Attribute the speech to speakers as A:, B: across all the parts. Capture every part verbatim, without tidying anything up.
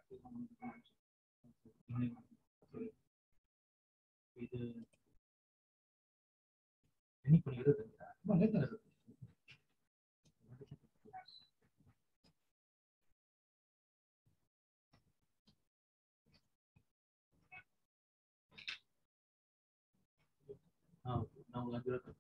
A: இது இன்னைக்கு இருபது ನಾವು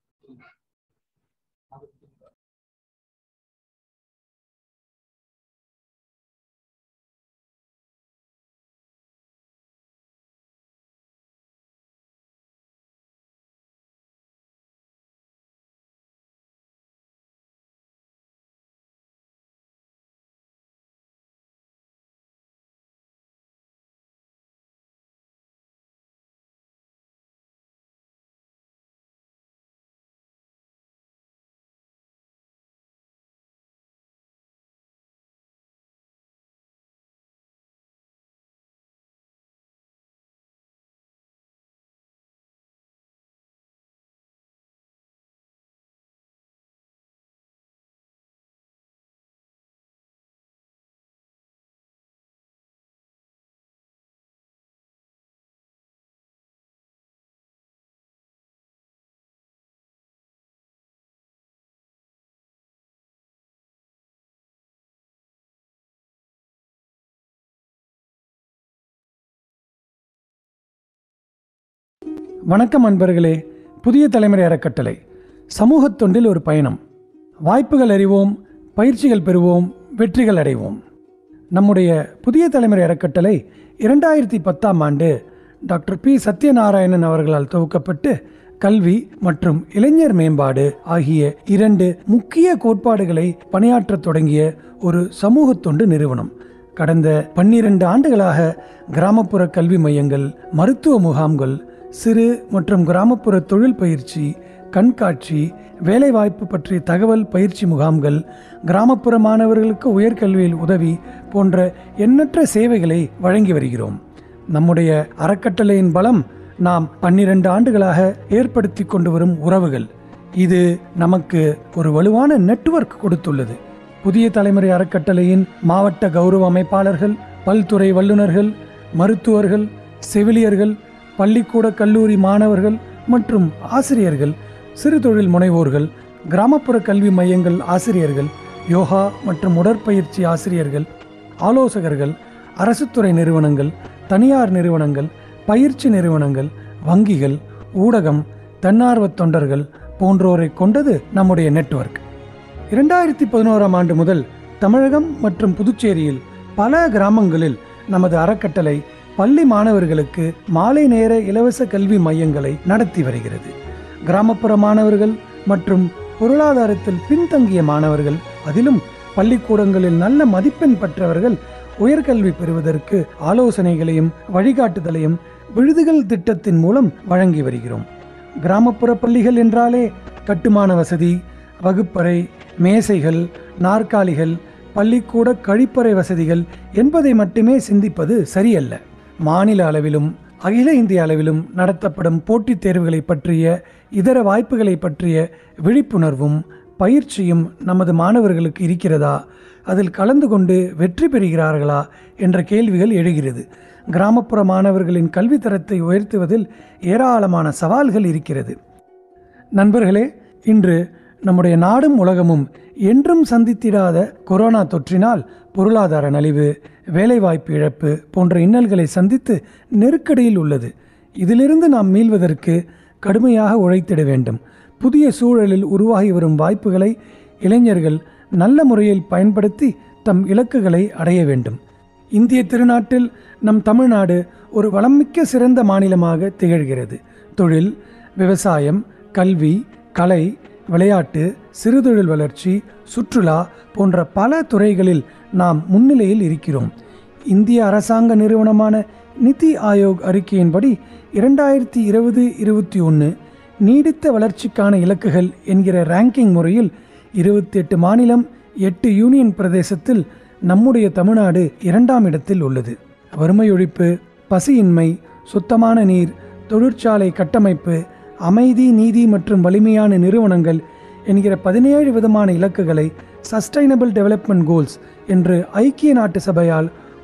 B: வணக்கம் அன்பர்களே. புதிய தலைமுறை அறக்கட்டளை சமூகத் தொண்டில் ஒரு பயணம். வாய்ப்புகள் அறிவோம், பயிற்சிகள் பெறுவோம், வெற்றிகள் அடைவோம். நம்முடைய புதிய தலைமுறை அறக்கட்டளை இரண்டாயிரத்தி பத்தாம் ஆண்டு டாக்டர் பி சத்யநாராயணன் அவர்களால் துவக்கப்பட்டு கல்வி மற்றும் இளைஞர் மேம்பாடு ஆகிய இரண்டு முக்கிய கோட்பாடுகளை பணியாற்றத் தொடங்கிய ஒரு சமூகத் தொண்டு நிறுவனம். கடந்த பன்னிரண்டு ஆண்டுகளாக கிராமப்புற கல்வி மையங்கள், மருத்துவ முகாம்கள், சிறு மற்றும் கிராமப்புற தொழில் பயிற்சி, கண்காட்சி, வேலைவாய்ப்பு பற்றிய தகவல் பயிற்சி முகாம்கள், கிராமப்புற மாணவர்களுக்கு உயர்கல்வியில் உதவி போன்ற எண்ணற்ற சேவைகளை வழங்கி வருகிறோம். நம்முடைய அறக்கட்டளையின் பலம் நாம் பன்னிரண்டு ஆண்டுகளாக ஏற்படுத்தி கொண்டு வரும் உறவுகள். இது நமக்கு ஒரு வலுவான நெட்வொர்க் கொடுத்துள்ளது. புதிய தலைமுறை அறக்கட்டளையின் மாவட்ட கௌரவ அமைப்பாளர்கள், பல்துறை வல்லுநர்கள், மருத்துவர்கள், செவிலியர்கள், பள்ளிக்கூட கல்லூரி மாணவர்கள் மற்றும் ஆசிரியர்கள், சிறு தொழில் முனைவோர்கள், கிராமப்புற கல்வி மையங்கள் ஆசிரியர்கள், யோகா மற்றும் உடற்பயிற்சி ஆசிரியர்கள், ஆலோசகர்கள், அரசுத்துறை நிறுவனங்கள், தனியார் நிறுவனங்கள், பயிற்சி நிறுவனங்கள், வங்கிகள், ஊடகம், தன்னார்வ தொண்டர்கள் போன்றோரை கொண்டது நம்முடைய நெட்வொர்க். இரண்டாயிரத்தி பதினோராம் ஆண்டு முதல் தமிழகம் மற்றும் புதுச்சேரியில் பல கிராமங்களில் நமது அறக்கட்டளை பள்ளி மாணவர்களுக்கு மாலை நேர இலவச கல்வி மையங்களை நடத்தி வருகிறது. கிராமப்புற மாணவர்கள் மற்றும் பொருளாதாரத்தில் பின்தங்கிய மாணவர்கள், அதிலும் பள்ளிக்கூடங்களில் நல்ல மதிப்பெண் பெற்றவர்கள் உயர்கல்வி பெறுவதற்கு ஆலோசனைகளையும் வழிகாட்டுதலையும் விடுதிகள் திட்டத்தின் மூலம் வழங்கி வருகிறோம். கிராமப்புற பள்ளிகள் என்றாலே கட்டுமான வசதி, வகுப்பறை, மேசைகள், நாற்காலிகள், பள்ளிக்கூட கழிப்பறை வசதிகள் என்பதை மட்டுமே சிந்திப்பது சரியல்ல. மாநில அளவிலும் அகில இந்திய அளவிலும் நடத்தப்படும் போட்டித் தேர்வுகளை பற்றிய இதர வாய்ப்புகளை பற்றிய விழிப்புணர்வும் பயிற்சியும் நமது மாணவர்களுக்கு இருக்கிறதா, அதில் கலந்து கொண்டு வெற்றி பெறுகிறார்களா என்ற கேள்விகள் எழுகிறது. கிராமப்புற மாணவர்களின் கல்வி தரத்தை உயர்த்துவதில் ஏராளமான சவால்கள் இருக்கிறது. நண்பர்களே, இன்று நம்முடைய நாடும் உலகமும் என்றும் சந்தித்திடாத கொரோனா தொற்றினால் பொருளாதார நலிவு, வேலைவாய்ப்பு இழப்பு போன்ற இன்னல்களை சந்தித்து நெருக்கடியில் உள்ளது. இதிலிருந்து நாம் மீள்வதற்கு கடுமையாக உழைத்திட வேண்டும். புதிய சூழலில் உருவாகி வரும் வாய்ப்புகளை இளைஞர்கள் நல்ல முறையில் பயன்படுத்தி தம் இலக்குகளை அடைய வேண்டும். இந்திய திருநாட்டில் நம் தமிழ்நாடு ஒரு வளமிக்க சிறந்த மாநிலமாக திகழ்கிறது. தொழில், விவசாயம், கல்வி, கலை, விளையாட்டு, சிறுதொழில் வளர்ச்சி, சுற்றுலா போன்ற பல துறைகளில் நாம் முன்னிலையில் இருக்கிறோம். இந்திய அரசாங்க நிறுவனமான நிதி ஆயோக் அறிக்கையின்படி இரண்டாயிரத்தி இருபது இருபத்தி ஒன்று நீடித்த வளர்ச்சிக்கான இலக்குகள் என்கிற ரேங்கிங் முறையில் இருபத்தி எட்டு மாநிலம், எட்டு யூனியன் பிரதேசத்தில் நம்முடைய தமிழ்நாடு இரண்டாம் இடத்தில் உள்ளது. வறுமை ஒழிப்பு, பசியின்மை, சுத்தமான நீர், தொழிற்சாலை கட்டமைப்பு, அமைதி, நீதி மற்றும் வலிமையான நிறுவனங்கள் என்கிற பதினேழு விதமான இலக்குகளை சஸ்டைனபிள் டெவலப்மெண்ட் கோல்ஸ் என்று ஐக்கிய நாட்டு சபையால்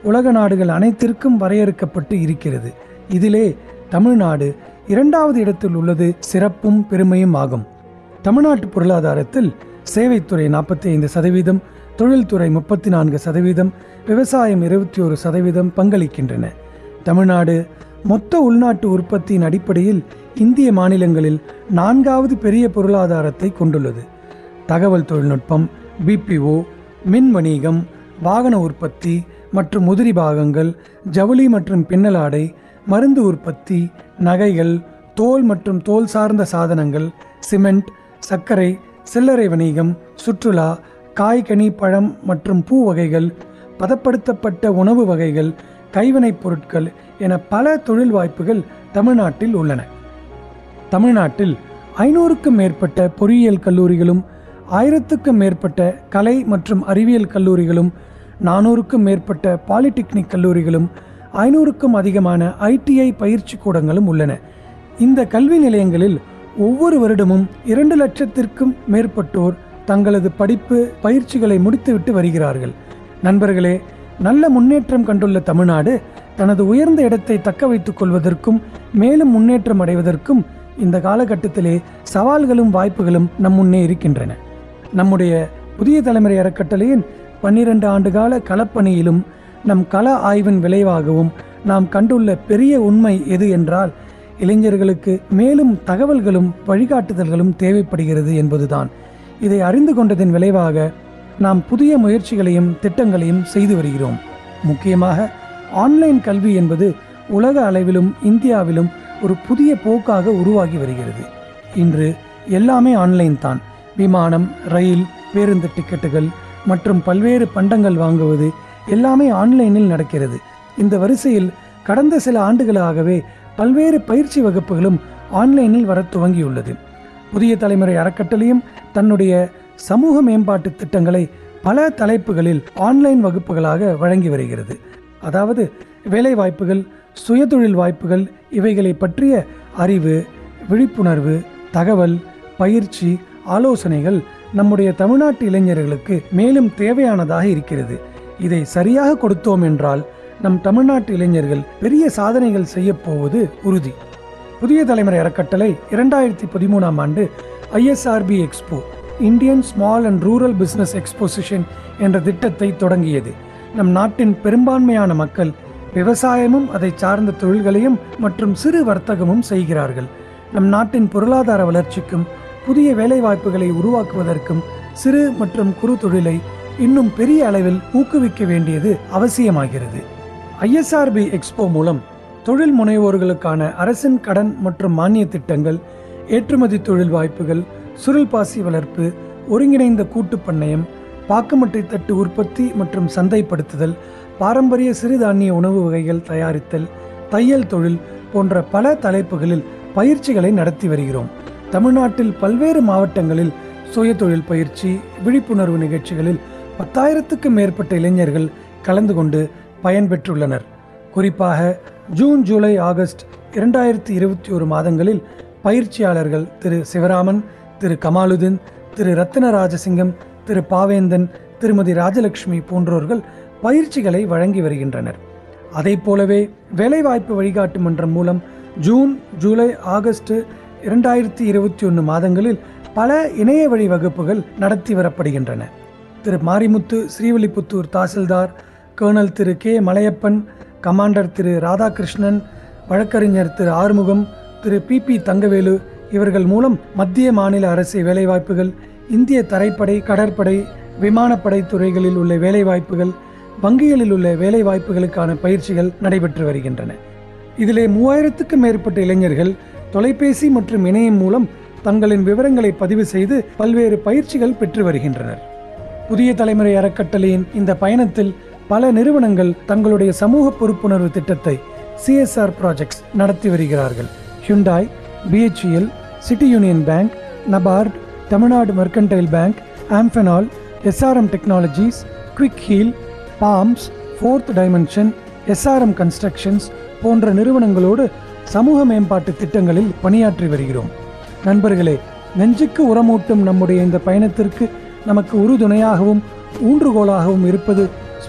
B: உலக நாடுகள் அனைத்திற்கும் வரையறுக்கப்பட்டு இருக்கிறது. இதிலே தமிழ்நாடு இரண்டாவது இடத்தில் உள்ளது சிறப்பும் பெருமையும் ஆகும். தமிழ்நாட்டு பொருளாதாரத்தில் சேவைத்துறை நாற்பத்தி ஐந்து சதவீதம், தொழில்துறை முப்பத்தி நான்கு சதவீதம், விவசாயம் இருபத்தி ஒரு சதவீதம் பங்களிக்கின்றன. தமிழ்நாடு மொத்த உள்நாட்டு உற்பத்தியின் அடிப்படையில் இந்திய மாநிலங்களில் நான்காவது பெரிய பொருளாதாரத்தை கொண்டுள்ளது. தகவல் தொழில்நுட்பம், பிபிஓ, மின் வணிகம், வாகன உற்பத்தி மற்றும் உதிரி பாகங்கள், ஜவுளி மற்றும் பின்னலாடை, மருந்து உற்பத்தி, நகைகள், தோல் மற்றும் தோல் சார்ந்த சாதனங்கள், சிமெண்ட், சர்க்கரை, சில்லறை வணிகம், சுற்றுலா, காய்கனி, பழம் மற்றும் பூ வகைகள், பதப்படுத்தப்பட்ட உணவு வகைகள், கைவினைப் பொருட்கள் என பல தொழில் வாய்ப்புகள் தமிழ்நாட்டில் உள்ளன. தமிழ்நாட்டில் ஐநூறுக்கும் மேற்பட்ட பொறியியல் கல்லூரிகளும், ஆயிரத்துக்கும் மேற்பட்ட கலை மற்றும் அறிவியல் கல்லூரிகளும், நானூறுக்கும் மேற்பட்ட பாலிடெக்னிக் கல்லூரிகளும், ஐநூறுக்கும் அதிகமான ஐடிஐ பயிற்சி கூடங்களும் உள்ளன. இந்த கல்வி நிலையங்களில் ஒவ்வொரு வருடமும் இரண்டு லட்சத்திற்கும் மேற்பட்டோர் தங்களது படிப்பு பயிற்சிகளை முடித்துவிட்டு வருகிறார்கள். நண்பர்களே, நல்ல முன்னேற்றம் கண்டுள்ள தமிழ்நாடு தனது உயர்ந்த இடத்தை தக்க வைத்துக் கொள்வதற்கும் மேலும் முன்னேற்றம் அடைவதற்கும் இந்த காலகட்டத்திலே சவால்களும் வாய்ப்புகளும் நம் முன்னே இருக்கின்றன. நம்முடைய புதிய தலைமுறை அறக்கட்டளையின் பன்னிரண்டு ஆண்டுகால களப்பணியிலும் நம் கள ஆய்வின் விளைவாகவும் நாம் கண்டுள்ள பெரிய உண்மை எது என்றால், இளைஞர்களுக்கு மேலும் தகவல்களும் வழிகாட்டுதல்களும் தேவைப்படுகிறது என்பதுதான். இதை அறிந்து கொண்டதின் விளைவாக நாம் புதிய முயற்சிகளையும் திட்டங்களையும் செய்து வருகிறோம். முக்கியமாக ஆன்லைன் கல்வி என்பது உலக அளவிலும் இந்தியாவிலும் ஒரு புதிய போக்காக உருவாகி வருகிறது. இன்று எல்லாமே ஆன்லைன் தான். விமானம், ரயில், பேருந்து டிக்கெட்டுகள் மற்றும் பல்வேறு பண்டங்கள் வாங்குவது எல்லாமே ஆன்லைனில் நடக்கிறது. இந்த வரிசையில் கடந்த சில ஆண்டுகளாகவே பல்வேறு பயிற்சி வகுப்புகளும் ஆன்லைனில் வர துவங்கியுள்ளது. புதிய தலைமுறை அறக்கட்டளையும் தன்னுடைய சமூக மேம்பாட்டு திட்டங்களை பல தலைப்புகளில் ஆன்லைன் வகுப்புகளாக வழங்கி வருகிறது. அதாவது வேலைவாய்ப்புகள், சுயதொழில் வாய்ப்புகள் இவைகளை பற்றிய அறிவு, விழிப்புணர்வு, தகவல், பயிற்சி, ஆலோசனைகள் நம்முடைய தமிழ்நாட்டு இளைஞர்களுக்கு மேலும் தேவையானதாக இருக்கிறது. இதை சரியாக கொடுத்தோம் என்றால் நம் தமிழ்நாட்டு இளைஞர்கள் பெரிய சாதனைகள் செய்ய போவது உறுதி. புதிய தலைமுறை அறக்கட்டளை இரண்டாயிரத்தி பதிமூணாம் ஆண்டு ISRB expo, Indian small and rural business exposition என்ற திட்டத்தை தொடங்கியது. நம் நாட்டின் பெரும்பான்மையான மக்கள் விவசாயமும் அதை சார்ந்த தொழில்களையும் மற்றும் சிறு வர்த்தகமும் செய்கிறார்கள். நம் நாட்டின் பொருளாதார வளர்ச்சிக்கும் புதிய வேலைவாய்ப்புகளை உருவாக்குவதற்கும் சிறு மற்றும் குறு தொழிலை இன்னும் பெரிய அளவில் ஊக்குவிக்க வேண்டியது அவசியமாகிறது. ஐஎஸ்ஆர்பி எக்ஸ்போ மூலம் தொழில் முனைவோர்களுக்கான அரசின் கடன் மற்றும் மானிய திட்டங்கள், ஏற்றுமதி தொழில் வாய்ப்புகள், சுருள் பாசி வளர்ப்பு, ஒருங்கிணைந்த கூட்டு பண்ணையம், பாக்குமட்டை தட்டு உற்பத்தி மற்றும் சந்தைப்படுத்துதல், பாரம்பரிய சிறுதானிய உணவு வகைகள் தயாரித்தல், தையல் தொழில் போன்ற பல தலைப்புகளில் பயிற்சிகளை நடத்தி வருகிறோம். தமிழ்நாட்டில் பல்வேறு மாவட்டங்களில் சுயதொழில் பயிற்சி, விழிப்புணர்வு நிகழ்ச்சிகளில் பத்தாயிரத்துக்கும் மேற்பட்ட இளைஞர்கள் கலந்து கொண்டு பயன்பெற்றுள்ளனர். குறிப்பாக ஜூன், ஜூலை, ஆகஸ்ட் இரண்டாயிரத்தி இருபத்தி ஒரு மாதங்களில் பயிற்சியாளர்கள் திரு சிவராமன், திரு கமாலுதீன், திரு ரத்தின ராஜசிங்கம், திரு பாவேந்தன், திருமதி ராஜலட்சுமி போன்றோர்கள் பயிற்சிகளை வழங்கி வருகின்றனர். அதை போலவே வேலைவாய்ப்பு வழிகாட்டு மன்றம் மூலம் ஜூன், ஜூலை, ஆகஸ்ட் இரண்டாயிரத்தி இருபத்தி ஒன்று மாதங்களில் பல இணைய வழி வகுப்புகள் நடத்தி வரப்படுகின்றன. திரு மாரிமுத்து, ஸ்ரீவில்லிபுத்தூர் தாசில்தார், கர்னல் திரு கே மலையப்பன், கமாண்டர் திரு ராதாகிருஷ்ணன், வழக்கறிஞர் திரு ஆறுமுகம், திரு பி பி தங்கவேலு இவர்கள் மூலம் மத்திய மாநில அரசு வேலைவாய்ப்புகள், இந்திய தரைப்படை, கடற்படை, விமானப்படை துறைகளில் உள்ள வேலைவாய்ப்புகள், வங்கிகளில் உள்ள வேலைவாய்ப்புகளுக்கான பயிற்சிகள் நடைபெற்று வருகின்றன. இதிலே மூவாயிரத்துக்கும் மேற்பட்ட இளைஞர்கள் தொலைபேசி மற்றும் இணையம் மூலம் தங்களின் விவரங்களை பதிவு செய்து பல்வேறு பயிற்சிகள் பெற்று வருகின்றனர். புதிய தலைமுறை அறக்கட்டளையின் இந்த பயணத்தில் பல நிறுவனங்கள் தங்களுடைய சமூக பொறுப்புணர்வு திட்டத்தை சிஎஸ்ஆர் ப்ராஜெக்ட்ஸ் நடத்தி வருகிறார்கள். Hyundai, BHEL, City Union Bank, NABARD, Tamil Nadu mercantile bank, Amphenol, SRM technologies, quick heal, Palms, fourth dimension, SRM constructions போன்ற நிறுவனங்களோடு சமூக மேம்பாட்டு திட்டங்களில் பணியாற்றி வருகிறோம். நண்பர்களே, நெஞ்சுக்கு உரமூட்டும் நம்முடைய இந்த பயணத்திற்கு நமக்கு உறுதுணையாகவும் ஊன்றுகோலாகவும் இருப்பது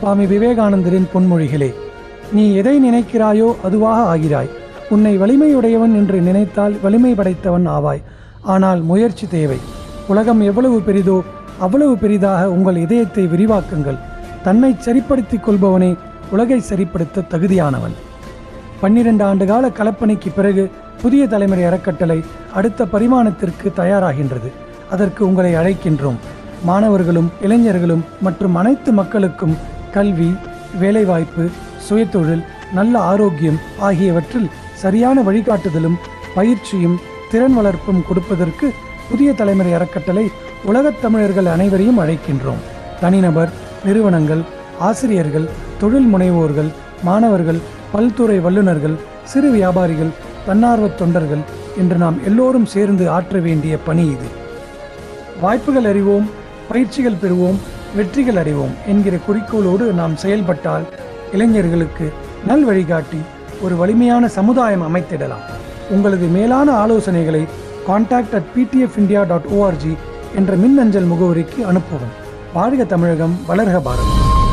B: சுவாமி விவேகானந்தரின் பொன்மொழிகளே. நீ எதை நினைக்கிறாயோ அதுவாக ஆகிறாய். உன்னை வலிமையுடையவன் என்று நினைத்தால் வலிமை படைத்தவன் ஆவாய். ஆனால் முயற்சி தேவை. உலகம் எவ்வளவு பெரிதோ அவ்வளவு பெரிதாக உங்கள் இதயத்தை விரிவாக்குங்கள். தன்னை சரிப்படுத்திக் கொள்பவனே உலகை சரிப்படுத்த தகுதியானவன். பன்னிரண்டு ஆண்டு கால கலப்பணிக்கு பிறகு புதிய தலைமுறை அறக்கட்டளை அடுத்த பரிமாணத்திற்கு தயாராகின்றது. அதற்கு உங்களை அழைக்கின்றோம். மாணவர்களும் இளைஞர்களும் மற்றும் அனைத்து மக்களுக்கும் கல்வி, வேலைவாய்ப்பு, சுயதொழில், நல்ல ஆரோக்கியம் ஆகியவற்றில் சரியான வழிகாட்டுதலும் பயிற்சியும் திறன் வளர்ப்பும் கொடுப்பதற்கு புதிய தலைமுறை அறக்கட்டளை உலகத் தமிழர்கள் அனைவரையும் அழைக்கின்றோம். தனிநபர், நிறுவனங்கள், ஆசிரியர்கள், தொழில் முனைவோர்கள், மாணவர்கள், பல்துறை வல்லுநர்கள், சிறு வியாபாரிகள், தன்னார்வ தொண்டர்கள் என்று நாம் எல்லோரும் சேர்ந்து ஆற்ற வேண்டிய பணி இது. வாய்ப்புகள் அறிவோம், பயிற்சிகள் பெறுவோம், வெற்றிகள் அடைவோம் என்கிற குறிக்கோளோடு நாம் செயல்பட்டால் இளைஞர்களுக்கு நல் வழிகாட்டி ஒரு வலிமையான சமுதாயம் அமைத்திடலாம். உங்களது மேலான ஆலோசனைகளை contact at PDF India dot ORG என்ற மின்னஞ்சல் முகவரிக்கு அனுப்பவும். வாழ்க தமிழகம், வளர்க பாரதம்.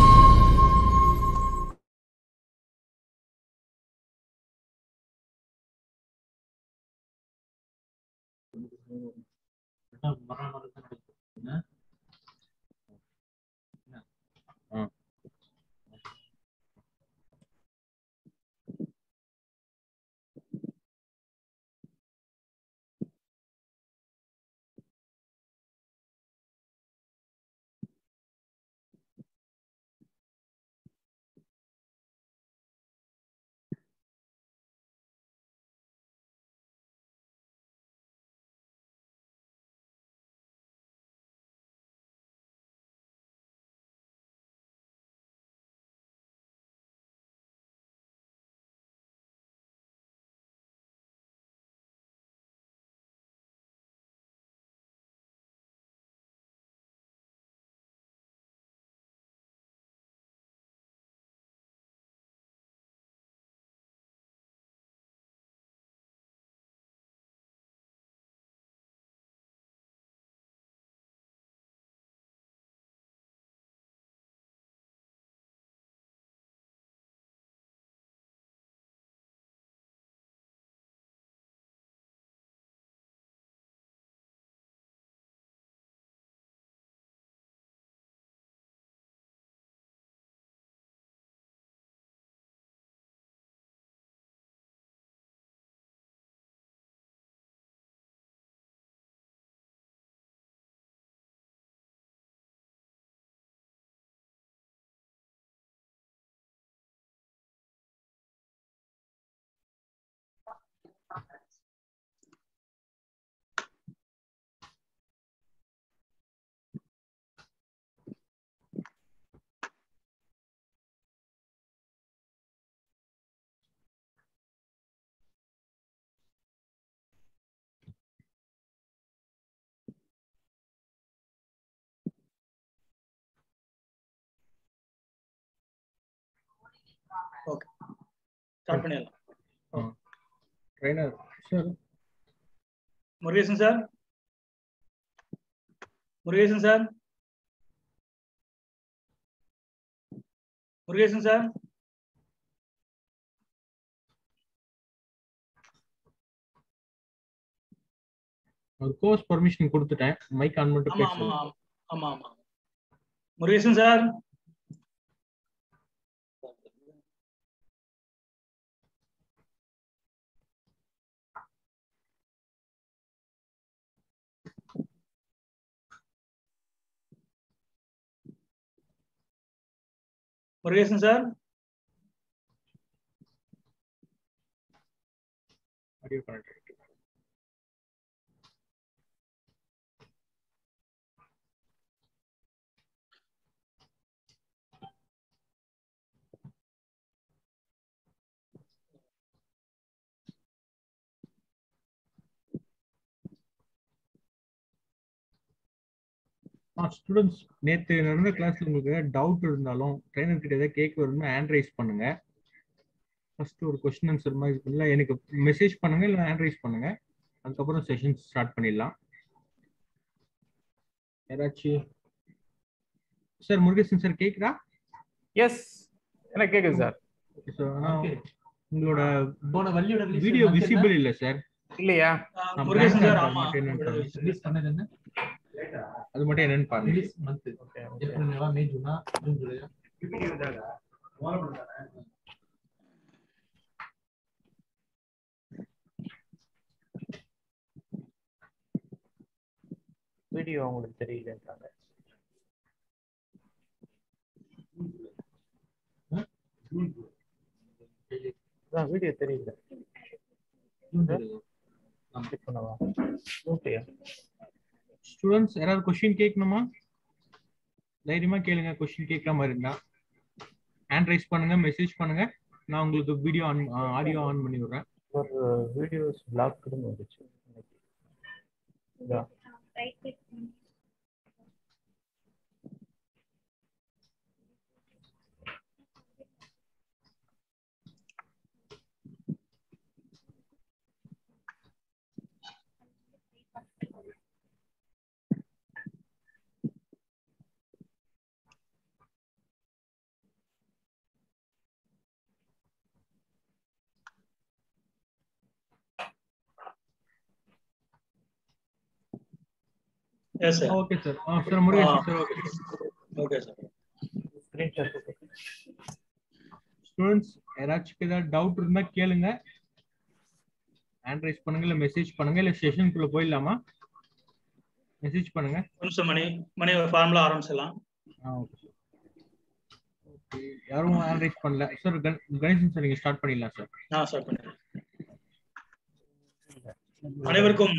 C: ஓகே, ஸ்டார்ட் பண்ணிடலாம்.
A: Trainer sir,
C: Murugesan sir, Murugesan sir, Murugesan sir,
A: ஒரு கோர்ஸ் பர்மிஷன் கொடுத்துட்டேன். மைக் ஆன் பண்ணிட்டு
C: ஆமா
A: பேசுங்க.
C: ஆமா ஆமா ஆமா Murugesan sir, Murugesan sir,
A: audio connect. Students, நேற்று நடந்த கிளாஸ்ல உங்களுக்கு ஏதாவது டவுட் இருந்தாலும் ட்ரைனர் கிட்ட ஏதாவது கேட்க வரும்னா ஹேண்ட் ரைஸ் பண்ணுங்க. ஃபர்ஸ்ட் ஒரு கொஸ்டின் ஆன்சர் மாதிரி இல்லை, எனக்கு மெசேஜ் பண்ணுங்க, இல்லை ஹேண்ட் ரைஸ் பண்ணுங்க. அதுக்கப்புறம் செஷன் ஸ்டார்ட் பண்ணிடலாம். யாராச்சும் சார்? முருகேசன் சார் கேக்குதா?
D: எஸ் எனக்கு கேக்குது சார்.
A: So, ஆனா உங்களோட போன வள்ளியோட வீடியோ விசிபிள் இல்ல சார்.
D: இல்லையா?
C: முருகேசன் சார், ஆமா.
A: ரிலீஸ் பண்ணது என்ன? அது மட்டும் என்னன்னு பாருங்க. Release month. ஏப்ரல் மே ஜூனா ஜூன் ஜூலையா? வீடியோ தாங்க.
D: வீடியோ உங்களுக்கு தெரியலன்றாங்க. வீடியோ தெரியல.
A: ஸ்டூடண்ட்ஸ் யாராவது क्वेश्चन கேட்கணுமா? தைரியமா கேளுங்க. क्वेश्चन கேட்காம இருந்தா ஹேண்ட் ரைஸ் பண்ணுங்க, மெசேஜ் பண்ணுங்க. நான் உங்களுக்கு வீடியோ ஆன் ஆடியோ ஆன் பண்ணி விடுறேன்.
D: ஒரு வீடியோஸ் பிளாக்டுன்னு வந்துச்சு. இதா ரைட் கிளிக் பண்ணி
C: Yes, sir.
A: Okay, sir. Ah, sir, Murugesh, sir.
C: Okay, sir.
D: Screenshot.
A: Students யாராச்சும் ஏதாவது டவுட் இருந்தா கேளுங்க. ஹேண்ட் ரைஸ் பண்ணுங்க, இல்ல மெசேஜ் பண்ணுங்க, இல்ல செஷனுக்குள்ள போயிடலாமா? மெசேஜ் பண்ணுங்க.
C: நிமிஷம் மணி மணி ஃபார்முலா ஆரம்பிச்சிடலாம்.
A: ஆ, ஓகே சார். ஓகே, யாரும் ஹேண்ட் ரைஸ் பண்ணல. சார் கணேசன் சார், நீங்க ஸ்டார்ட் பண்ணிடலாம் சார்.
C: நான் ஸ்டார்ட் பண்ணுறேன். அனைவருக்கும்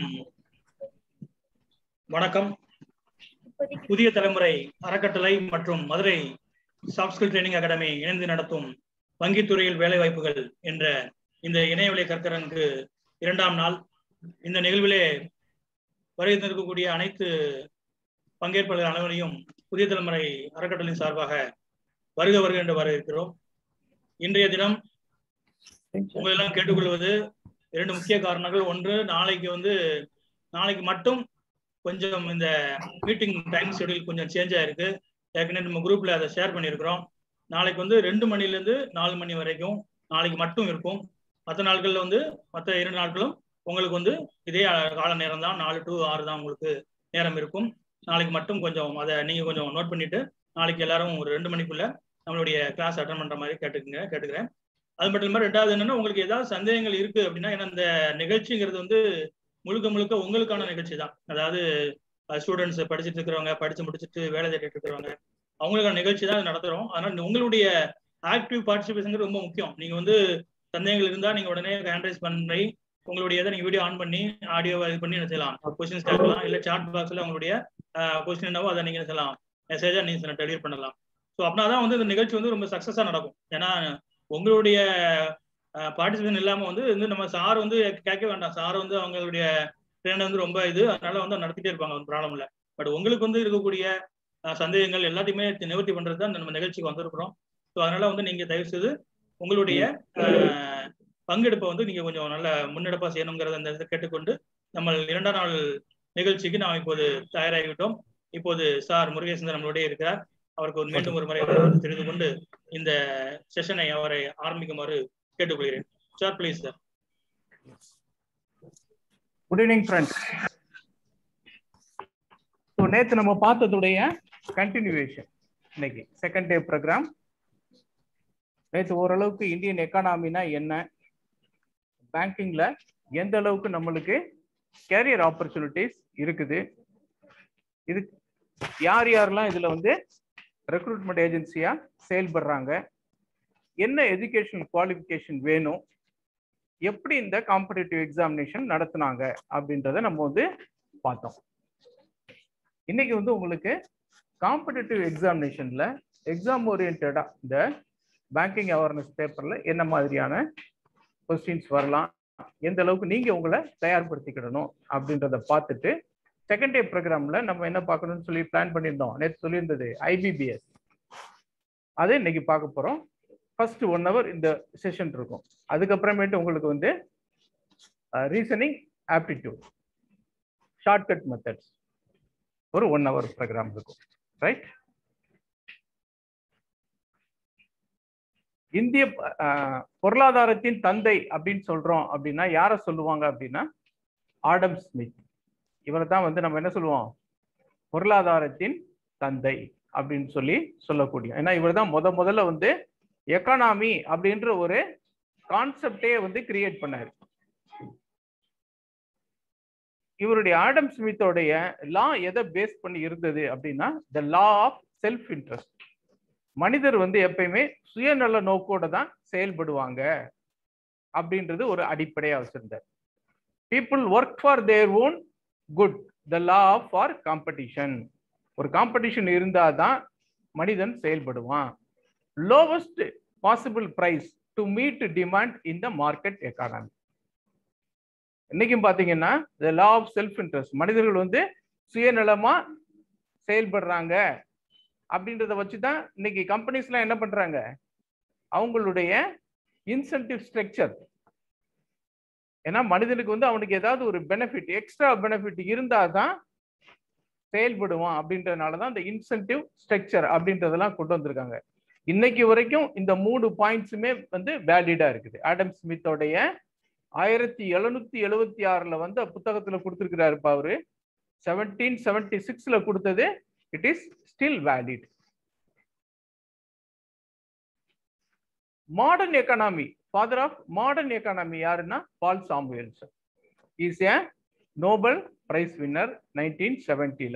C: வணக்கம். புதிய தலைமுறை அறக்கட்டளை மற்றும் Madurai soft skill training academy இணைந்து நடத்தும் வங்கித்துறையில் வேலை வாய்ப்புகள் என்ற இந்த இணையவழி கற்கரங்கு இரண்டாம் நாள். இந்த நிகழ்விலே வருகை தந்திருக்கக்கூடிய அனைத்து பங்கேற்பாளர்கள் அனைவரையும் புதிய தலைமுறை அறக்கட்டளையின் சார்பாக வருக வருக என்று வரவேற்கிறோம். இன்றைய தினம் உங்களெல்லாம் கேட்டுக்கொள்வது இரண்டு முக்கிய காரணங்கள். ஒன்று, நாளைக்கு வந்து நாளைக்கு மட்டும் கொஞ்சம் இந்த மீட்டிங் டைம் ஷெடியூல் கொஞ்சம் சேஞ்ச் ஆயிருக்கு. ஏற்கனவே நம்ம குரூப்ல அதை ஷேர் பண்ணியிருக்கிறோம். நாளைக்கு வந்து ரெண்டு மணிலேருந்து நாலு மணி வரைக்கும் நாளைக்கு மட்டும் இருக்கும். மற்ற நாட்களில் வந்து மற்ற இரண்டு நாட்களும் உங்களுக்கு வந்து இதே கால நேரம் தான், நாலு டு ஆறு தான் உங்களுக்கு நேரம் இருக்கும். நாளைக்கு மட்டும் கொஞ்சம் அதை நீங்கள் கொஞ்சம் நோட் பண்ணிட்டு நாளைக்கு எல்லாரும் ஒரு ரெண்டு மணிக்குள்ள நம்மளுடைய கிளாஸ் அட்டன் பண்ணுற மாதிரி கேட்டுக்குங்க கேட்டுக்கிறேன். அது மட்டும் இல்லாமல் ரெண்டாவது என்னன்னா, உங்களுக்கு ஏதாவது சந்தேகங்கள் இருக்கு அப்படின்னா, ஏன்னா இந்த நிகழ்ச்சிங்கிறது வந்து முழுக்க முழுக்க உங்களுக்கான நிகழ்ச்சி தான். அதாவது ஸ்டூடெண்ட்ஸ் படிச்சுட்டு இருக்கிறவங்க, படிச்சு முடிச்சுட்டு வேலை தேடிட்டு இருக்கிறவங்க, அவங்களுக்கான நிகழ்ச்சி தான் நடத்துறோம். அதனால உங்களுடைய ஆக்டிவ் பார்ட்டிசிபேஷன் ரொம்ப முக்கியம். நீங்க வந்து சந்தேகங்கள் இருந்தா நீங்க உடனே ஹேண்ட் ரைஸ் பண்ணி உங்களுடைய இதை நீங்க வீடியோ ஆன் பண்ணி ஆடியோ இது பண்ணி என்ன செய்யலாம், கொஸ்டின்ஸ் கேட்கலாம். இல்ல சாட் பாக்ஸ்ல உங்களுடைய கொஸ்டின் என்னவோ அதை நீங்க செய்யலாம், மெசேஜா நீங்க டெலிவர் பண்ணலாம். ஸோ அப்படின்னா வந்து இந்த நிகழ்ச்சி வந்து ரொம்ப சக்சஸா நடக்கும். ஏன்னா உங்களுடைய பார்ட்டிசிபேஷன் இல்லாம வந்து வந்து நம்ம சார் வந்து கேட்க வேண்டாம். சார் வந்து அவங்களுடைய ட்ரெயினை வந்து ரொம்ப இது, அதனால வந்து நடத்திட்டே இருப்பாங்க, ஒரு ப்ராப்ளம் இல்லை. பட் உங்களுக்கு வந்து இருக்கக்கூடிய சந்தேகங்கள் எல்லாத்தையுமே நிவர்த்தி பண்றது தான் நம்ம நிகழ்ச்சிக்கு வந்திருக்கிறோம். ஸோ அதனால வந்து நீங்க தயவு செய்து உங்களுடைய பங்கெடுப்பை வந்து நீங்க கொஞ்சம் நல்ல முன்னெடுப்பா செய்யணுங்கிறத அந்த இதை கேட்டுக்கொண்டு நம்ம இரண்டாம் நாள் நிகழ்ச்சிக்கு நாம் இப்போது தயாராகிவிட்டோம். இப்போது சார் முருகேசன் நம்மளுடைய இருக்கிறார். அவருக்கு ஒரு மீண்டும் ஒரு முறை தெரிந்து கொண்டு இந்த செஷனை அவரை ஆரம்பிக்குமாறு கேட்டுக்கொள்கிறேன். Sir please sir.
D: Good evening friends. So நேற்று நம்ம பார்த்ததுடைய கண்டினியூவேஷன் இன்னைக்கு செகண்ட் டே ப்ரோக்ராம். நேற்று ஓரளவுக்கு இந்தியன் எக்கானாமினா என்ன, பேங்கிங்ல எந்த அளவுக்கு நம்மளுக்கு கேரியர் ஆப்பர்ச்சுனிட்டிஸ் இருக்குது, இது யார் யாரெல்லாம் இதுல வந்து ரெக்ரூட்மெண்ட் ஏஜென்சியா செயல்படுறாங்க, என்ன எஜுகேஷன் குவாலிஃபிகேஷன் வேணும், எப்படி இந்த காம்படிட்டிவ் எக்ஸாமினேஷன் நடத்துனாங்க அப்படின்றத நம்ம வந்து பார்த்தோம். இன்னைக்கு வந்து உங்களுக்கு காம்படிட்டிவ் எக்ஸாமினேஷன்ல எக்ஸாம் ஓரியன்டா இந்த பேங்கிங் அவேர்னஸ் பேப்பர்ல என்ன மாதிரியான கொஸ்டின்ஸ் வரலாம், எந்த அளவுக்கு நீங்க உங்களை தயார்படுத்திக்கிடணும் அப்படின்றத பார்த்துட்டு செகண்ட் டே ப்ரோக்ராம்ல நம்ம என்ன பார்க்கணும்னு சொல்லி பிளான் பண்ணியிருந்தோம். நேற்று சொல்லியிருந்தது ஐபிபிஎஸ், அதை இன்னைக்கு பார்க்க போறோம். ஃபர்ஸ்ட் ஒன் ஹவர் இந்த செஷன் இருக்கும். அதுக்கப்புறமேட்டு உங்களுக்கு வந்து ரீசனிங், ஆப்டிடியூட், ஷார்ட்கட் மெத்தட்ஸ் ஒரு ஒன் ஹவர் ப்ரோக்ராம் இருக்கும். ரைட்? இந்திய பொருளாதாரத்தின் தந்தை அப்படின்னு சொல்றோம் அப்படின்னா யாரை சொல்லுவாங்க அப்படின்னா ஆடம் ஸ்மித். இவரை தான் வந்து நம்ம என்ன சொல்லுவோம், பொருளாதாரத்தின் தந்தை அப்படின்னு சொல்லி சொல்லக்கூடிய. ஏன்னா இவர் தான் முத முதல்ல வந்து எக்கானாமி அப்படின்ற ஒரு கான்செப்டே வந்து கிரியேட் பண்ணாரு. இவருடைய ஆடம் ஸ்மித்தோடைய லா எதை பேஸ் பண்ணி இருந்தது அப்படின்னா the law of self interest. மனிதர் வந்து எப்பயுமே சுயநல நோக்கோட தான் செயல்படுவாங்க அப்படின்றது ஒரு அடிப்படையா வச்சிருந்தார். People work for their own good, the law of for competition. ஒரு காம்படிஷன் இருந்தாதான் மனிதன் செயல்படுவான். Lowest possible price to meet demand in the market economy. இன்னைக்கும் பாத்தீங்கன்னா the law of self interest, மனிதர்கள் வந்து சுயநலமா செயல்படுறாங்க அப்படின்றத வச்சுதான் இன்னைக்கு கம்பெனிஸ்லாம் என்ன பண்றாங்க, அவங்களுடைய இன்சென்டிவ் ஸ்ட்ரக்சர். ஏன்னா மனிதனுக்கு வந்து அவனுக்கு ஏதாவது ஒரு பெனிஃபிட், எக்ஸ்ட்ரா பெனிஃபிட் இருந்தாதான் செயல்படுவான் அப்படின்றதுனாலதான் இந்த இன்சென்டிவ் ஸ்ட்ரக்சர் அப்படின்றதெல்லாம் கொண்டு வந்திருக்காங்க. இன்னைக்கு வரைக்கும் இந்த மூணு பாயிண்ட்ஸுமே வந்து வேலிடா இருக்குது. ஆடம் ஸ்மித்தோடைய ஆயிரத்தி எழுநூத்தி எழுவத்தி ஆறுல வந்து புத்தகத்துல கொடுத்திருக்கிறாரு அவரு. செவன்டீன் செவன்டி சிக்ஸ்ல கொடுத்தது, it is still valid. Modern economy, father of modern economy யாருன்னா Paul Samuelson. Is a Nobel prize winner nineteen செவன்டில.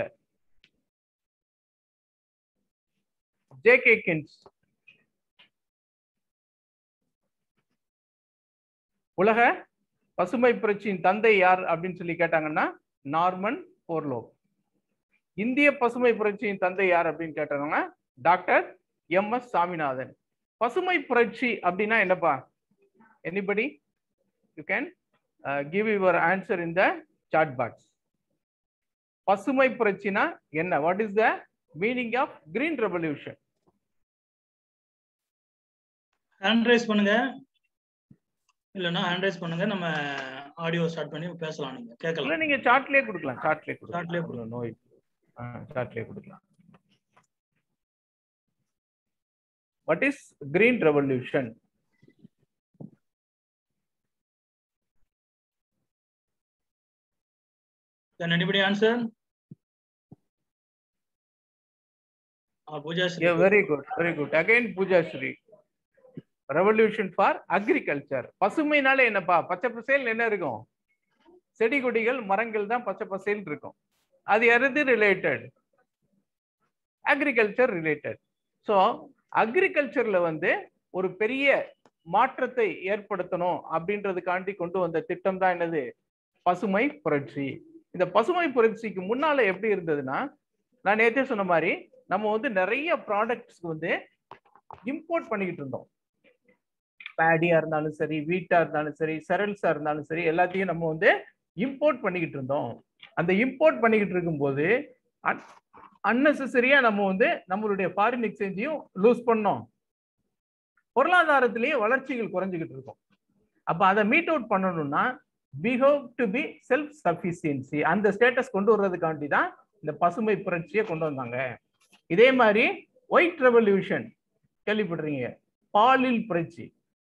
D: ஜே கே கின்ஸ், உலக பசுமை புரட்சியின் தந்தை யார் அப்படின்னு சொல்லி கேட்டாங்கன்னா நார்மன் போர்லோக். இந்திய பசுமை புரட்சியின் தந்தை யார் அப்படின்னு கேட்டாங்கன்னா டாக்டர் எம் எஸ் சாமிநாதன். பசுமை புரட்சி அப்படின்னா என்னப்பா? Anybody you can give your answer in the chat box. பசுமை புரட்சினா என்ன? What is the meaning of green revolution?
C: Hand raise பண்ணுங்க, இல்லைன்னா ஹேண்ட் ரைஸ் பண்ணுங்க, நம்ம ஆடியோ ஸ்டார்ட் பண்ணி பேசலாம். நீங்க கேட்கலாம்.
D: இல்ல நீங்க சாட்லயே கொடுக்கலாம், சாட்லயே கொடுக்கலாம்,
C: சாட்லயே கொடுக்கலாம்.
D: நோய் சாட்லயே கொடுக்கலாம். What is green revolution?
C: Can anybody answer? Ah, Pooja Shri.
D: Yeah, very good, very good. Again, Pooja Shri. Revolution for agriculture. பசுமைனால என்னப்பா? பச்சை பசேல் என்ன இருக்கும்? செடி கொடிகள் மரங்கள் தான் பச்சை பசேல் இருக்கும். அது எது ரிலேட்டட்? Agriculture related. ஸோ அக்ரிகல்ச்சர்ல வந்து ஒரு பெரிய மாற்றத்தை ஏற்படுத்தணும் அப்படின்றதுக்காண்டி கொண்டு வந்த திட்டம் தான் என்னது? பசுமை புரட்சி. இந்த பசுமை புரட்சிக்கு முன்னால எப்படி இருந்ததுன்னா, நான் நேற்றே சொன்ன மாதிரி நம்ம வந்து நிறைய ப்ராடக்ட்ஸ் வந்து இம்போர்ட் பண்ணிக்கிட்டு இருந்தோம். பேடியா இருந்தாலும் சரி, வீட்டா இருந்தாலும் சரி, செரல்ஸா இருந்தாலும் சரி, எல்லாத்தையும் நம்ம வந்து இம்போர்ட் பண்ணிக்கிட்டு இருந்தோம். அந்த இம்போர்ட் பண்ணிக்கிட்டு இருக்கும்போது அன்னெசரியா நம்ம வந்து நம்மளுடைய ஃபாரின் எக்ஸ்சேஞ்சையும் லூஸ் பண்ணோம். பொருளாதாரத்திலேயே வளர்ச்சிகள் குறைஞ்சிக்கிட்டு இருக்கும். அப்ப அதை மீட் அவுட் பண்ணணும்னா we have to be self sufficiency, அந்த ஸ்டேட்டஸ் கொண்டு வர்றதுக்காண்டி தான் இந்த பசுமை புரட்சியை கொண்டு வந்தாங்க. இதே மாதிரி ஒயிட் ரெவல்யூஷன் கேள்விப்படுறீங்க, பாலில் புரட்சி.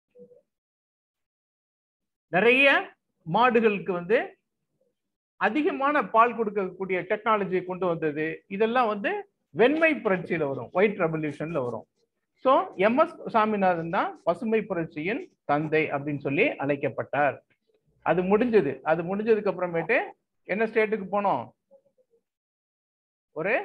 D: நிறைய மாடுகளுக்கு வந்து அதிகமான பால் கொடுக்கக்கூடிய டெக்னாலஜியை கொண்டு வந்தது. இதெல்லாம் வந்து வெண்மை புரட்சியில வரும், ஒயிட் ரெவல்யூஷன்ல வரும். ஸோ எம் எஸ் சாமிநாதன் தான் பசுமை புரட்சியின் தந்தை அப்படின்னு சொல்லி அழைக்கப்பட்டார். அது முடிஞ்சது. அது முடிஞ்சதுக்கு அப்புறமேட்டு என்ன ஸ்டேட்டுக்கு போனோம்? ஒரு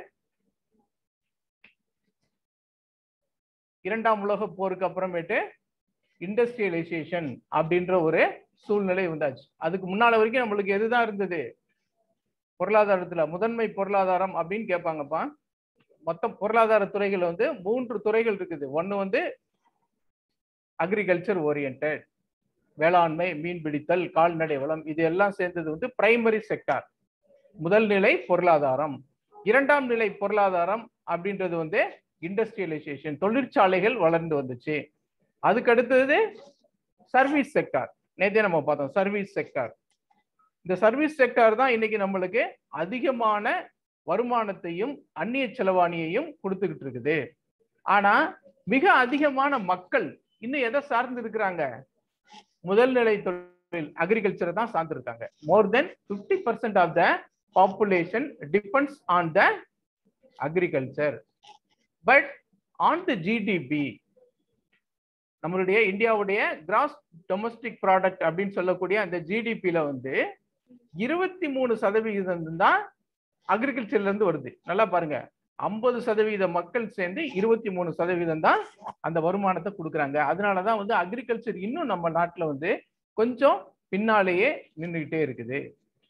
D: இரண்டாம் உலக போருக்கு அப்புறமேட்டு இண்டஸ்ட்ரியலைசேஷன் அப்படின்ற ஒரு சூழ்நிலை வந்தாச்சு. அதுக்கு முன்னால வரைக்கும் நம்மளுக்கு எதுதான் இருந்தது? பொருளாதாரத்துல முதன்மை பொருளாதாரம் அப்படின்னு கேட்பாங்கப்பா. மொத்த பொருளாதார துறைகள் வந்து மூன்று துறைகள் இருக்குது. ஒன்னு வந்து அக்ரிகல்ச்சர் ஓரியன்டட், வேளாண்மை, மீன்பிடித்தல், கால்நடை வளம், இது எல்லாம் சேர்ந்தது வந்து பிரைமரி செக்டார், முதல் நிலை பொருளாதாரம். இரண்டாம் நிலை பொருளாதாரம் அப்படின்றது வந்து இண்டஸ்ட்ரியலைசேஷன், தொழிற்சாலைகள் வளர்ந்து வந்துச்சு. அதுக்கு அடுத்தது சர்வீஸ் செக்டார். நேற்றே நம்ம பார்த்தோம் சர்வீஸ் செக்டார். இந்த சர்வீஸ் செக்டார் தான் இன்னைக்கு நம்மளுக்கு அதிகமான வருமானத்தையும் அந்நிய செலவாணியையும் கொடுத்துக்கிட்டு இருக்குது. ஆனா மிக அதிகமான மக்கள் இன்னும் எதை சார்ந்து இருக்கிறாங்க? முதல் நிலை தொழில் அக்ரிகல்ச்சரை தான் சார்ந்து இருக்காங்க. More than fifty percent of the population depends on the agriculture. But on the GDP, நம்மளுடைய இந்தியாவுடைய கிராஸ் டொமஸ்டிக் ப்ராடக்ட் அப்படின்னு சொல்லக்கூடிய அந்த ஜிடிபியில வந்து இருபத்தி மூணு சதவிகிதம் தான் அக்ரிகல்ச்சர்ல இருந்து வருது. நல்லா பாருங்க, ஐம்பது சதவீத மக்கள் சேர்ந்து இருபத்தி மூணு சதவீதம் தான் அந்த வருமானத்தை கொடுக்குறாங்க. அதனாலதான் வந்து அக்ரிகல்ச்சர் இன்னும் நம்ம நாட்டுல வந்து கொஞ்சம் பின்னாலேயே நின்றுகிட்டே இருக்குது.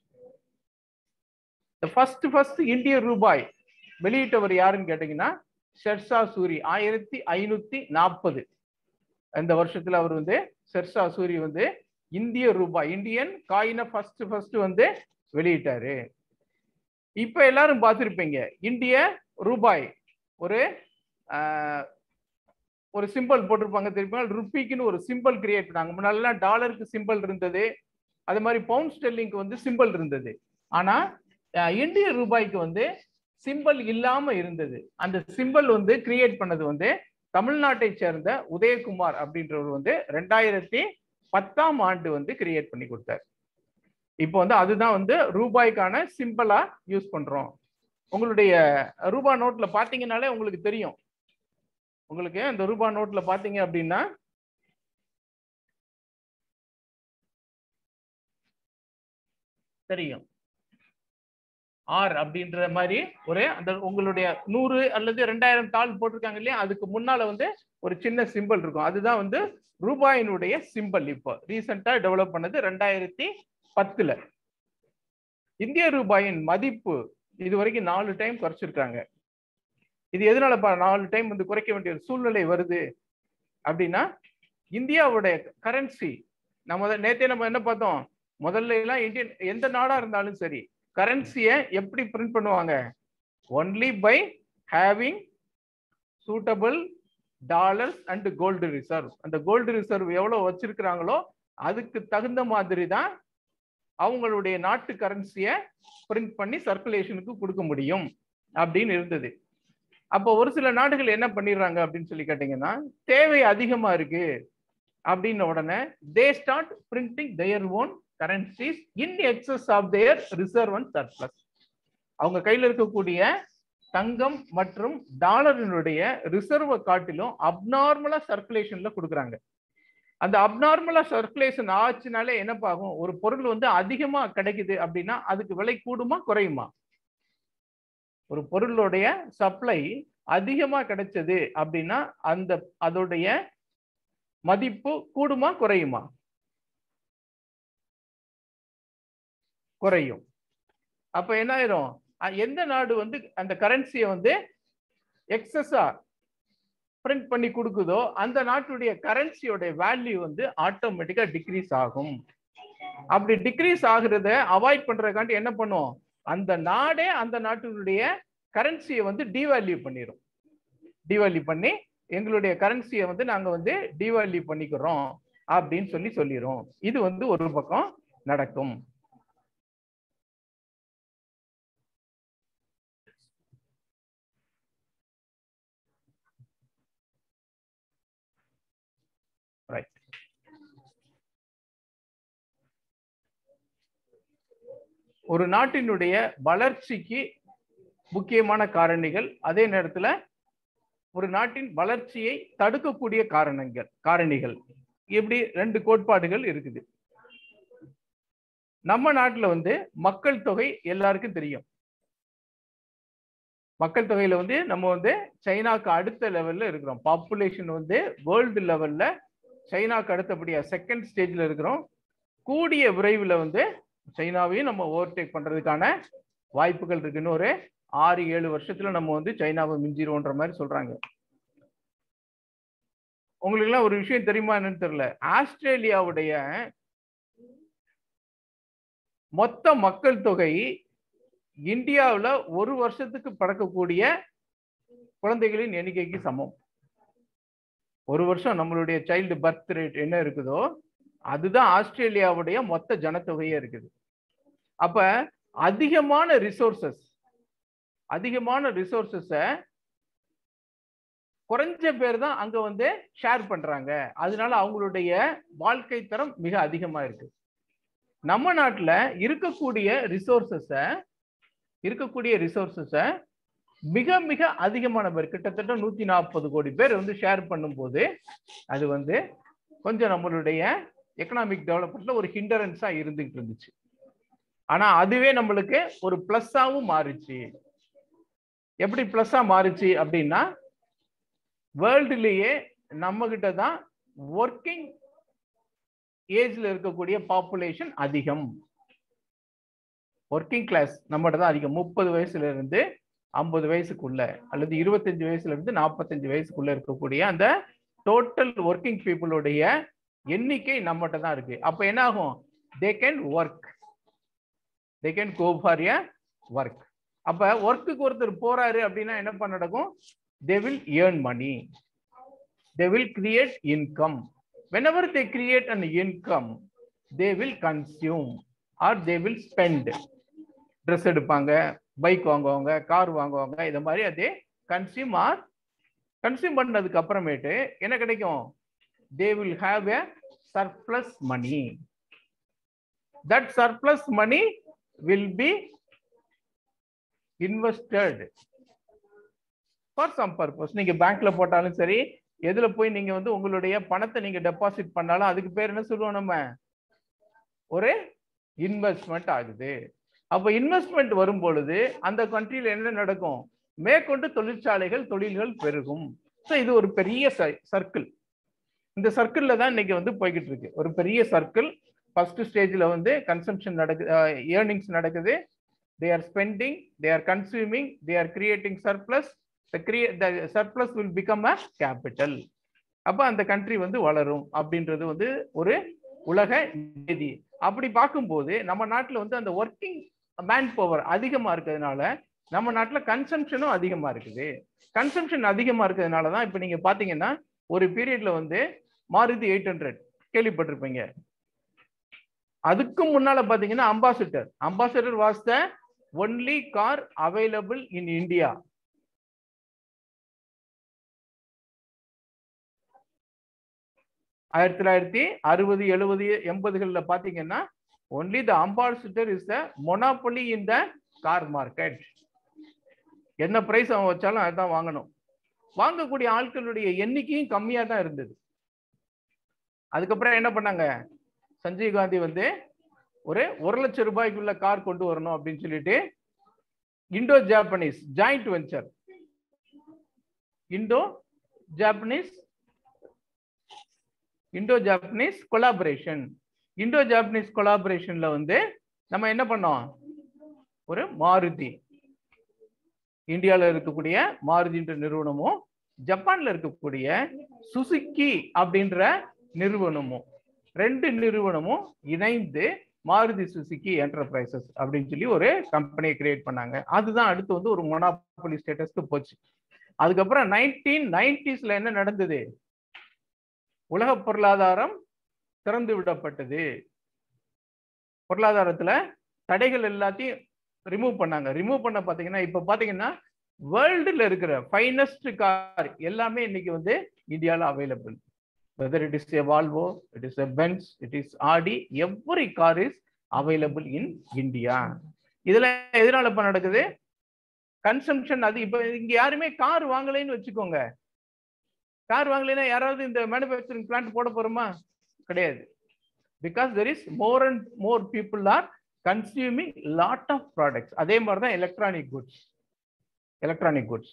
D: ஃபர்ஸ்ட் ஃபர்ஸ்ட் இந்திய ரூபாய் வெளியிட்டவர் யாருன்னு கேட்டீங்கன்னா ஷெர்ஷா சூரி. ஆயிரத்தி ஐநூத்தி நாற்பது இந்த வருஷத்துல அவர் வந்து ஷெர்ஷா சூரி வந்து இந்திய ரூபாய் இந்தியன் காயினை ஃபர்ஸ்ட் ஃபர்ஸ்ட் வந்து வெளியிட்டாரு. இப்ப எல்லாரும் பார்த்திருப்பீங்க, இந்திய ரூபாய் ஒரு ஒரு சிம்பிள் போட்டிருப்பாங்க தெரியுமா? ருப்பிக்குன்னு ஒரு சிம்பிள் கிரியேட் பண்ணாங்க. முன்னாடிலாம் டாலருக்கு சிம்பிள் இருந்தது, அது மாதிரி பவுண்ட் ஸ்டெர்லிங்க்கு வந்து சிம்பிள் இருந்தது. ஆனா இந்திய ரூபாய்க்கு வந்து சிம்பிள் இல்லாம இருந்தது. அந்த சிம்பிள் வந்து கிரியேட் பண்ணது வந்து தமிழ்நாட்டை சேர்ந்த உதயகுமார் அப்படின்றவர் வந்து ரெண்டாயிரத்தி பத்தாம் ஆண்டு வந்து கிரியேட் பண்ணி கொடுத்தார். இப்போ வந்து அதுதான் வந்து ரூபாய்க்கான சிம்பிளா யூஸ் பண்றோம். உங்களுடைய ரூபா நோட்ல பாத்தீங்கன்னாலே உங்களுக்கு தெரியும். உங்களுக்கு அந்த ரூபா நோட்ல பாத்தீங்க அப்படின்னா தெரியும், ஆர் அப்படின்ற மாதிரி ஒரு அந்த உங்களுடைய நூறு அல்லது ரெண்டாயிரம் தாள் போட்டிருக்காங்க இல்லையா, அதுக்கு முன்னால வந்து ஒரு சின்ன சிம்பிள் இருக்கும். அதுதான் வந்து ரூபாயினுடைய சிம்பிள். இப்போ ரீசெண்டா டெவலப் பண்ணது ரெண்டாயிரத்தி பத்துல. இந்திய ரூபாயின் மதிப்பு இது வரைக்கும் நாலு டைம் குறைச்சிருக்காங்க. இது எதனால நாலு டைம் வந்து குறைக்க வேண்டிய சூழ்நிலை வருது அப்படின்னா, இந்தியாவுடைய கரன்சி நம்ம நேத்தே நம்ம என்ன பார்த்தோம், முதல்ல எல்லாம் இந்தியன் எந்த நாடா இருந்தாலும் சரி கரன்சியை எப்படி பிரிண்ட் பண்ணுவாங்க? Only by having suitable dollars and gold reserve. அந்த கோல்டு ரிசர்வ் எவ்வளவு வச்சிருக்கிறாங்களோ அதுக்கு தகுந்த மாதிரி தான் அவங்களுடைய நாட்டு கரன்சியை பிரிண்ட் பண்ணி சர்க்குலேஷனுக்கு கொடுக்க முடியும் அப்படின்னு இருந்தது. அப்போ ஒரு சில நாடுகள் என்ன பண்ணிடுறாங்க அப்படின்னு சொல்லி கேட்டீங்கன்னா, தேவை அதிகமா இருக்கு அப்படின்னு உடனே they start printing their own currencies in excess of their reserve and surplus. அவங்க கையில் இருக்கக்கூடிய தங்கம் மற்றும் டாலரினுடைய ரிசர்வை காட்டிலும் அப்நார்மலா சர்க்குலேஷன்ல கொடுக்குறாங்க. அந்த அப்நார்மலா சர்க்குலேஷன் ஆச்சுனாலே என்னப்பாகும், ஒரு பொருள் வந்து அதிகமா கிடைக்குது அப்படின்னா அதுக்கு விலை கூடுமா குறையுமா? ஒரு பொருளுடைய சப்ளை அதிகமா கிடைச்சது அப்படின்னா அந்த அதோடைய மதிப்பு கூடுமா குறையுமா? குறையும். அப்ப என்ன ஆயிரும், எந்த நாடு வந்து அந்த கரன்சியை வந்து எக்ஸஸா பிரிண்ட் பண்ணி கொடுக்குதோ அந்த நாட்டுடைய கரன்சியோட வேல்யூ வந்து ஆட்டோமேட்டிக்கா டிக்ரீஸ் ஆகும். அப்படி டிக்ரீஸ் ஆகுறத அவாய்ட் பண்றதுக்காண்டி என்ன பண்ணும், அந்த நாடே அந்த நாட்டினுடைய கரன்சியை வந்து டிவேல்யூ பண்ணிடும். டிவேல்யூ பண்ணி எங்களுடைய கரன்சியை வந்து நாங்க வந்து டிவேல்யூ பண்ணிக்கிறோம் அப்படின்னு சொல்லி சொல்லிடும். இது வந்து ஒரு பக்கம் நடக்கும். ரைட். ஒரு நாட்டினுடைய வளர்ச்சிக்கு முக்கியமான காரணிகள், அதே நேரத்தில் ஒரு நாட்டின் வளர்ச்சியை தடுக்கக்கூடிய காரணங்கள் காரணிகள் இப்படி ரெண்டு கோட்பாடுகள் இருக்குது. நம்ம நாட்டில் வந்து மக்கள் தொகை எல்லாருக்கும் தெரியும். மக்கள் தொகையில வந்து நம்ம வந்து சைனாக்கு அடுத்த லெவல்ல இருக்கிறோம். பாப்புலேஷன் வந்து வேர்ல்டு லெவல்ல சைனாக்கு அடுத்தபடியா செகண்ட் ஸ்டேஜ்ல இருக்கிறோம். கூடிய விரைவில் வந்து சைனாவையும் நம்ம ஓவர்டேக் பண்றதுக்கான வாய்ப்புகள் இருக்குன்னு ஒரு ஆறு ஏழு வருஷத்துல நம்ம வந்து சைனாவை மிஞ்சிருவோன்ற மாதிரி சொல்றாங்க. உங்களுக்கு எல்லாம் ஒரு விஷயம் தெரியுமா என்னன்னு தெரியல, ஆஸ்திரேலியாவுடைய மொத்த மக்கள் தொகை இந்தியாவில் ஒரு வருஷத்துக்கு பிறக்கக்கூடிய குழந்தைகளின் எண்ணிக்கைக்கு சமம். ஒரு வருஷம் நம்மளுடைய சைல்டு பர்த் ரேட் என்ன இருக்குதோ அதுதான் ஆஸ்திரேலியாவுடைய மொத்த ஜனத்தொகையே இருக்குது. அப்ப அதிகமான ரிசோர்சஸ் அதிகமான ரிசோர்சஸ குறைஞ்ச பேர் தான் அங்க வந்து ஷேர் பண்றாங்க. அதனால அவங்களுடைய வாழ்க்கை தரம் மிக அதிகமா இருக்கு. நம்ம நாட்டுல இருக்கக்கூடிய ரிசோர்சஸ இருக்கக்கூடிய ரிசோர்சஸ மிக மிக அதிகமான பேர், கிட்டத்தட்ட நூத்தி நாற்பது கோடி பேர் வந்து ஷேர் பண்ணும்போது அது வந்து கொஞ்சம் நம்மளுடைய எக்கனாமிக் டெவலப்மெண்ட்ல ஒரு ஹிண்டரன்ஸா இருந்துகிட்டு இருந்துச்சு. ஆனா அதுவே நம்மளுக்கு ஒரு பிளஸ்ஸாவும் மாறிச்சு. எப்படி பிளஸ்ஸா மாறிச்சு அப்படின்னா, வேர்ல்டுலயே நம்ம கிட்ட தான் ஒர்க்கிங் ஏஜ்ல இருக்கக்கூடிய பாப்புலேஷன் அதிகம். ஒர்க்கிங் கிளாஸ் நம்மகிட்ட தான் அதிகம். முப்பது வயசுல இருந்து ஐம்பது வயசுக்குள்ள அல்லது இருபத்தஞ்சு வயசுல இருந்து நாற்பத்தஞ்சு வயசுக்குள்ள இருக்கக்கூடிய அந்த டோட்டல் ஒர்க்கிங் பீப்புளுடைய எண்ணிக்கை நம்மகிட்ட தான் இருக்கு. அப்ப என்ன ஆகும்? They can work, they can go for a work. அப்ப ஒர்க்குக்கு ஒருத்தர் போறாரு அப்படின்னா என்ன பண்ண நடக்கும்? they will earn money, they will create income. Whenever they create an income, they will consume or they will spend. Dress எடுப்பாங்க, பைக் வாங்குவாங்க, கார் வாங்குவாங்க, இந்த மாதிரி அதே கன்சியூம் ஆர் கன்சியூம் பண்ணதுக்கு அப்புறமேட்டு என்ன கிடைக்கும்? they will have a surplus money. That surplus money will be invested for some purpose. நீங்க பேங்க்ல போட்டாலும் சரி, எதுல போய் நீங்க வந்து உங்களுடைய பணத்தை நீங்க டெபாசிட் பண்ணாலும் அதுக்கு பேர் என்ன சொல்லுவோம்? நம்ம ஒரு இன்வெஸ்ட்மெண்ட் ஆகுது. அப்ப இன்வெஸ்ட்மெண்ட் வரும் பொழுது அந்த கண்ட்ரியில என்ன நடக்கும்? மேற்கொண்டு தொழிற்சாலைகள் தொழில்கள் பெருகும். ஸோ இது ஒரு பெரிய சர்க்கிள். இந்த சர்க்கிள்ல தான் இன்னைக்கு வந்து போய்கிட்டு இருக்கு. ஒரு பெரிய சர்க்கிள். ஃபர்ஸ்ட் ஸ்டேஜ்ல வந்து கன்சம்ஷன் நடக்குது, ஏர்னிங்ஸ் நடக்குது. they are spending, they are consuming, they are creating surplus. the create the surplus will become a capital. அப்ப அந்த கண்ட்ரி வந்து வளரும் அப்படின்றது வந்து ஒரு உலக நிதி. அப்படி பார்க்கும்போது நம்ம நாட்டுல வந்து அந்த ஒர்க்கிங் மேன் பவர் அதிகமா இருக்கிறதுனால நம்ம நாட்டுல கன்சம்ஷனும் அதிகமா இருக்குது. கன்சம்ஷன் அதிகமா இருக்கிறதுனால தான் இப்ப நீங்க பாத்தீங்கன்னா ஒரு பீரியட்ல வந்து மாருதி எயிட் ஹண்ட்ரட் கேள்விப்பட்டிருப்பீங்க. அதுக்கு முன்னால பாத்தீங்கன்னா Ambassador Ambassador was the only car available in India. ஆயிரத்தி தொள்ளாயிரத்தி அறுபது எழுபது எண்பதுகள்ல பாத்தீங்கன்னா only the Ambassador is the monopoly in the car market. என்ன பிரைஸ் அவன் வச்சாலும் அதுதான் வாங்கணும். வாங்கக்கூடிய ஆட்களுடைய எண்ணிக்கையும் கம்மியா தான் இருந்தது. அதுக்கப்புறம் என்ன பண்ணாங்க? சஞ்சய் காந்தி வந்து ஒரு ஒரு லட்சம் ரூபாய்க்குள்ள கார் கொண்டு வரணும் அப்படின்னு சொல்லிட்டு Indo Japanese joint venture, Indo Japanese Indo Japanese collaboration Indo Japanese கொலாபரேஷன்ல வந்து நம்ம என்ன பண்ணோம்? ஒரு மாருதி, இந்தியாவில் இருக்கக்கூடிய மாருதின்ற நிறுவனமும் ஜப்பான்ல இருக்கக்கூடிய சுசுகி அப்படின்ற நிறுவனமும் ரெண்டு நிறுவனமும் இணைந்து மாருதி சுசுகி என்டர்பிரைசஸ் அப்படின்னு சொல்லி ஒரு கம்பெனியை கிரியேட் பண்ணாங்க. அதுதான் அடுத்து வந்து ஒரு மொனாபொலி ஸ்டேட்டஸ்க்கு போச்சு. அதுக்கப்புறம் நைன்டீன் நைன்டிஸ்ல என்ன நடந்தது? உலக பொருளாதாரம் திறந்து விடப்பட்டது. பொருளாதாரத்துல தடைகள் எல்லாத்தையும் ரிமூவ் பண்ணாங்க. ரிமூவ் பண்ண பாத்தீங்கன்னா இப்ப பாத்தீங்கன்னா வேர்ல்டுல இருக்கிற ஃபைனஸ்ட் கார் எல்லாமே இன்னைக்கு வந்து இந்தியாவில் available. whether it is a Volvo, it is a Benz, it is Audi, every car is available in India. இதுல எதனால இப்ப நடக்குது? கன்சம்ஷன். அது இப்ப இங்க யாருமே கார் வாங்கலைன்னு வச்சுக்கோங்க. கார் வாங்கலைன்னா யாராவது இந்த மேனுஃபேக்சரிங் பிளான்ட் போட போறோமா? கிடையாது. Because there is more and more people are consuming lot of products. அதே மாதிரி தான் எலக்ட்ரானிக் குட்ஸ். எலக்ட்ரானிக் குட்ஸ்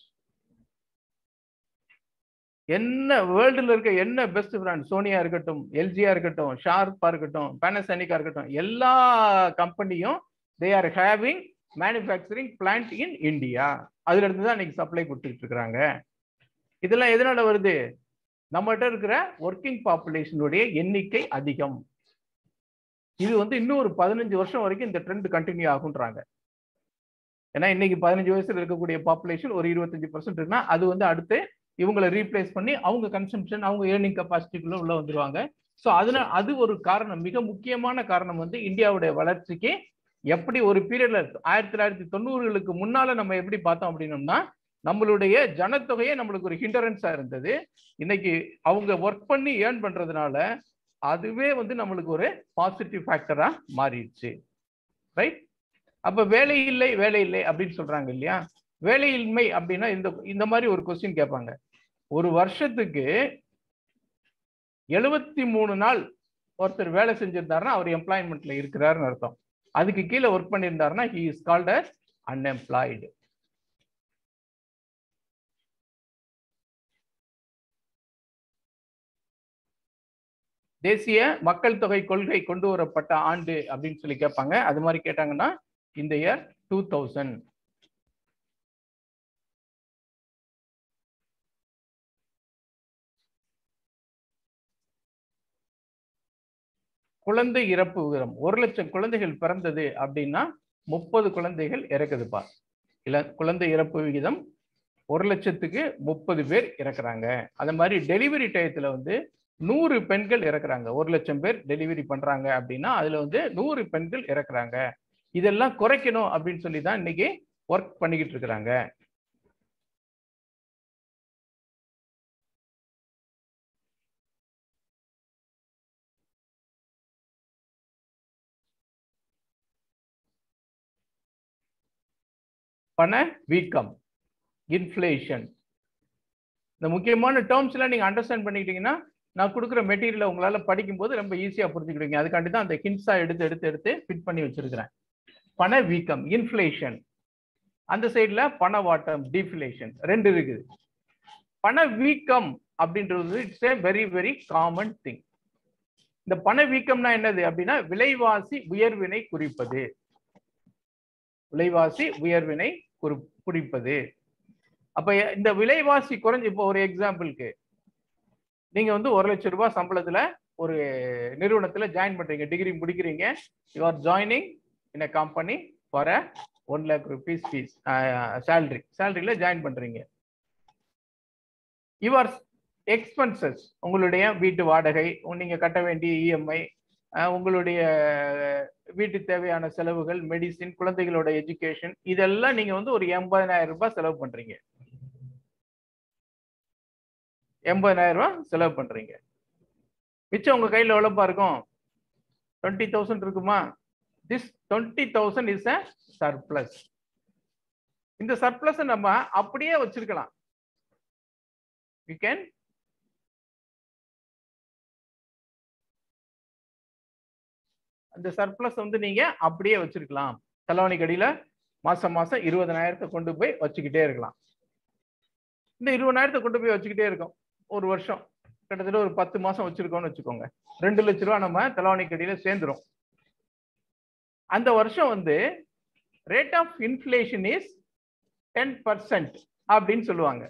D: என்ன வேர்ல்டுல இருக்க என்ன பெஸ்ட் பிராண்ட், சோனியா இருக்கட்டும், எல்ஜியா இருக்கட்டும், ஷார்ப்பா இருக்கட்டும், பேனசோனிக்கா இருக்கட்டும், எல்லா கம்பெனியும் they are having manufacturing plant in India. அதுல இருந்து தான் இன்னைக்கு சப்ளை கொடுத்துட்டு இருக்காங்க. இதெல்லாம் எதனால வருது? நம்மகிட்ட இருக்கிற ஒர்க்கிங் பாப்புலேஷனுடைய எண்ணிக்கை அதிகம். இது வந்து இன்னும் ஒரு பதினஞ்சு வருஷம் வரைக்கும் இந்த ட்ரெண்ட் கண்டினியூ ஆகுன்றாங்க. ஏன்னா இன்னைக்கு பதினஞ்சு வயசுல இருக்கக்கூடிய பாப்புலேஷன் ஒரு இருபத்தஞ்சு பர்சன்ட் இருக்குன்னா அது வந்து அடுத்து இவங்களை ரீப்ளேஸ் பண்ணி அவங்க கன்சம்ஷன் அவங்க ஏர்னிங் கெப்பாசிட்டிக்குள்ள உள்ள வந்துருவாங்க. ஸோ அதனால அது ஒரு காரணம், மிக முக்கியமான காரணம் வந்து இந்தியாவுடைய வளர்ச்சிக்கு. எப்படி ஒரு பீரியட்ல ஆயிரத்தி தொள்ளாயிரத்தி தொண்ணூறுகளுக்கு முன்னால நம்ம எப்படி பார்த்தோம் அப்படின்னோம்னா நம்மளுடைய ஜனத்தொகையே நம்மளுக்கு ஒரு ஹிண்டரன்ஸா இருந்தது. இன்னைக்கு அவங்க ஒர்க் பண்ணி ஏர்ன் பண்றதுனால அதுவே வந்து நம்மளுக்கு ஒரு பாசிட்டிவ் ஃபேக்டரா மாறிடுச்சு. ரைட்? அப்ப வேலை இல்லை வேலை இல்லை அப்படின்னு சொல்றாங்க இல்லையா? வேலையின்மை அப்படின்னா இந்த இந்த மாதிரி ஒரு கொஸ்டின் கேட்பாங்க. ஒரு வருஷத்துக்கு எழுபத்தி மூணு நாள் ஒருத்தர் வேலை செஞ்சிருந்தாருன்னா அவர் எம்ப்ளாய்மெண்ட்ல இருக்கிறாருன்னு அர்த்தம். அதுக்கு கீழே ஒர்க் பண்ணியிருந்தாருன்னா he is called as unemployed. தேசிய மக்கள் தொகை கொள்கை கொண்டு வரப்பட்ட ஆண்டு அப்படின்னு சொல்லி கேட்பாங்க. அது மாதிரி கேட்டாங்கன்னா இந்த இயர் டூ தௌசண்ட். குழந்தை இறப்பு விகிதம் ஒரு லட்சம் குழந்தைகள் பிறந்தது அப்படின்னா முப்பது குழந்தைகள் இறக்குதுப்பா. இல்ல குழந்தை இறப்பு விகிதம் ஒரு லட்சத்துக்கு முப்பது பேர் இறக்குறாங்க. அந்த மாதிரி டெலிவரி டயத்துல வந்து நூறு பெண்கள் இறக்குறாங்க. ஒரு லட்சம் பேர் டெலிவரி பண்றாங்க அப்படின்னா அதுல வந்து நூறு பெண்கள் இறக்குறாங்க. இதெல்லாம் குறைக்கணும் அப்படின்னு சொல்லி தான் இன்னைக்கு ஒர்க் பண்ணிக்கிட்டு இருக்கிறாங்க. பண வீக்கம், இன்ஃப்ளேஷன், இந்த முக்கியமான டேர்ம்ஸ் எல்லாம் நீங்க அண்டர்ஸ்டாண்ட் பண்ணிக்கிட்டீங்கன்னா நான் கொடுக்குற மெட்டீரியலை உங்களால படிக்கும் போது ரொம்ப ஈஸியா புரிஞ்சுக்கிடுவீங்க. அதுக்காண்டி தான் அந்த ஹிண்ட்ஸா எடுத்து எடுத்து எடுத்து ஃபிட் பண்ணி வச்சிருக்கிறேன். பண வீக்கம், இன்ஃப்ளேஷன், அந்த சைட்ல பணவாட்டம், டிஃப்ளேஷன் ரெண்டு இருக்குது. பண வீக்கம் அப்படின்றது it's a very very common thing. இந்த பண வீக்கம்னா என்னது அப்படின்னா விலைவாசி உயர்வினை குறிப்பது. விலைவாசி உயர்வினை குறிப்பது. அப்ப இந்த விலைவாசி குறைஞ்சு, இப்போ ஒரு எக்ஸாம்பிளுக்கு நீங்க வந்து ஒரு லட்சம் ரூபாய் சம்பளத்துல ஒரு நிறுவனத்துல ஜாயின் பண்றீங்க, டிகிரி முடிக்கிறீங்க. You are joining in a company for a one lakh rupees fees salary சேலரியில ஜாயின் பண்றீங்க. யுவர் எக்ஸ்பென்சஸ், உங்களுடைய வீட்டு வாடகை, நீங்க கட்ட வேண்டிய இஎம்ஐ, உங்களுடைய வீட்டு தேவையான செலவுகள், மெடிசின், குழந்தைகளோட எஜுகேஷன், இதெல்லாம் நீங்க வந்து ஒரு எண்பதாயிரம் ரூபாய் செலவு பண்றீங்க. எண்பதாயிரம் ரூபாய் செலவு பண்றீங்க. மிச்சம் உங்க கையில எவ்வளவுப்பா இருக்கும்? டுவெண்ட்டி தௌசண்ட் இருக்குமா? This twenty thousand is a surplus. இந்த சர்ப்ளஸ் நம்ம அப்படியே வச்சிருக்கலாம். யூ கேன் அந்த சர்ப்ளஸ் வந்து நீங்க அப்படியே வச்சிருக்கலாம். தலைவணி கடியில மாசம் மாசம் இருபதனாயிரத்தை கொண்டு போய் வச்சுக்கிட்டே இருக்கலாம். இந்த இருபதாயிரத்தை கொண்டு போய் வச்சுக்கிட்டே இருக்கும். ஒரு வருஷம் கிட்டத்தட்ட ஒரு பத்து மாசம் வச்சிருக்கோம்னு வச்சுக்கோங்க. ரெண்டு லட்சம் ரூபாய் நம்ம தலைவணி கடியில சேர்ந்துரும். அந்த வருஷம் வந்து rate of inflation is ten percent அப்படின்னு சொல்லுவாங்க.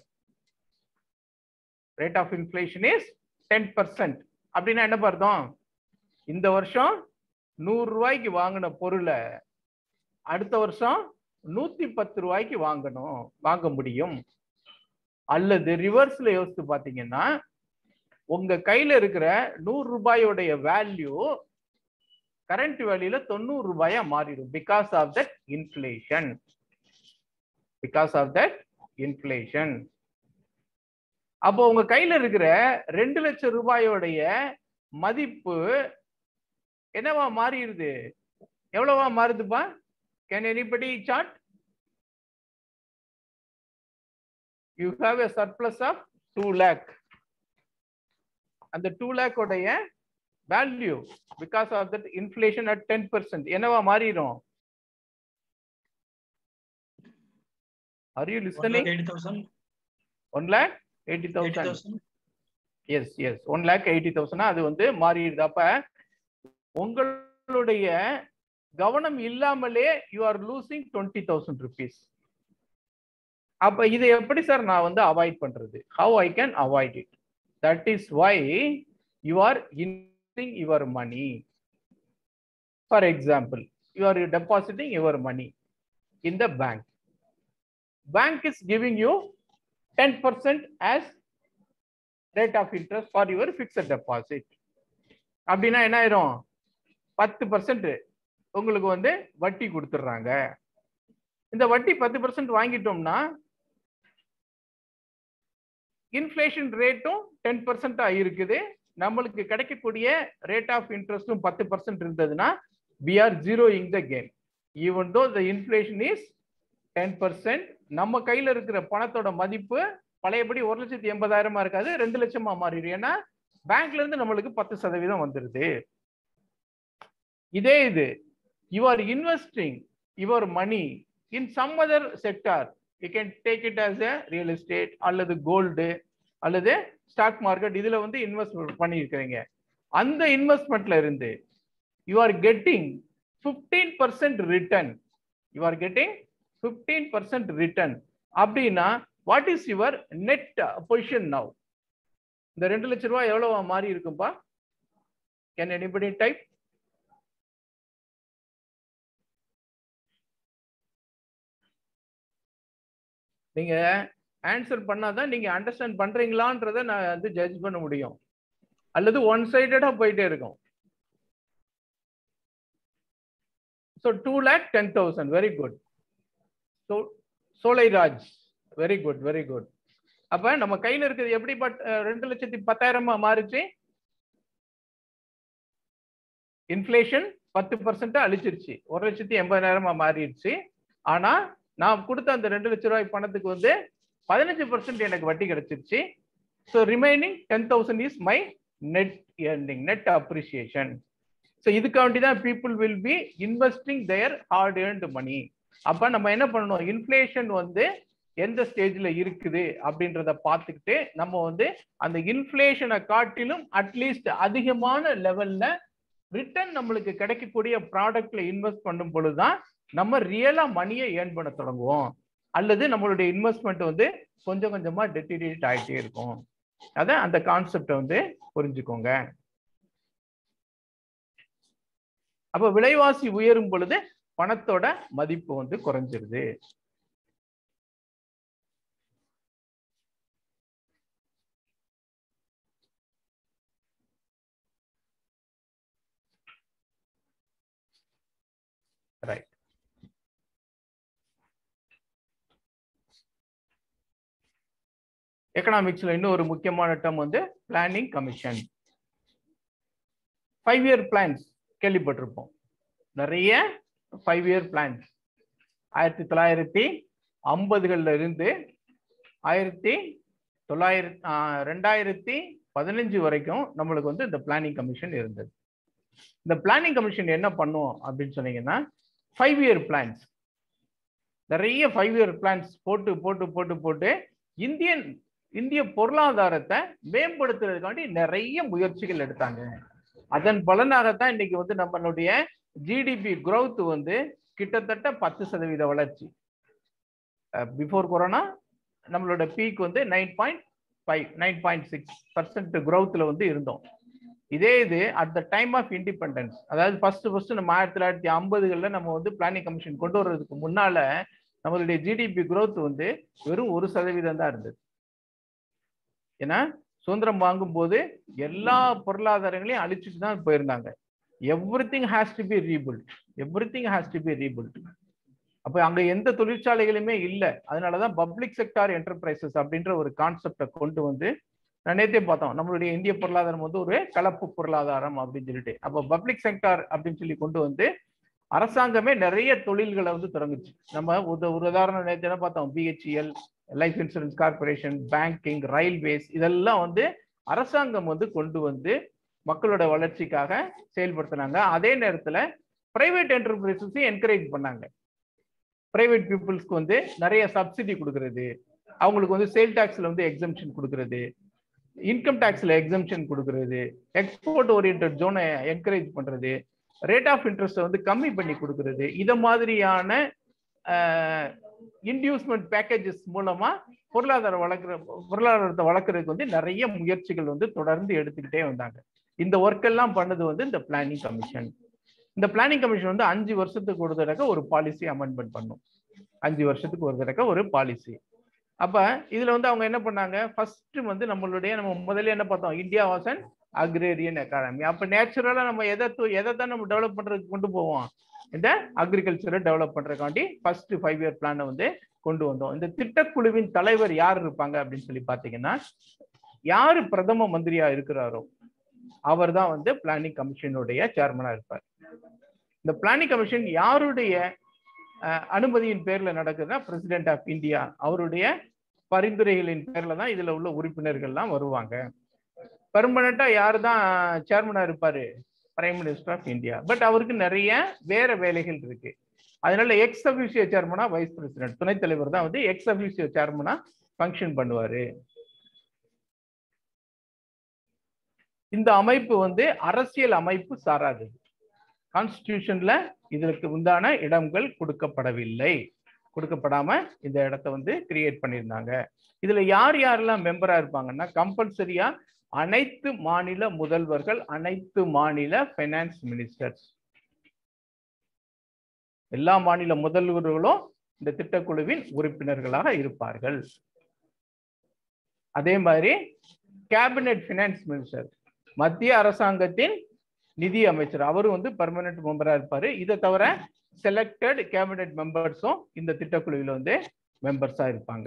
D: Rate of inflation is ten percent அப்படின்னா என்ன அர்த்தம்? இந்த வருஷம் நூறு ரூபாய்க்கு வாங்கின பொருளை அடுத்த வருஷம் நூத்தி பத்து ரூபாய்க்கு வாங்கணும், வாங்க முடியும். அல்லது ரிவர்ஸ்ல யோசித்து பாத்தீங்கன்னா உங்க கையில இருக்கிற நூறு ரூபாயோடைய வேல்யூ கரண்ட் வேல்யூல தொண்ணூறு ரூபாயா மாறிடும். Because of that inflation. Because of that inflation. அப்போ உங்க கையில இருக்கிற ரெண்டு லட்சம் ரூபாயோடைய மதிப்பு என்னவா மாறிடுது? எவ்வளவா மாறுதுப்பா? Can anybody chat? You have a surplus of two lakh. அந்த two lakh உடைய value because of that inflation at ten percent என்னவா மாறிடும்? Are you listening? one lakh eighty thousand. Yes, yes. one lakh eighty thousand அது வந்து மாறிடுது. அப்ப உங்களுடைய கவனம் இல்லாமலே you are losing twenty thousand rupees. அப்ப இதை எப்படி சார் நான் வந்து அவாய்ட் பண்றது? How I can avoid it? That is why you are investing your money. For example, you are depositing your money in the bank. Bank is giving you ten percent as rate of interest for your fixed deposit. அப்படின்னா என்ன ஆயிரும்? பத்து percent உங்களுக்கு வந்து வட்டி கொடுத்துட்றாங்க. இந்த வட்டி பத்து பர்சன்ட் வாங்கிட்டோம்னா இன்ஃப்ளேஷன் ரேட்டும் டென் பர்சன்டா இருக்குது. நம்மளுக்கு கிடைக்கக்கூடிய ரேட் ஆஃப் இன்ட்ரெஸ்டும் பத்து பர்சன்ட் இருந்ததுன்னா we are zeroing the game. Even though the inflation is ten percent, நம்ம கையில இருக்கிற பணத்தோட மதிப்பு பழையபடி ஒரு லட்சத்தி எண்பதாயிரமா இருக்காது, ரெண்டு லட்சமா மாறிடும். ஏன்னா பேங்க்ல இருந்து நம்மளுக்கு பத்து சதவீதம் வந்துருது. இதே இது you are investing your money in some other sector, you can take it as a real estate அல்லது கோல்டு அல்லது ஸ்டாக் மார்க்கெட், இதுல வந்து இன்வெஸ்ட் பண்ணியிருக்கிறீங்க. அந்த இன்வெஸ்ட்மெண்ட்ல இருந்து you are getting fifteen percent return, you are getting fifteen percent return அப்படின்னா what is your net position now? இந்த ரெண்டு லட்சம் ரூபாய் எவ்வளவு மாறி இருக்கும்பா? Can anybody type? நீங்க ஆன்சர் பண்ணாதான் நீங்க அண்டர்ஸ்டாண்ட் பண்றீங்களான்றத நான் வந்து ஜட்ஜ் பண்ண முடியும், அல்லது ஒன் சைடடா போயிட்டே இருக்கும். So two lakh ten thousand, very good. So Solai Raj, very good, very good. அப்ப நம்ம கையில இருக்குது எப்படி பட் ரெண்டு லட்சத்தி பத்தாயிரமா மாறிச்சு? இன்ஃப்ளேஷன் பத்து பர்சன்ட் அழிச்சிருச்சு, ஒரு லட்சத்தி எண்பதாயிரமா மாறிடுச்சு. ஆனா நான் கொடுத்த அந்த ரெண்டு லட்சம் ரூபாய் பணத்துக்கு வந்து பதினஞ்சு பர்சன்ட் எனக்கு வட்டி கிடைச்சிருச்சு. So remaining ten thousand is my net earning, net appreciation. So இதுக்காண்டி தான் people will be investing their hard earned money. அப்ப நம்ம என்ன பண்ணணும், இன்ஃப்ளேஷன் வந்து எந்த ஸ்டேஜ்ல இருக்குது அப்படின்றத பார்த்துக்கிட்டு நம்ம வந்து அந்த இன்ஃப்ளேஷனை காட்டிலும் அட்லீஸ்ட் அதிகமான லெவல்ல ரிட்டர்ன் நம்மளுக்கு கிடைக்கக்கூடிய ப்ராடக்ட்ல இன்வெஸ்ட் பண்ணும் பொழுதுதான் நம்ம ரியலா மணியை ஏர்ன் பண்ண தொடங்குவோம். அல்லது நம்மளுடைய இன்வெஸ்ட்மெண்ட் வந்து கொஞ்சம் கொஞ்சமா டெட்டிரியேட் ஆகிட்டே இருக்கும். அதான் அந்த கான்செப்டை வந்து புரிஞ்சுக்கோங்க. அப்ப விலைவாசி உயரும் பொழுது பணத்தோட மதிப்பு வந்து குறைஞ்சிருது. ரைட். எக்கனாமிக்ஸ்ல இன்னும் ஒரு முக்கியமான டேர்ம் வந்து planning commission. Five year plans கேள்விப்பட்டிருப்போம், நிறைய ஃபைவ் இயர் பிளான்ஸ். ஆயிரத்தி தொள்ளாயிரத்தி ஐம்பதுகள்ல இருந்து ஆயிரத்தி தொள்ளாயிரத்தி ரெண்டாயிரத்தி பதினஞ்சு வரைக்கும் நம்மளுக்கு வந்து இந்த பிளானிங் கமிஷன் இருந்தது. இந்த பிளானிங் கமிஷன் என்ன பண்ணும் அப்படின்னு சொன்னீங்கன்னா, ஃபைவ் இயர் பிளான்ஸ், நிறைய ஃபைவ் இயர் பிளான்ஸ் போட்டு போட்டு போட்டு போட்டு இந்தியன் இந்திய பொருளாதாரத்தை மேம்படுத்துறதுக்காண்டி நிறைய முயற்சிகள் எடுத்தாங்க. அதன் பலனாகத்தான் இன்னைக்கு வந்து நம்மளுடைய ஜிடிபி growth வந்து கிட்டத்தட்ட பத்து சதவீத வளர்ச்சி. பிஃபோர் கொரோனா நம்மளோட பீக் வந்து nine point five nine point six percent growthல வந்து இருந்தோம். இதே இது at the time of independence, அதாவது ஃபர்ஸ்ட் ஃபர்ஸ்ட் நம்ம ஆயிரத்தி தொள்ளாயிரத்தி ஐம்பதுகள்ல நம்ம வந்து பிளானிங் கமிஷன் கொண்டு வர்றதுக்கு முன்னால நம்மளுடைய ஜிடிபி growth வந்து வெறும் ஒரு சதவீதம் தான் இருந்தது. ஏன்னா சுதந்திரம் வாங்கும் போது எல்லா பொருளாதாரங்களையும் அழிச்சுட்டு தான் போயிருந்தாங்க. Everything has to be rebuild, everything has to be rebuild. அப்ப அங்க எந்த தொழிற்சாலைகளுமே இல்லை. அதனாலதான் பப்ளிக் செக்டார் என்டர்பிரைசஸ் அப்படின்ற ஒரு கான்செப்டை கொண்டு வந்து நான் நேற்றே பார்த்தோம், நம்மளுடைய இந்திய பொருளாதாரம் வந்து ஒரு கலப்பு பொருளாதாரம் அப்படின்னு சொல்லிட்டு. அப்போ பப்ளிக் செக்டார் அப்படின்னு சொல்லி கொண்டு வந்து அரசாங்கமே நிறைய தொழில்களை வந்து தொடங்குச்சு. நம்ம ஒரு உதாரணம் நேற்று என்ன பார்த்தோம், BHEL, life insurance corporation, banking, railways, இதெல்லாம் வந்து அரசாங்கம் வந்து கொண்டு வந்து மக்களோட வளர்ச்சிக்காக செயல்படுத்தினாங்க. அதே நேரத்தில் பிரைவேட் என்டர்பிரைசஸையும் என்கரேஜ் பண்ணாங்க. பிரைவேட் பீப்புள்ஸ்க்கு வந்து நிறைய சப்சிடி கொடுக்கறது, அவங்களுக்கு வந்து சேல் டாக்ஸ்ல வந்து எக்ஸம்ஷன் கொடுக்கறது, இன்கம் டாக்ஸ்ல எக்ஸம்ஷன் கொடுக்கறது, எக்ஸ்போர்ட் ஓரியன்டட் ஜோனை என்கரேஜ் பண்றது, ரேட் ஆஃப் இன்ட்ரெஸ்ட் வந்து கம்மி பண்ணி கொடுக்கறது, இத மாதிரியான இன்டியூஸ்மெண்ட் பேக்கேஜஸ் மூலமா பொருளாதார வளர்க்குற பொருளாதாரத்தை வளர்க்கறதுக்கு வந்து நிறைய முயற்சிகள் வந்து தொடர்ந்து எடுத்துக்கிட்டே வந்தாங்க. இந்த ஒர்க் எல்லாம் பண்ணது வந்து இந்த பிளானிங் கமிஷன். இந்த பிளானிங் கமிஷன் வந்து அஞ்சு வருஷத்துக்கு ஒரு தடவை ஒரு பாலிசி அமெண்ட்மெண்ட் பண்ணும். அஞ்சு வருஷத்துக்கு ஒரு தடவை ஒரு பாலிசி. அப்ப இதுல வந்து அவங்க என்ன பண்ணாங்க, ஃபர்ஸ்ட் வந்து நம்மளுடைய நம்ம முதல்ல என்ன பார்த்தோம், India was an agrarian economy. அப்ப நேச்சுரலா நம்ம எதை எதை தான் நம்ம டெவலப் பண்றதுக்கு கொண்டு போவோம், இந்த அக்ரிகல்ச்சரை டெவலப் பண்றதுக்காண்டி ஃபர்ஸ்ட் ஃபைவ் இயர் பிளானை வந்து கொண்டு வந்தோம். இந்த திட்டக்குழுவின் தலைவர் யார் இருப்பாங்க அப்படின்னு சொல்லி பாத்தீங்கன்னா, யாரு பிரதம மந்திரியா இருக்கிறாரோ அவர் தான் வந்து பிளானிங் கமிஷனுடைய சேர்மனா இருப்பார். இந்த பிளானிங் கமிஷன் யாருடைய அனுமதியின் பேர்ல நடக்குதுன்னா, பிரசிடென்ட் ஆஃப் இந்தியா அவருடைய பரிந்துரைகளின் பேர்ல தான் இதுல உள்ள உறுப்பினர்கள்லாம் வருவாங்க. பெர்மனண்டா யாரு தான் சேர்மனா இருப்பாரு? Prime minister of India. But அவருக்கு நிறைய வேற வேலைகள் இருக்கு. அதனால எக்ஸ் அபிஷியோ சேர்மனா வைஸ் பிரசிடென்ட், துணைத் தலைவர் தான் வந்து எக்ஸ் அபிஷியோ சேர்மனா ஃபங்க்ஷன் பண்ணுவாரு. இந்த அமைப்பு வந்து அரசியல் அமைப்பு சாராது. கான்ஸ்டிடியூஷன்ல இதற்கு உண்டான இடங்கள் கொடுக்கப்படவில்லை. கொடுக்கப்படாம இந்த இடத்தை வந்து கிரியேட் பண்ணியிருந்தாங்க. இதுல யார் யாரெல்லாம் மெம்பரா இருப்பாங்கன்னா, கம்பல்சரியா அனைத்து மாநில முதல்வர்கள், அனைத்து மாநில பைனான்ஸ் மினிஸ்டர்ஸ், எல்லா மாநில முதல்வர்களும் இந்த திட்டக்குழுவின் உறுப்பினர்களாக இருப்பார்கள். அதே மாதிரி கேபினெட் பினான்ஸ் மினிஸ்டர், மத்திய அரசாங்கத்தின் நிதி அமைச்சர், அவரும் வந்து பெர்மனன்ட் மெம்பரா இருப்பாரு. இதை தவிர செலக்டட் கேபினெட் மெம்பர்ஸும் இந்த திட்டக்குழுவில் வந்து மெம்பர்ஸா இருப்பாங்க.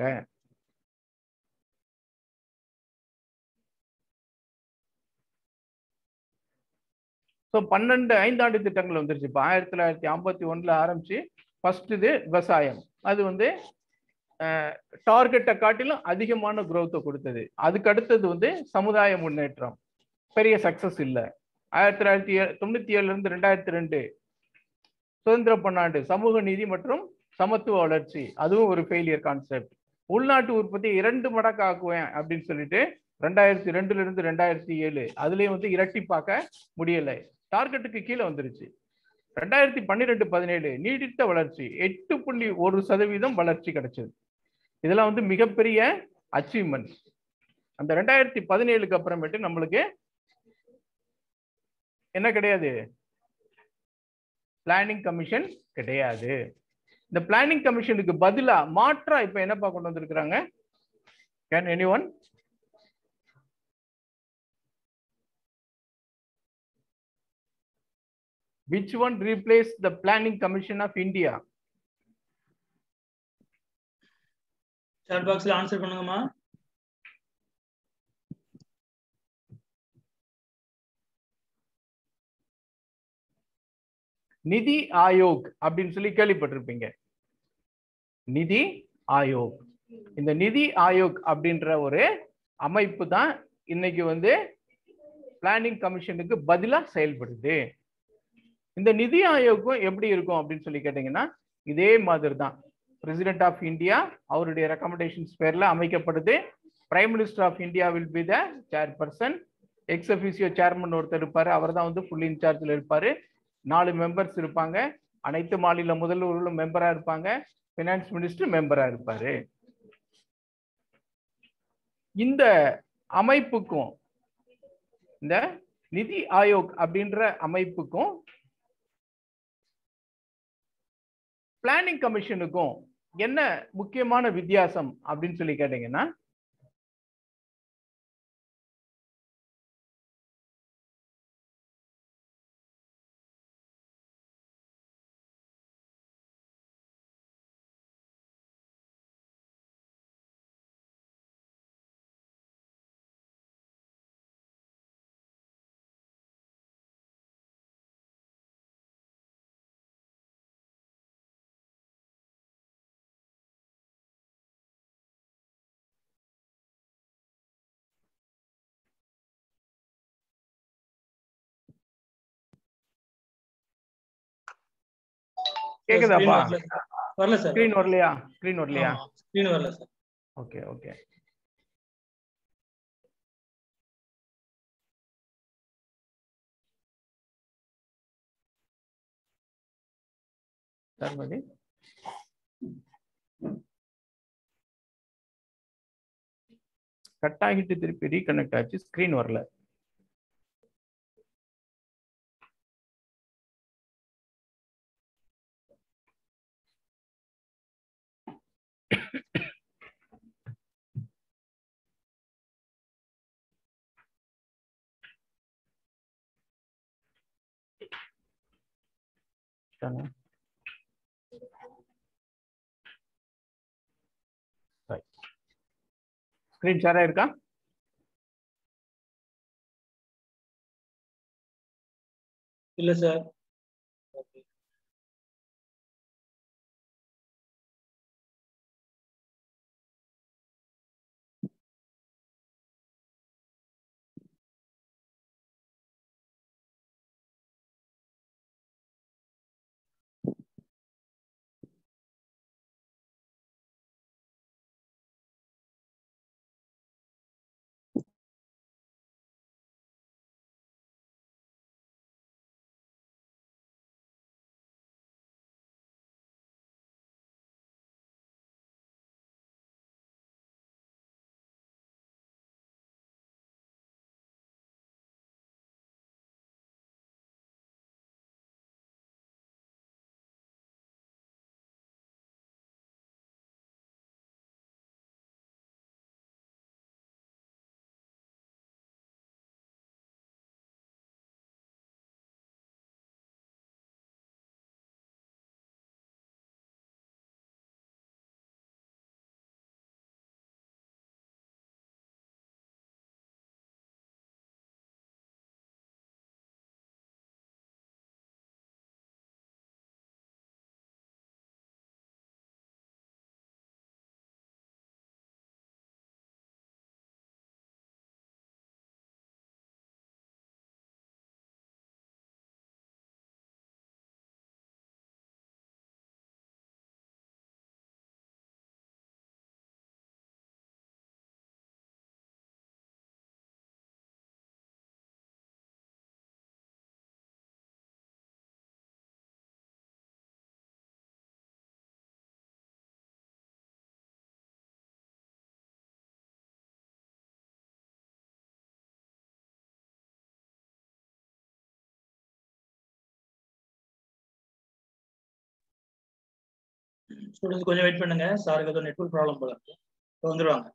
D: ஸோ பன்னெண்டு ஐந்தாண்டு திட்டங்கள் வந்துருச்சு. இப்போ ஆயிரத்தி தொள்ளாயிரத்தி ஐம்பத்தி ஒண்ணுல ஆரம்பிச்சு ஃபர்ஸ்ட் இது விவசாயம். அது வந்து டார்கெட்டை காட்டிலும் அதிகமான குரோத்தை கொடுத்தது. அதுக்கு அடுத்தது வந்து சமுதாய முன்னேற்றம், பெரிய சக்சஸ் இல்லை. ஆயிரத்தி தொள்ளாயிரத்தி தொண்ணூத்தி ஏழுல இருந்து ரெண்டாயிரத்தி ரெண்டு சுதந்திர பன்னாண்டு சமூக நீதி மற்றும் சமத்துவ வளர்ச்சி, அதுவும் ஒரு ஃபெயிலியர் கான்செப்ட். உள்நாட்டு உற்பத்தி இரண்டு மடங்கு ஆக்குவேன் அப்படின்னு சொல்லிட்டு ரெண்டாயிரத்தி ரெண்டுல இருந்து ரெண்டாயிரத்தி ஏழு அதுலயும் வந்து இரட்டிப்பாக்க முடியலை, டார்கெட்டுக்கு கீழே வந்துருச்சு. ரெண்டாயிரத்தி பன்னிரெண்டு பதினேழு நீடித்த வளர்ச்சி எட்டு புள்ளி ஒரு சதவீதம் வளர்ச்சி கிடைச்சது. இதெல்லாம் வந்து மிகப்பெரிய அச்சீவ்மெண்ட். அந்த ரெண்டாயிரத்தி பதினேழுக்கு அப்புறமேட்டு நம்மளுக்கு என்ன கிடையாது? பிளானிங் கமிஷன் கிடையாது. இந்த பிளானிங் கமிஷனுக்கு பதிலா மாற்றா இப்ப என்னப்பா கொண்டு வந்திருக்கிறாங்க? Can anyone? Which one replaced the Planning Commission of India?
C: chat boxல ஆன்சர் பண்ணுங்கம்மா.
D: நிதி ஆயோக் அப்படின்னு சொல்லி கேள்விப்பட்டிருப்பீங்க. நிதி ஆயோக். இந்த நிதி ஆயோக் அப்படின்ற ஒரு அமைப்பு தான் இன்னைக்கு வந்து பிளானிங் கமிஷனுக்கு பதிலா செயல்படுது. இந்த நிதி ஆயோக்கும் எப்படி இருக்கும் அப்படின்னு சொல்லி கேட்டீங்கன்னா, இதே மாதிரி தான் பிரசிடென்ட் ஆஃப் இந்தியா அவருடைய ரெக்கமெண்டேஷன்ஸ் பேர்ல அமைக்கப்படுது. Prime minister of India will be the chairperson. Ex officio chairman ஒருத்தர் இருப்பாரு, அவர் தான் வந்து ஃபுல் இன்சார்ஜ்ல இருப்பாரு. நாலு மெம்பர்ஸ் இருப்பாங்க. அனைத்து மாநில முதல்வர்களும் மெம்பரா இருப்பாங்க. பினான்ஸ் மினிஸ்டர் மெம்பரா இருப்பாரு. இந்த அமைப்புக்கும் இந்த நிதி ஆயோக் அப்படின்ற அமைப்புக்கும் பிளானிங் கமிஷனுக்கும் என்ன முக்கியமான வித்தியாசம் அப்படின்னு சொல்லி கேட்டீங்கன்னா, கேக்குதாப்பா?
C: வரல சார்.
D: ஸ்கிரீன் வரலையா? ஸ்கிரீன் வரலையா?
C: ஸ்கிரீன் வரல சார்.
D: Okay okay. சர்வதி கட் ஆகிட்டு திருப்பி ரீகனெக்ட் ஆச்சு, ஸ்கிரீன் வரல. ஸ்கிரீன் ஷேர் ஆயிருக்கா?
C: இல்ல சார். ஸ்டூடெண்ட்ஸ் கொஞ்சம் வெயிட் பண்ணுங்க. சாருக்கு ஏதோ நெட்வொர்க் ப்ராப்ளம் போல இருக்கு. இப்போ வந்துருவாங்க.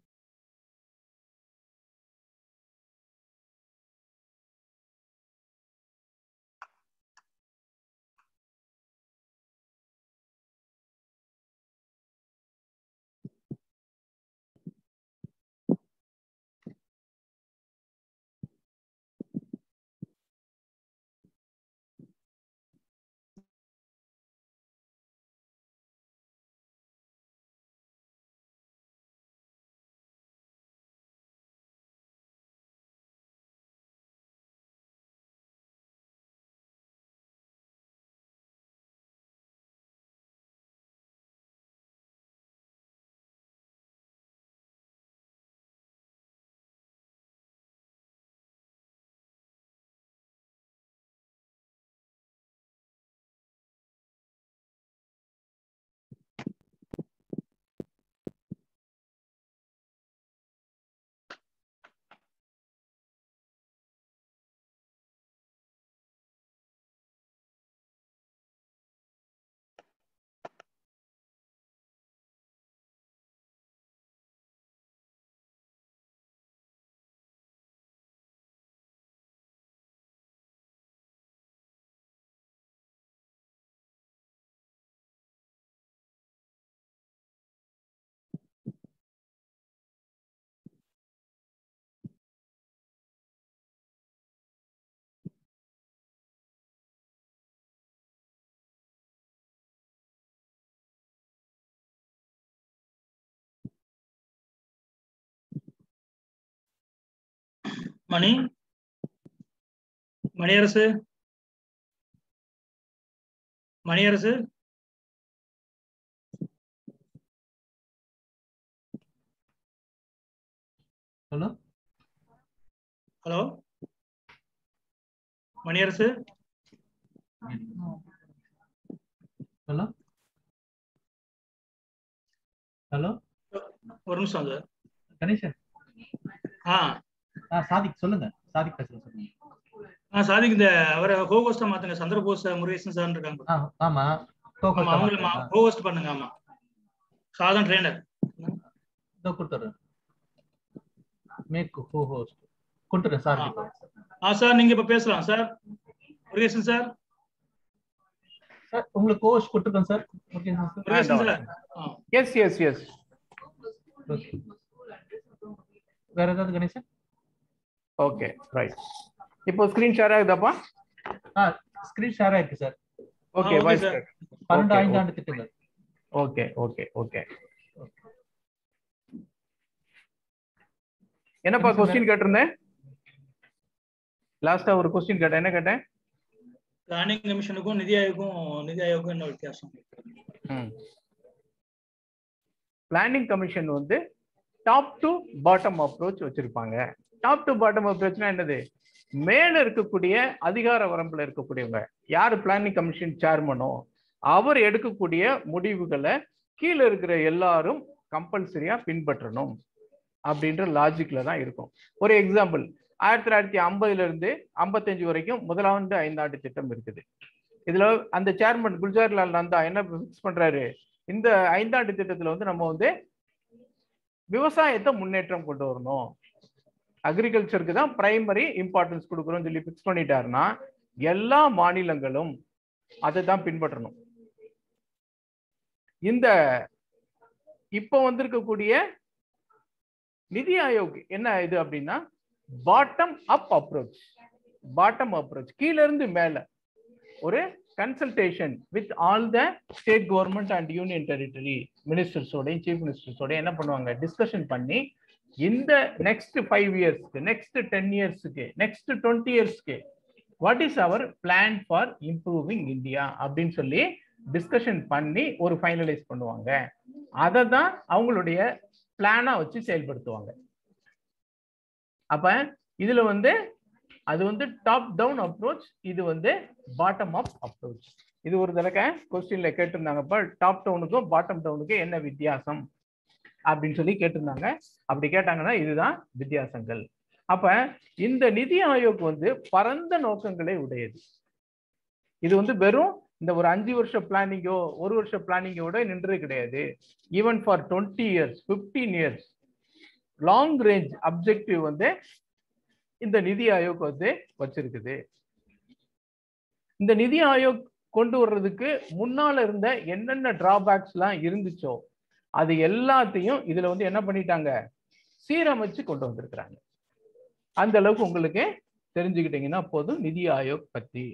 C: Mani Maniyarasu Maniyarasu
A: hello
C: hello Maniyarasu
A: hello hello
C: ஒரு நிமிஷம் சார்.
A: கணேசன்.
C: ஆ
A: ஆ சாதிக் சொல்லுங்க. சாதிக் பேசுறேன் சொல்லுங்க.
C: ஆ சாதிக் இந்த அவரை ஹோஸ்டா மாத்துங்க. சந்திரபோஸ் முருகேசன் சார் இருக்காங்க.
A: ஆ ஆமா
C: ஆமா அவங்கள ஹோஸ்ட் பண்ணுங்க. ஆமா சாதன் ட்ரெய்னர்
A: இதோ கொடுத்துறேன். மேக் ஹோ ஹோஸ்ட் கொடுத்துறேன் சார்.
C: ஆ சார் நீங்க இப்ப பேசலாம் சார். முருகேசன் சார்
A: சார் உங்களுக்கு ஹோஸ்ட் கொடுத்துறேன் sir. Murugesan sir.
C: Murugesan sir.
D: Yes yes yes
A: வேற ஏதாவது கணேசன்?
D: Okay right. இப்போ ஸ்கிரீன் ஷேர் ஆகுதாப்பா?
A: ஆ ஸ்கிரீன் ஷேர் ஆயிருக்கு சார்.
D: ஓகே வாய்ஸ்
A: பன்னெண்டு ஐந்தாண்டு திட்டங்கள்.
D: Okay okay okay. என்னப்பா क्वेश्चन கேட்டிருந்தேன்? லாஸ்டா ஒரு क्वेश्चन கேட்டேன். என்ன கேட்டேன்?
C: பிளானிங் கமிஷனுக்கும் நிதி ஆயோக்கும் நிதி ஆயோக்கும் என்ன வித்தியாசம்?
D: பிளானிங் கமிஷன் வந்து டாப் டு பாட்டம் அப்ரோச் வச்சிருப்பாங்க. டாப் டு பாட்டம் அப்ரோச்னா என்னது? மேல இருக்கக்கூடிய அதிகார வரம்புல இருக்கக்கூடியவங்க யாரு பிளானிங் கமிஷன் சேர்மனோ அவர் எடுக்கக்கூடிய முடிவுகளை கீழே இருக்கிற எல்லாரும் கம்பல்சரியா பின்பற்றணும் அப்படின்ற லாஜிக்ல தான் இருக்கும். ஒரு எக்ஸாம்பிள், ஆயிரத்தி தொள்ளாயிரத்தி ஐம்பதுல இருந்து ஐம்பத்தஞ்சு வரைக்கும் முதலாண்டு ஐந்தாண்டு திட்டம் இருக்குது. இதுல அந்த சேர்மன் குல்ஜார்லால் நந்தா என்ன பிக்ஸ் பண்றாரு, இந்த ஐந்தாண்டு திட்டத்துல வந்து நம்ம வந்து விவசாயத்தை முன்னேற்றம் கொண்டு வரணும், அக்ரிகல்ச்சருக்கு தான் பிரைமரி இம்பார்ட்டன்ஸ் கொடுக்குறோம் சொல்லி பிக்ஸ் பண்ணிட்டாருன்னா எல்லா மாநிலங்களும் அதை தான் பின்பற்றணும். இந்த இப்ப வந்திருக்கக்கூடிய நிதி ஆயோக் என்ன இது அப்படின்னா bottom up approach. Bottom approach கீழ இருந்து மேல ஒரு consultation with all the state government and union territory மினிஸ்டர்ஸோட சீஃப் மினிஸ்டர்ஸோட என்ன பண்ணுவாங்க, டிஸ்கஷன் பண்ணி இந்த நெக்ஸ்ட் ஃபைவ் இயர்ஸ்க்கு நெக்ஸ்ட் டென் இயர்ஸ்க்கு நெக்ஸ்ட் டுவெண்ட்டி இயர்ஸ்க்கு what is our plan for improving India அப்படின்னு சொல்லி டிஸ்கஷன் பண்ணி ஒரு ஃபைனலைஸ் பண்ணுவாங்க. அதை தான் அவங்களுடைய பிளானா வச்சு செயல்படுத்துவாங்க. அப்ப இதுல வந்து அது வந்து டாப் டவுன் அப்ரோச், இது வந்து பாட்டம் அப் அப்ரோச். இது ஒரு தடவை கொஸ்டின்ல கேட்டிருந்தாங்கப்ப டாப் டவுனுக்கும் பாட்டம் டவுனுக்கும் என்ன வித்தியாசம் அப்படின்னு சொல்லி கேட்டிருந்தாங்க. அப்படி கேட்டாங்கன்னா இதுதான் வித்தியாசங்கள். அப்ப இந்த நிதி ஆயோக் வந்து பரந்த நோக்கங்களை உடையது. இது வந்து வெறும் இந்த ஒரு அஞ்சு வருஷம் பிளானிங்கோ ஒரு வருஷம் பிளானிங்கோட நின்று கிடையாது. Even for twenty years fifteen years long range objective வந்து இந்த நிதி ஆயோக் வந்து வச்சிருக்குது. இந்த நிதி ஆயோக் கொண்டு வர்றதுக்கு முன்னால இருந்த என்னென்ன டிராபேக்ஸ் எல்லாம் இருந்துச்சோ அது எல்லாத்தையும் இதுல வந்து என்ன பண்ணிட்டாங்க, சீரமைச்சு கொண்டு வந்திருக்கிறாங்க. அந்த அளவுக்கு உங்களுக்கு தெரிஞ்சுக்கிட்டீங்கன்னா போதும் நிதி ஆயோக் பத்தி.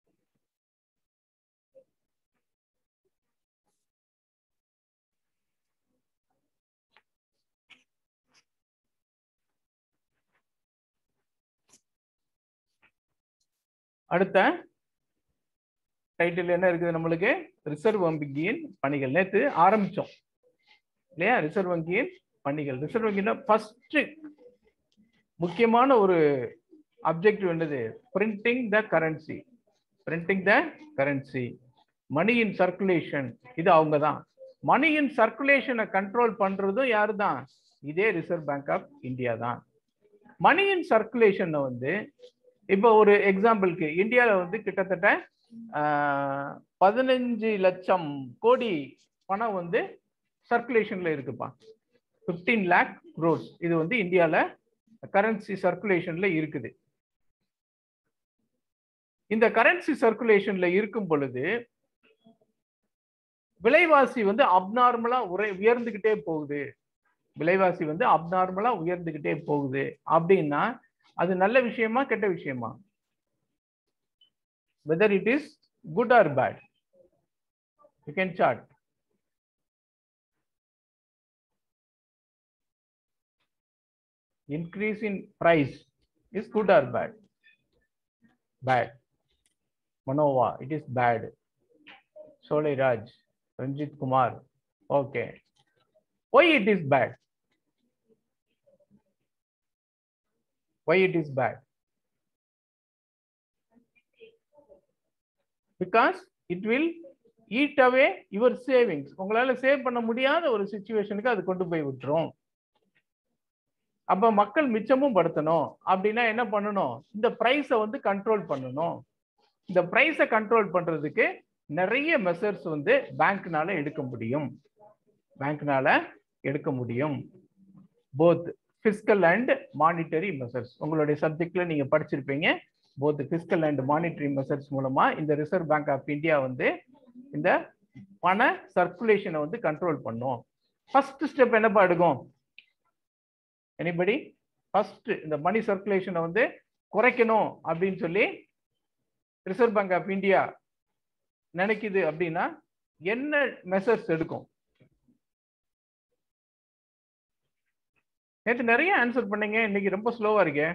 D: அடுத்த டைட்டில் என்ன இருக்குது நம்மளுக்கு, ரிசர்வ் வங்கியின் பணிகள். நேற்று ஆரம்பிச்சோம் இல்லையா, ரிசர்வ் வங்கியின் பணிகள். ரிசர்வ் வங்கியின் ஃபர்ஸ்ட் முக்கியமான ஒரு அப்ஜெக்டிவ் என்னது, printing the currency. Printing the currency, மணியின் சர்க்குலேஷன், இது அவங்க தான். மணியின் சர்க்குலேஷனை கண்ட்ரோல் பண்றதும் யாரு தான், இதே ரிசர்வ் பேங்க் ஆஃப் இந்தியா தான். மணியின் சர்க்குலேஷனை வந்து இப்போ ஒரு எக்ஸாம்பிளுக்கு இந்தியாவில் வந்து கிட்டத்தட்ட பதினஞ்சு லட்சம் கோடி பணம் வந்து சர்க்குலேஷன்ல இருக்குப்பா. பிப்டீன் லேக் க்ரோஸ் இது வந்து இந்தியாவில் கரன்சி சர்க்குலேஷன்ல இருக்குது. இந்த கரன்சி சர்க்குலேஷன்ல இருக்கும் பொழுது விலைவாசி வந்து அப்நார்மலா உரை உயர்ந்துகிட்டே போகுது. விலைவாசி வந்து அப்நார்மலா உயர்ந்துகிட்டே போகுது அப்படின்னா அது நல்ல விஷயமா கெட்ட விஷயமா? Whether it is good or bad, you can chart. Increase in price is good or bad? Bad. Manova, it is bad. Solay Raj, Ranjit Kumar, okay. Why it is bad? Why it is bad? Because it will eat away your savings. உங்களால save பண்ண முடியாத ஒரு சிச்சுவேஷனுக்கு அது கொண்டு போய் விட்டுரும். அப்ப மக்கள் மிச்சமும் படுத்தணும் அப்படின்னா என்ன பண்ணணும், இந்த பிரைஸை வந்து கண்ட்ரோல் பண்ணணும். இந்த பிரைஸை கண்ட்ரோல் பண்றதுக்கு நிறைய மெஷர்ஸ் வந்து பேங்க்னால எடுக்க முடியும். பேங்க்னால எடுக்க முடியும். Both fiscal and monetary measures. உங்களுடைய சப்ஜெக்ட்ல நீங்க படிச்சிருப்பீங்க. both fiscal and monetary measures மூலமா இந்த ரிசர்வ் பேங்க் ஆஃப் இந்தியா வந்து இந்த பண சர்க்குலேஷனை வந்து கண்ட்ரோல் பண்ணும். ஃபர்ஸ்ட் ஸ்டெப் என்னப்பா எடுக்கும்? எனிபடி? ஃபர்ஸ்ட் இந்த மணி சர்க்குலேஷனை வந்து குறைக்கணும் அப்படின்னு சொல்லி ரிசர்வ் பேங்க் ஆஃப் இந்தியா நினைக்குது அப்படின்னா என்ன மெசர்ஸ் எடுக்கும்? நேற்று நிறைய ஆன்சர் பண்ணீங்க, இன்னைக்கு ரொம்ப ஸ்லோவா இருக்கே.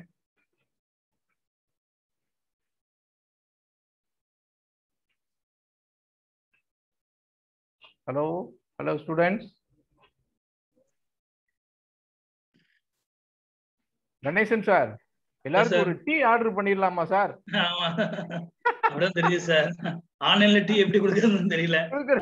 D: Hello hello students, Ganesan sir, எல்லாருக்கும் ஒரு டீ ஆர்டர் பண்ணிடலாமா சார்?
C: அப்படிதான் தெரியுது சார். ஆன்லைன்ல டீ எப்படி கொடுக்கறதுன்னு தெரியல.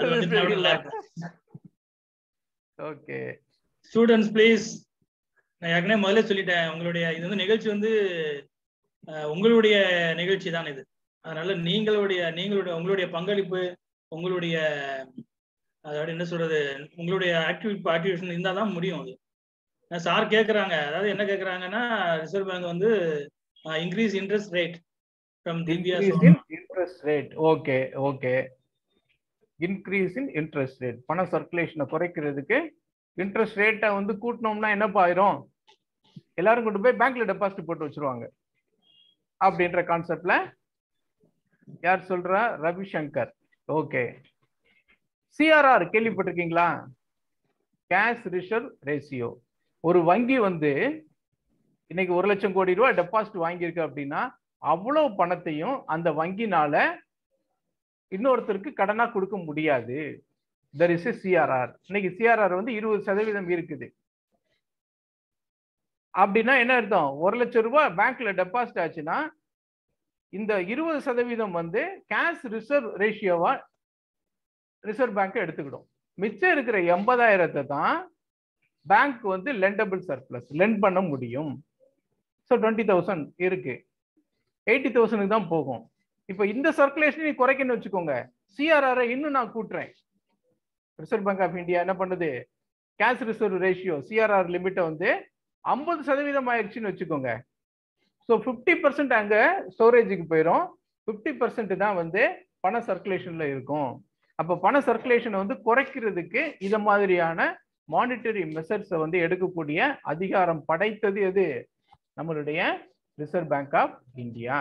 D: ஓகே
C: ஸ்டூடெண்ட்ஸ் ப்ளீஸ், நான் ஏற்கனவே முதல்ல சொல்லிட்டேன், உங்களுடைய இது வந்து நிகழ்ச்சி வந்து உங்களுடைய நிகழ்ச்சி தான் இது. அதனால நீங்களுடைய நீங்களுடைய உங்களுடைய பங்களிப்பு, உங்களுடைய அதோட என்ன சொல்றது, உங்களுடைய ஆக்டிவிட்டி ஆக்டிவேஷன் இருந்தால் தான் முடியும். அது சார் கேட்குறாங்க, அதாவது என்ன கேட்குறாங்கன்னா, ரிசர்வ் பேங்க் வந்து increase interest rate from
D: interest rate. Okay okay, increase in interest rate, பண சர்க்குலேஷனை குறைக்கிறதுக்கு இன்ட்ரெஸ்ட் ரேட்டை வந்து கூட்டினோம்னா என்னப்பா ஆயிரும்? எல்லாரும் கொண்டு போய் பேங்க்ல டெபாசிட் போட்டு வச்சிருவாங்க அப்படின்ற கான்செப்ட்ல யார் சொல்றா? ரவிசங்கர். ஓகே, சிஆர்ஆர் கேள்விப்பட்டிருக்கீங்களா? Cash reserve ratio. ஒரு வங்கி வந்து இன்னைக்கு ஒரு லட்சம் கோடி ரூபாய் டெபாசிட் வாங்கியிருக்கு அப்படின்னா அவ்வளவு பணத்தையும் அந்த வங்கினால இன்னொருத்தருக்கு கடனா கொடுக்க முடியாது. there is a CRR. இன்னைக்கு சிஆர்ஆர் வந்து இருபது சதவீதம் இருக்குது அப்படின்னா என்ன அர்த்தம்? ஒரு லட்சம் ரூபாய் பேங்க்ல டெபாசிட் ஆச்சுன்னா இந்த இருபது சதவீதம் வந்து கேஷ் ரிசர்வ் ரேஷியோவா ரிசர்வ் பேங்க் எடுத்துக்கிடும். மிச்சம் இருக்கிற எண்பதாயிரத்தை தான் பேங்க் வந்து லெண்டபிள் சர்ப்ளஸ் லெண்ட் பண்ண முடியும். ஸோ டுவெண்ட்டி தௌசண்ட் இருக்கு, எயிட்டி தௌசண்ட்க்கு தான் போகும். இப்போ இந்த சர்க்குலேஷன் குறைக்கணும்னு வச்சுக்கோங்க, சிஆர்ஆர் இன்னும் நான் கூட்டுறேன். ரிசர்வ் பேங்க் ஆஃப் இந்தியா என்ன பண்ணுது? கேஷ் ரிசர்வ் ரேஷியோ சிஆர்ஆர் லிமிட்டை வந்து ஐம்பது சதவீதம் ஆயிடுச்சுன்னு வச்சுக்கோங்க. ஸோ ஃபிஃப்டி பர்சன்ட் அங்க ஸ்டோரேஜுக்கு போயிடும், ஃபிஃப்டி பர்சன்ட் தான் வந்து பண சர்க்குலேஷன்ல இருக்கும். அப்போ பண சர்க்குலேஷனை வந்து குறைக்கிறதுக்கு இத மாதிரியான மானிட்டரி மெசர்ஸை வந்து எடுக்கக்கூடிய அதிகாரம் படைத்தது எது? நம்மளுடைய ரிசர்வ் பேங்க் ஆஃப் இந்தியா.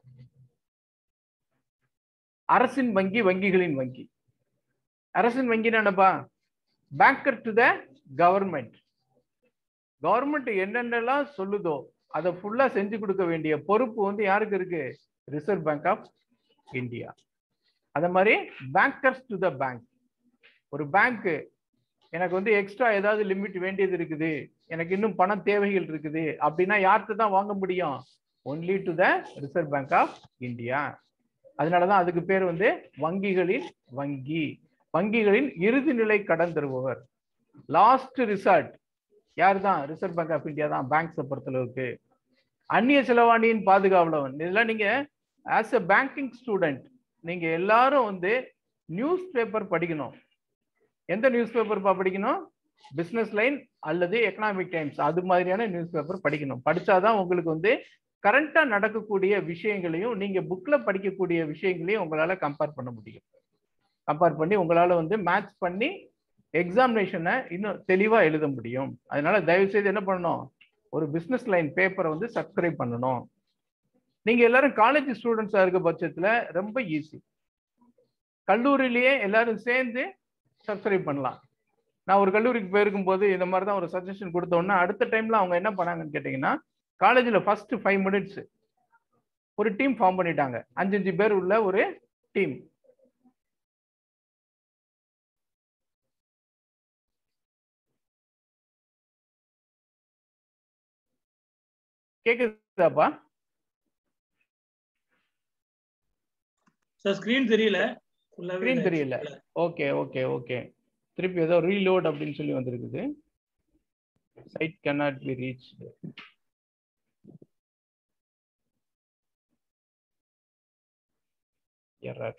D: அரசின் வங்கி, வங்கிகளின் வங்கி. அரசின் வங்கி என்னப்பா? Banker to the government. Government என்னென்னலாம் சொல்லுதோ அதை ஃபுல்லா செஞ்சு கொடுக்க வேண்டிய பொறுப்பு வந்து யாருக்கு இருக்கு? Reserve bank of India. அத மாதிரி பேங்கர்ஸ் டு த பேங்க். ஒரு பேங்க் எனக்கு வந்து எக்ஸ்ட்ரா ஏதாவது லிமிட் வேண்டியது இருக்குது, எனக்கு இன்னும் பண தேவைகள் இருக்குது அப்படின்னா யார்கிட்ட தான் வாங்க முடியும்? Only to the reserve bank of India. அதனாலதான் அதுக்கு பேர் வந்து வங்கிகளின் வங்கி. வங்கிகளின் இறுதி நிலை கடன் தருபவர், லாஸ்ட் ரிசார்ட் யார் தான்? ரிசர்வ் பேங்க் ஆஃப் இந்தியா தான் பேங்க்ஸை பொறுத்தளவுக்கு. அந்நிய செலவாணியின் பாதுகாவலவன். இதெல்லாம் நீங்க ஆஸ் எ பேங்கிங் ஸ்டூடெண்ட் நீங்க எல்லாரும் வந்து நியூஸ் பேப்பர் படிக்கணும். எந்த நியூஸ் பேப்பர் படிக்கணும்? பிசினஸ் லைன் அல்லது எக்கனாமிக் டைம்ஸ், அது மாதிரியான நியூஸ் பேப்பர் படிக்கணும். படிச்சாதான் உங்களுக்கு வந்து கரண்டா நடக்கக்கூடிய விஷயங்களையும் நீங்க புக்ல படிக்கக்கூடிய விஷயங்களையும் உங்களால கம்பேர் பண்ண முடியும். கம்பேர் பண்ணி உங்களால வந்து மேட்ச் பண்ணி எக்ஸாமினேஷனை இன்னும் தெளிவா எழுத முடியும். அதனால தயவு செய்து என்ன பண்ணணும்? ஒரு பிசினஸ் லைன் பேப்பரை வந்து சப்ஸ்கிரைப் பண்ணணும். நீங்க எல்லாரும் காலேஜ் ஸ்டூடெண்ட்ஸா இருக்க பட்சத்துல ரொம்ப ஈஸி. கல்லூரியிலேயே எல்லாரும் சேர்ந்து சப்ஸ்கிரைப் பண்ணலாம். நான் ஒரு கல்லூரிக்கு போயிருக்கும் போது இந்த மாதிரி தான் ஒரு சஜஷன் கொடுத்தோன்னா அடுத்த டைம்ல அவங்க என்ன பண்ணாங்கன்னு கேட்டீங்கன்னா, காலேஜில் ஃபர்ஸ்ட் ஃபைவ் மினிட்ஸ் ஒரு டீம் ஃபார்ம் பண்ணிட்டாங்க. அஞ்சு அஞ்சு பேர் உள்ள ஒரு டீம். கேக்குதாப்பா?
C: சார் ஸ்கிரீன் தெரியல.
D: ஸ்கிரீன் தெரியல. Okay okay okay. திருப்பி ஏதோ ரீலோட் அப்படின்னு சொல்லி வந்திருக்குது. Site cannot be reached. error.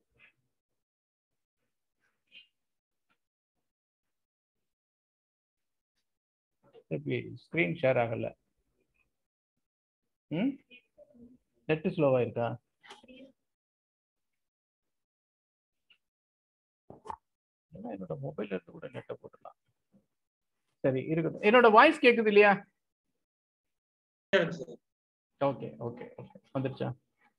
D: திருப்பி ஸ்கிரீன் ஷேர் ஆகல. ம் நெட் ஸ்லோவா இருக்கா? என்னோட மொபைல்ல இருந்து கூட நெட்டை போட்டுலாம். சரி இருக்கட்டும். என்னோட வாய்ஸ் கேக்குது இல்லையா?
C: இருக்கு சார்.
D: ஓகே ஓகே ஓகே வந்துருச்சா?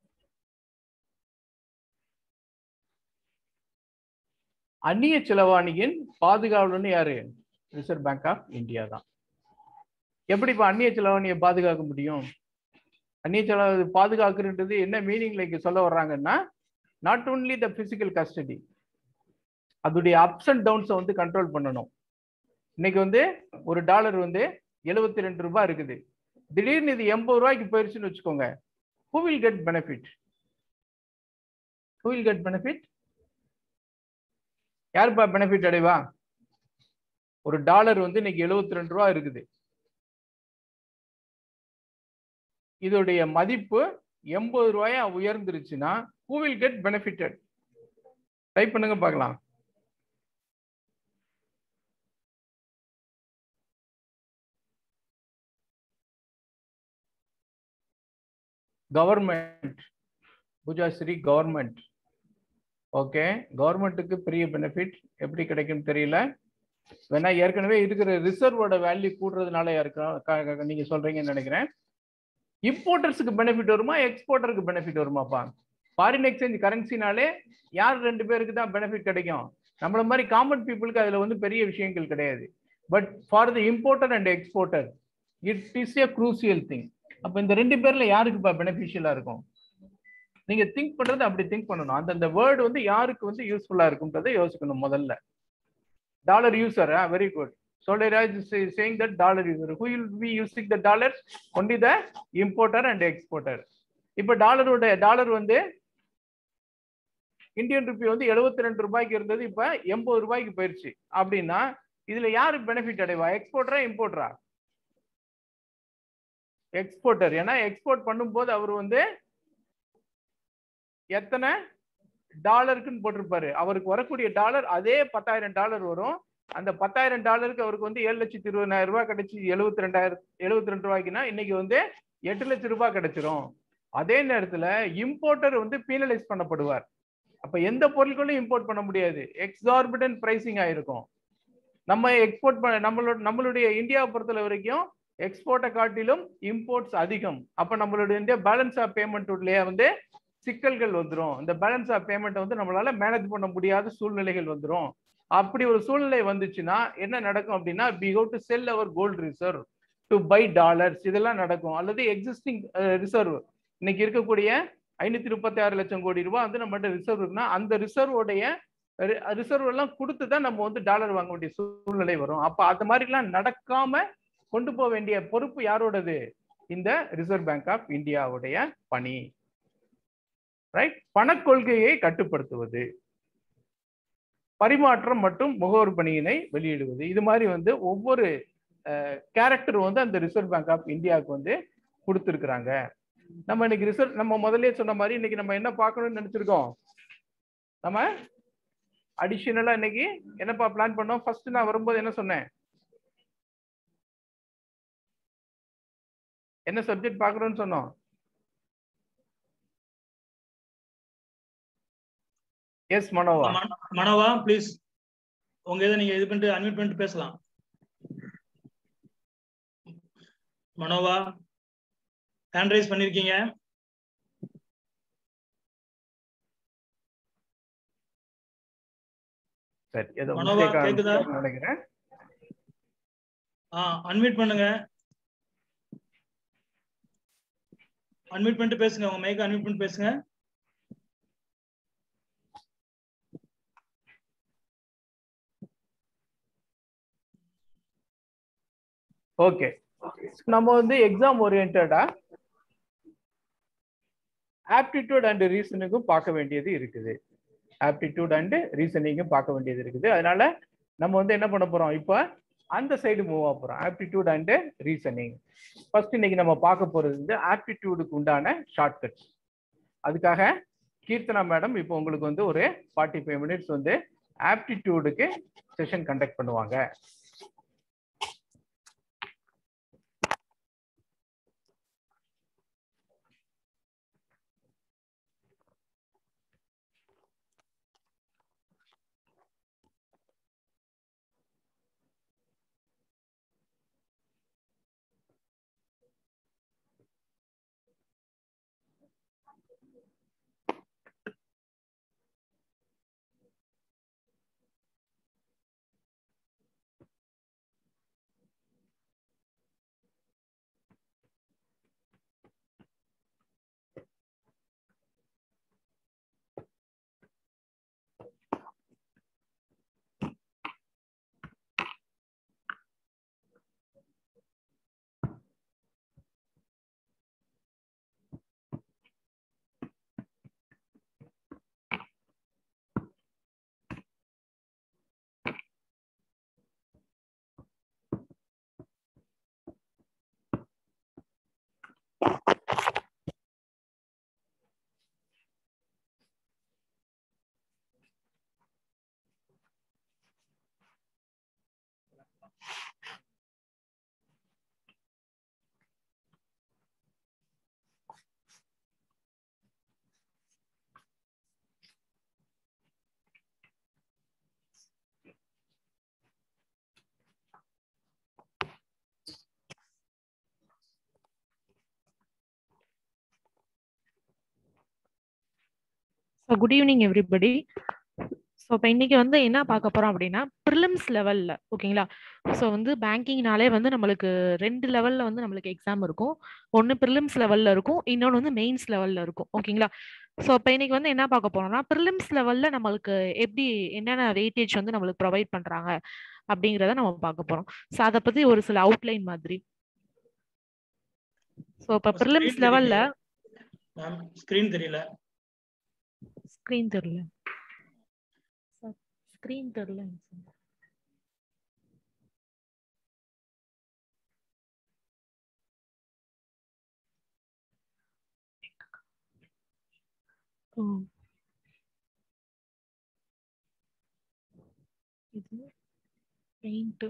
D: அந்நிய செலவாணியின் பாதுகாவலன்னு யாரு? ரிசர்வ் பேங்க் ஆஃப் இந்தியா தான். எப்படி இப்ப அந்நிய செலவாணியை பாதுகாக்க முடியும்? அந்நிய செலவு பாதுகாக்கிறது என்ன மீனிங்ல இங்க சொல்ல வர்றாங்கன்னா, not only the physical custody, அதோடைய அப்ஸ் அண்ட் டவுன்ஸை வந்து கண்ட்ரோல் பண்ணணும். இன்னைக்கு வந்து ஒரு டாலர் வந்து எழுபத்தி ரெண்டு ரூபாய் இருக்குது, திடீர்னு இது எண்பது ரூபாய்க்கு போயிருச்சுன்னு வச்சுக்கோங்க. who will get benefit? who will get benefit? யாருப்பா பெனிஃபிட் அடைவா? ஒரு டாலர் வந்து இன்னைக்கு எழுபத்தி ரெண்டு ரூபாய் இருக்குது, இதோடைய மதிப்பு எண்பது ரூபாயா உயர்ந்துருச்சுன்னா who will get benefited? Type பண்ணுங்க பார்க்கலாம். கவர்மெண்ட். பூஜாஸ்ரீ கவர்மெண்ட். ஓகே, கவர்மெண்ட்டுக்கு பெரிய பெனிஃபிட் எப்படி கிடைக்கும் தெரியல. வேணா ஏற்கனவே இருக்கிற ரிசர்வோட வேல்யூ கூடுறதுனால யாருக்கு நீங்க சொல்றீங்கன்னு நினைக்கிறேன். இம்போர்ட்டர்ஸுக்கு பெனிஃபிட் வருமா, எக்ஸ்போர்ட்டருக்கு பெனிஃபிட் வருமாப்பா? ஃபாரின் எக்ஸ்சேஞ்ச் கரன்சினாலே யார் ரெண்டு பேருக்கு தான் பெனிஃபிட் கிடைக்கும்? நம்மள மாதிரி காமன் பீப்புளுக்கு அதுல வந்து பெரிய விஷயங்கள் கிடையாது. But for the importer and exporter it is a crucial thing. அப்ப இந்த ரெண்டு பேர்ல யாருக்குப்பா பெனிஃபிஷியலா இருக்கும்? நீங்க திங்க் பண்றது அப்படி திங்க் பண்ணணும். அந்த அந்த வேர்டு வந்து யாருக்கு வந்து யூஸ்ஃபுல்லா இருக்கும்ன்றதை யோசிக்கணும் முதல்ல. Dollar user, very good. Solaraj is saying that dollar user. Who will be using the dollar? Only the importer and exporter. இப்ப டாலரோட டாலர் வந்து இந்தியன் ருபி வந்து எழுபத்தி ரெண்டு ரூபாய்க்கு இருந்தது, இப்ப எண்பது ரூபாய்க்கு போயிருச்சு அப்படின்னா இதுல யாரு பெனிஃபிட் அடைவா? எக்ஸ்போர்ட்டரா இம்போர்ட்டரா? எக்ஸ்போர்ட்டர். ஏன்னா எக்ஸ்போர்ட் பண்ணும்போது அவர் வந்து எத்தனை டாலருக்குன்னு போட்டிருப்பாரு. அவருக்கு வரக்கூடிய டாலர் அதே பத்தாயிரம் டாலர் வரும். அந்த பத்தாயிரம் டாலருக்கு அவருக்கு வந்து ஏழு லட்சத்தி இருபதாயிரம் ரூபாய் கிடைச்சி எழுபத்தி ரெண்டாயிரம் எழுபத்தி ரெண்டு ரூபாய்க்குன்னா இன்னைக்கு வந்து எட்டு லட்சம் ரூபாய் கிடைச்சிரும். அதே நேரத்துல இம்போர்ட்டர் வந்து பீனலைஸ் பண்ணப்படுவார். அப்ப எந்த பொருட்களும் இம்போர்ட் பண்ண முடியாது, எக்ஸார்பிடன்ட் பிரைசிங் ஆயிருக்கும். நம்ம எக்ஸ்போர்ட் பண்ண நம்மளோட நம்மளுடைய இந்தியாவை பொறுத்த வரைக்கும் எக்ஸ்போர்ட்டை காட்டிலும் இம்போர்ட்ஸ் அதிகம். அப்ப நம்மளுடைய பேலன்ஸ் ஆஃப் பேமெண்ட் உள்ளே வந்து சிக்கல்கள் வந்துடும். இந்த பேலன்ஸ் ஆஃப் பேமெண்ட் வந்து நம்மளால மேனேஜ் பண்ண முடியாத சூழ்நிலைகள் வந்துடும். அப்படி ஒரு சூழ்நிலை வந்துச்சுன்னா என்ன நடக்கும் அப்படின்னா, we have to sell our gold reserve to buy dollars, இதெல்லாம் நடக்கும். அல்லது எக்ஸிஸ்டிங் ரிசர்வ் இன்னைக்கு இருக்கக்கூடிய ஐநூத்தி முப்பத்தி ஆறு லட்சம் கோடி ரூபாய் வந்து நம்மகிட்ட ரிசர்வ் இருக்குன்னா அந்த ரிசர்வோடைய ரிசர்வ் எல்லாம் கொடுத்து தான் நம்ம வந்து டாலர் வாங்க வேண்டிய சூழ்நிலை வரும். அப்ப அது மாதிரி எல்லாம் நடக்காம கொண்டு போக வேண்டிய பொறுப்பு யாரோடது? இந்த ரிசர்வ் பேங்க் ஆஃப் இந்தியாவுடைய பணி. ரைட். பண கொள்கையை கட்டுப்படுத்துவது, பரிமாற்றம் மற்றும் முகவர் பணியினை வெளியிடுவது, இது மாதிரி வந்து ஒவ்வொரு கேரக்டர் வந்து அந்த ரிசர்வ் பேங்க் ஆஃப் இந்தியாவுக்கு வந்து கொடுத்துருக்குறாங்க. நம்ம இன்னைக்கு ரிசர்வ் நம்ம முதல்ல சொன்ன மாதிரி இன்னைக்கு நம்ம என்ன பார்க்கணும்னு நினைச்சிருக்கோம்? நம்ம அடிஷனலா இன்னைக்கு என்னப்பா பிளான் பண்ணோம்? ஃபர்ஸ்ட் நான் வரும்போது என்ன சொன்னேன்? என்ன சப்ஜெக்ட் பார்க்கணும்னு சொன்னோம்? S Manoah.
C: மனோவா ப்ளீஸ் உங்க இதை நீங்க இது பண்ணிட்டு அன்மியூட் பண்ணிட்டு பேசலாம். மனோவா ஹேண்ட் ரைஸ் பண்ணிருக்கீங்க.
D: சரி, ஏதோ
C: மனோவா கேக்குதா?
D: நினைக்கிறேன்.
C: ஆ அன்மியூட் பண்ணுங்க. அன்மியூட் பண்ணிட்டு பேசுங்க. உங்க மைக் அன்மியூட் பண்ணிட்டு பேசுங்க.
D: ஓகே, நம்ம வந்து எக்ஸாம் ஓரியன்டா ஆப்டிடியூட் அண்ட் ரீசனிங்கும் பார்க்க வேண்டியது இருக்குது. ஆப்டிடியூட் அண்ட் ரீசனிங்கும் பார்க்க வேண்டியது இருக்குது. அதனால நம்ம வந்து என்ன பண்ண போறோம்? இப்போ அந்த சைடு மூவ் ஆக போறோம். Aptitude and reasoning. ஃபர்ஸ்ட் இன்னைக்கு நம்ம பார்க்க போறது வந்து ஆப்டிடியூடுக்கு உண்டான ஷார்ட்கட்ஸ். அதுக்காக கீர்த்தனா மேடம் இப்போ உங்களுக்கு வந்து ஒரு ஃபார்ட்டி ஃபைவ் மினிட்ஸ் வந்து ஆப்டிடியூடுக்கு செஷன் கண்டக்ட் பண்ணுவாங்க.
E: So good evening everybody. So இப்போ இன்னைக்கு வந்து என்ன பார்க்க போறோம் அப்படின்னா ப்ரிலிம்ஸ் லெவல்ல ஓகேங்களா. ஸோ வந்து பேங்கிங்னாலே வந்து நம்மளுக்கு ரெண்டு லெவல்ல வந்து நம்மளுக்கு எக்ஸாம் இருக்கும். ஒன்று ப்ரிலிம்ஸ் லெவல்ல இருக்கும், இன்னொன்று வந்து மெயின்ஸ் லெவல்ல இருக்கும் ஓகேங்களா. ஸோ இப்போ இன்னைக்கு வந்து என்ன பார்க்க போறோம்னா ப்ரிலிம்ஸ் லெவல்ல நம்மளுக்கு எப்படி என்னென்ன வெயிட்டேஜ் வந்து நம்மளுக்கு ப்ரொவைட் பண்றாங்க அப்படிங்கிறத நம்ம பார்க்க போறோம். ஸோ அதை பத்தி ஒரு சில அவுட்லைன் மாதிரி. ஸோ இப்போ ப்ரிலிம்ஸ் லெவல்ல
C: ஸ்கிரீன் தெரியல
E: ஸ்கிரீன் தெரியல ஸ்கிரீன் தெரியல இது பெயிண்ட்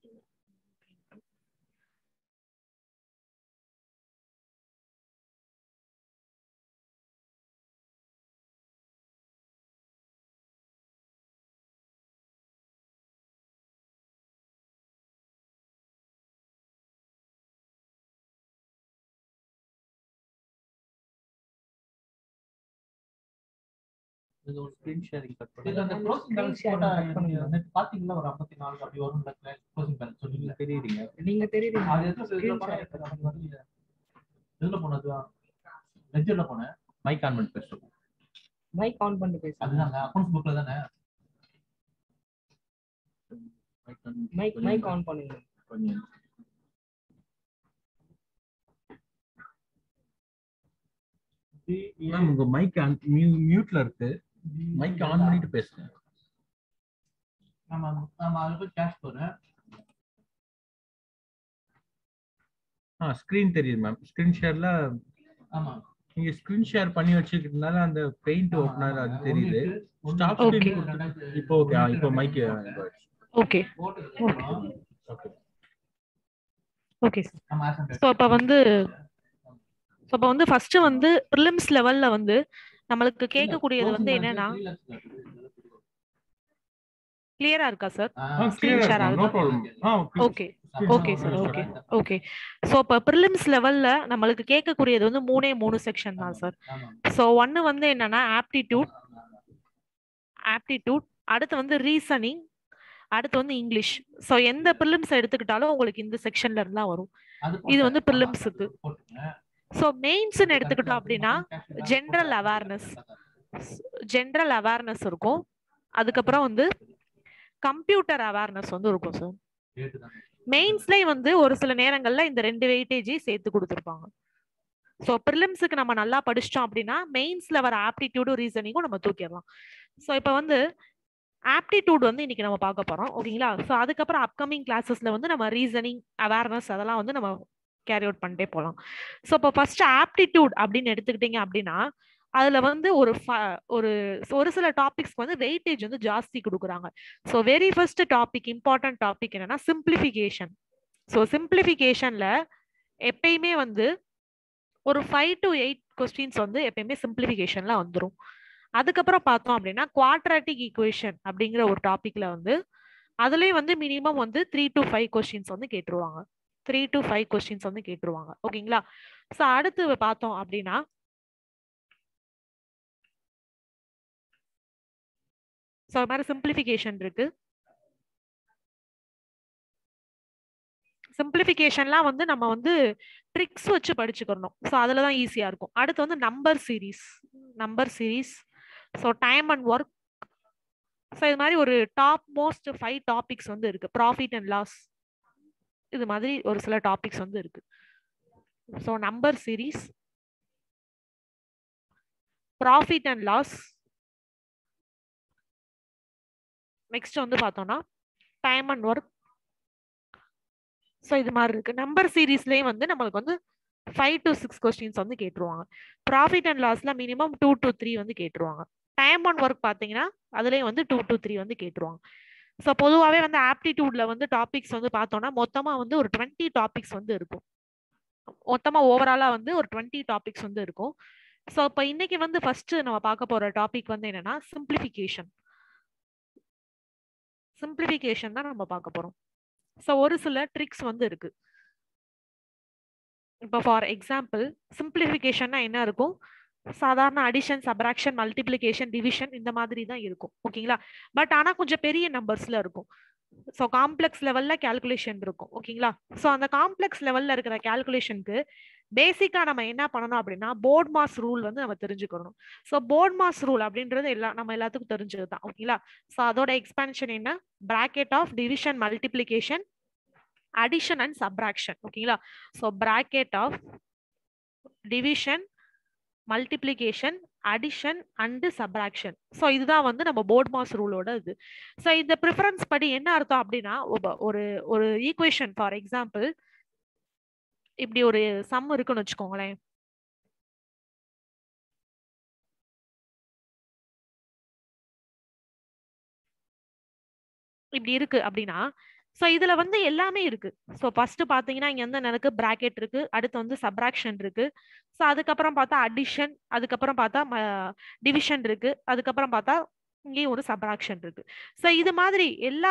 F: இது ஒரு ஸ்கிரீன் ஷேரிங் கட் பண்ணுங்க. அந்த க்ளோசிங் பேலன்ஸ் போட்டா வந்து பாத்தீங்களா ஒரு ஐம்பத்தி நாலு அப்படி வரும்ல க்ளோசிங் பேலன்ஸ் சொல்லுங்க. தெரியுறீங்க நீங்க தெரியுறீங்க அது எது ஸ்கிரீன் ஷேர் பண்ணி வரல. எதுல போனது? லெஜர்ல போனேன். மைக் ஆன் பண்ணி பேசுறோம். மைக் ஆன் பண்ணி பேசு. அதுதாங்க அக்கவுண்ட்ஸ் புக்ல தானே. மைக் மைக் ஆன் பண்ணுங்க. பண்ணுங்க.
A: மேம் உங்க மைக் மியூட்ல இருக்கு. மைக் ஆன் பண்ணிட்டு பேசுங்க.
F: நாம நாம அதுக்கு கேஷ் போறேன்.
A: ஆ ஸ்கிரீன் தெரியுது மேம். ஸ்கிரீன் ஷேர்ல
F: ஆமா
A: நீங்க ஸ்கிரீன் ஷேர் பண்ணி வச்சிருக்கிறதுனால அந்த பெயிண்ட் ஓபனர் அது தெரியுது. ஸ்டாப் ஸ்கிரீன் இப்போ ஓகே. இப்போ mic
E: okay
A: okay
E: okay sir. So அப்போ வந்து ஸோ அப்போ வந்து ஃபர்ஸ்ட் வந்து ப்ரிலிம்ஸ் லெவல்ல வந்து நம்மளுக்கு கேட்கக்கூடியது வந்து என்னன்னா கிளியரா இருக்கா சார்? ஸ்கிரீன் ஷேர் ஆகுதா? Okay okay sir okay okay. So இப்போ ப்ரிலிம்ஸ் லெவல்ல நம்மளுக்கு கேட்கக்கூடியது வந்து மூணே மூணு செக்ஷன் தான் சார். ஸோ ஒன்னு வந்து என்னன்னா ஆப்டிடியூட் ஆப்டிடியூட் அடுத்து வந்து ரீசனிங், அடுத்து வந்து இங்கிலீஷ். ஸோ எந்த ப்ரிலிம்ஸ் எடுத்துக்கிட்டாலும் உங்களுக்கு இந்த செக்ஷன்ல இருந்தா வரும். இது வந்து ப்ரிலிம்ஸுக்கு. ஸோ மெயின்ஸ்ன்னு எடுத்துக்கிட்டோம் அப்படின்னா ஜென்ரல் அவேர்னஸ் ஜென்ரல் அவேர்னஸ் இருக்கும். அதுக்கப்புறம் வந்து கம்ப்யூட்டர் அவேர்னஸ் வந்து இருக்கும் சார். மெயின்ஸ்லயே வந்து ஒரு சில நேரங்கள்ல இந்த ரெண்டு வெயிட்டேஜையும் சேர்த்து கொடுத்துருப்பாங்க. ஸோ ப்ரிலிம்ஸுக்கு நம்ம நல்லா படிச்சிட்டோம் அப்படின்னா மெயின்ஸ்ல வர ஆப்டிடியூடும் ரீசனிங்கும் நம்ம தூக்கிடலாம். ஸோ இப்போ வந்து ஆப்டிடியூட் வந்து இன்னைக்கு நம்ம பார்க்க போறோம் ஓகேங்களா. ஸோ அதுக்கப்புறம் அப்கமிங் கிளாஸஸ்ல வந்து நம்ம ரீசனிங் அவேர்னஸ் அதெல்லாம் வந்து நம்ம கேரி அவுட் பண்ணிட்டே போகலாம். ஸோ இப்போ ஃபர்ஸ்ட் ஆப்டிடியூட் அப்படின்னு எடுத்துக்கிட்டீங்க அப்படின்னா அதுல வந்து ஒரு ஒரு ஒரு சில டாபிக்ஸ்க்கு வந்து வெயிட்டேஜ் வந்து ஜாஸ்தி கொடுக்குறாங்க. So very first topic important topic என்னன்னா சிம்பிளிஃபிகேஷன். ஸோ சிம்பிளிஃபிகேஷன்ல எப்பயுமே வந்து ஒரு ஃபைவ் டு எயிட் கொஸ்டின்ஸ் வந்து எப்பயுமே சிம்பிளிஃபிகேஷன்ல வந்துடும். அதுக்கப்புறம் பார்த்தோம் அப்படின்னா குவாட்ராட்டிக் ஈக்குவேஷன் அப்படிங்கிற ஒரு டாபிக்ல வந்து அதுலயும் வந்து மினிமம் வந்து த்ரீ டு ஃபைவ் கொஸ்டின்ஸ் வந்து கேட்டுருவாங்க. த்ரீ டு ஃபைவ் கொஸ்டின்ஸ் வந்து கேட்டுருவாங்க ஓகேங்களா. ஸோ அடுத்து பார்த்தோம் அப்படின்னா ஸோ அது மாதிரி சிம்பிளிஃபிகேஷன் இருக்கு. சிம்பிளிஃபிகேஷன்லாம் வந்து நம்ம வந்து ட்ரிக்ஸ் வச்சு படிச்சுக்கணும். ஸோ அதில் தான் ஈஸியாக இருக்கும். அடுத்து வந்து number series number series so time and work. So இது மாதிரி ஒரு டாப் மோஸ்ட் ஃபைவ் டாபிக்ஸ் வந்து இருக்கு. ப்ராஃபிட் அண்ட் லாஸ், இது மாதிரி ஒரு சில டாபிக்ஸ் வந்து இருக்கு. So number series, profit and loss. Next வந்து பார்த்தோம்னா டைம் அண்ட் ஒர்க். ஸோ இது மாதிரி இருக்கு. நம்பர் சீரீஸ்லேயே வந்து நம்மளுக்கு வந்து ஃபைவ் டு சிக்ஸ் கொஸ்டின்ஸ் வந்து கேட்டுருவாங்க. ப்ராஃபிட் அண்ட் லாஸ்ல மினிமம் டூ டு த்ரீ வந்து கேட்டுருவாங்க. டைம் அண்ட் ஒர்க் பார்த்தீங்கன்னா அதுலேயும் வந்து டூ டு த்ரீ வந்து கேட்டுருவாங்க. ஸோ பொதுவாகவே வந்து ஆப்டிடியூட்ல வந்து டாபிக்ஸ் வந்து பார்த்தோம்னா மொத்தமாக வந்து ஒரு டுவெண்ட்டி டாபிக்ஸ் வந்து இருக்கும். மொத்தமாக ஓவராலாக வந்து ஒரு டுவெண்ட்டி டாபிக்ஸ் வந்து இருக்கும். ஸோ இப்போ இன்னைக்கு வந்து ஃபர்ஸ்ட் நம்ம பார்க்க போற டாபிக் வந்து என்னன்னா சிம்பிளிஃபிகேஷன். சிம்பிளிஃபிகேஷன் தான் நம்ம பார்க்க போறோம். ஸோ ஒரு சில ட்ரிக்ஸ் வந்து இருக்கு. இப்போ ஃபார் எக்ஸாம்பிள் சிம்பிளிஃபிகேஷன்னா என்ன இருக்கும்? சாதாரண அடிஷன், சப்ராக்ஷன், மல்டிப்ளிகேஷன், டிவிஷன் இந்த மாதிரி தான் இருக்கும். ஓகேங்களா? பட் ஆனால் கொஞ்சம் பெரிய நம்பர்ஸ்ல இருக்கும். ஸோ காம்ப்ளெக்ஸ் லெவல்ல கால்குலேஷன் இருக்கும். ஓகேங்களா? ஸோ அந்த காம்ப்ளெக்ஸ் லெவல்ல இருக்கிற கால்குலேஷனுக்கு பேசிக்கா நம்ம என்ன பண்ணணும் அப்படின்னா போர்ட் மாஸ் ரூல் வந்து நம்ம தெரிஞ்சுக்கணும். ஸோ போர்ட் மாஸ் ரூல் அப்படின்றது எல்லா நம்ம எல்லாத்துக்கும் தெரிஞ்சது தான். ஓகேங்களா? ஸோ அதோட எக்ஸ்பான்ஷன் என்ன? Bracket of division, multiplication, addition and subtraction. ஓகேங்களா? So bracket of division, multiplication, addition and subtraction. So இதுதான் வந்து நம்ம போர்ட் மாஸ் ரூலோட இது. ஸோ இந்த ப்ரிஃபரன்ஸ் படி என்ன அர்த்தம் அப்படின்னா ஒரு ஒரு ஈக்குவேஷன் ஃபார் எக்ஸாம்பிள் இப்படி ஒரு சம் இருக்குன்னு வச்சுக்கோங்களேன். இப்படி இருக்கு அப்படின்னா ஸோ இதுல வந்து எல்லாமே இருக்கு. ஸோ ஃபர்ஸ்ட் பாத்தீங்கன்னா இங்க வந்து எனக்கு பிராக்கெட் இருக்கு, அடுத்து வந்து சப்ராக்ஷன் இருக்கு, ஸோ அதுக்கப்புறம் பார்த்தா அடிஷன், அதுக்கப்புறம் பார்த்தா டிவிஷன் இருக்கு, அதுக்கப்புறம் பார்த்தா இங்கேயும் ஒரு சப்ராக்ஷன் இருக்கு. ஸோ இது மாதிரி எல்லா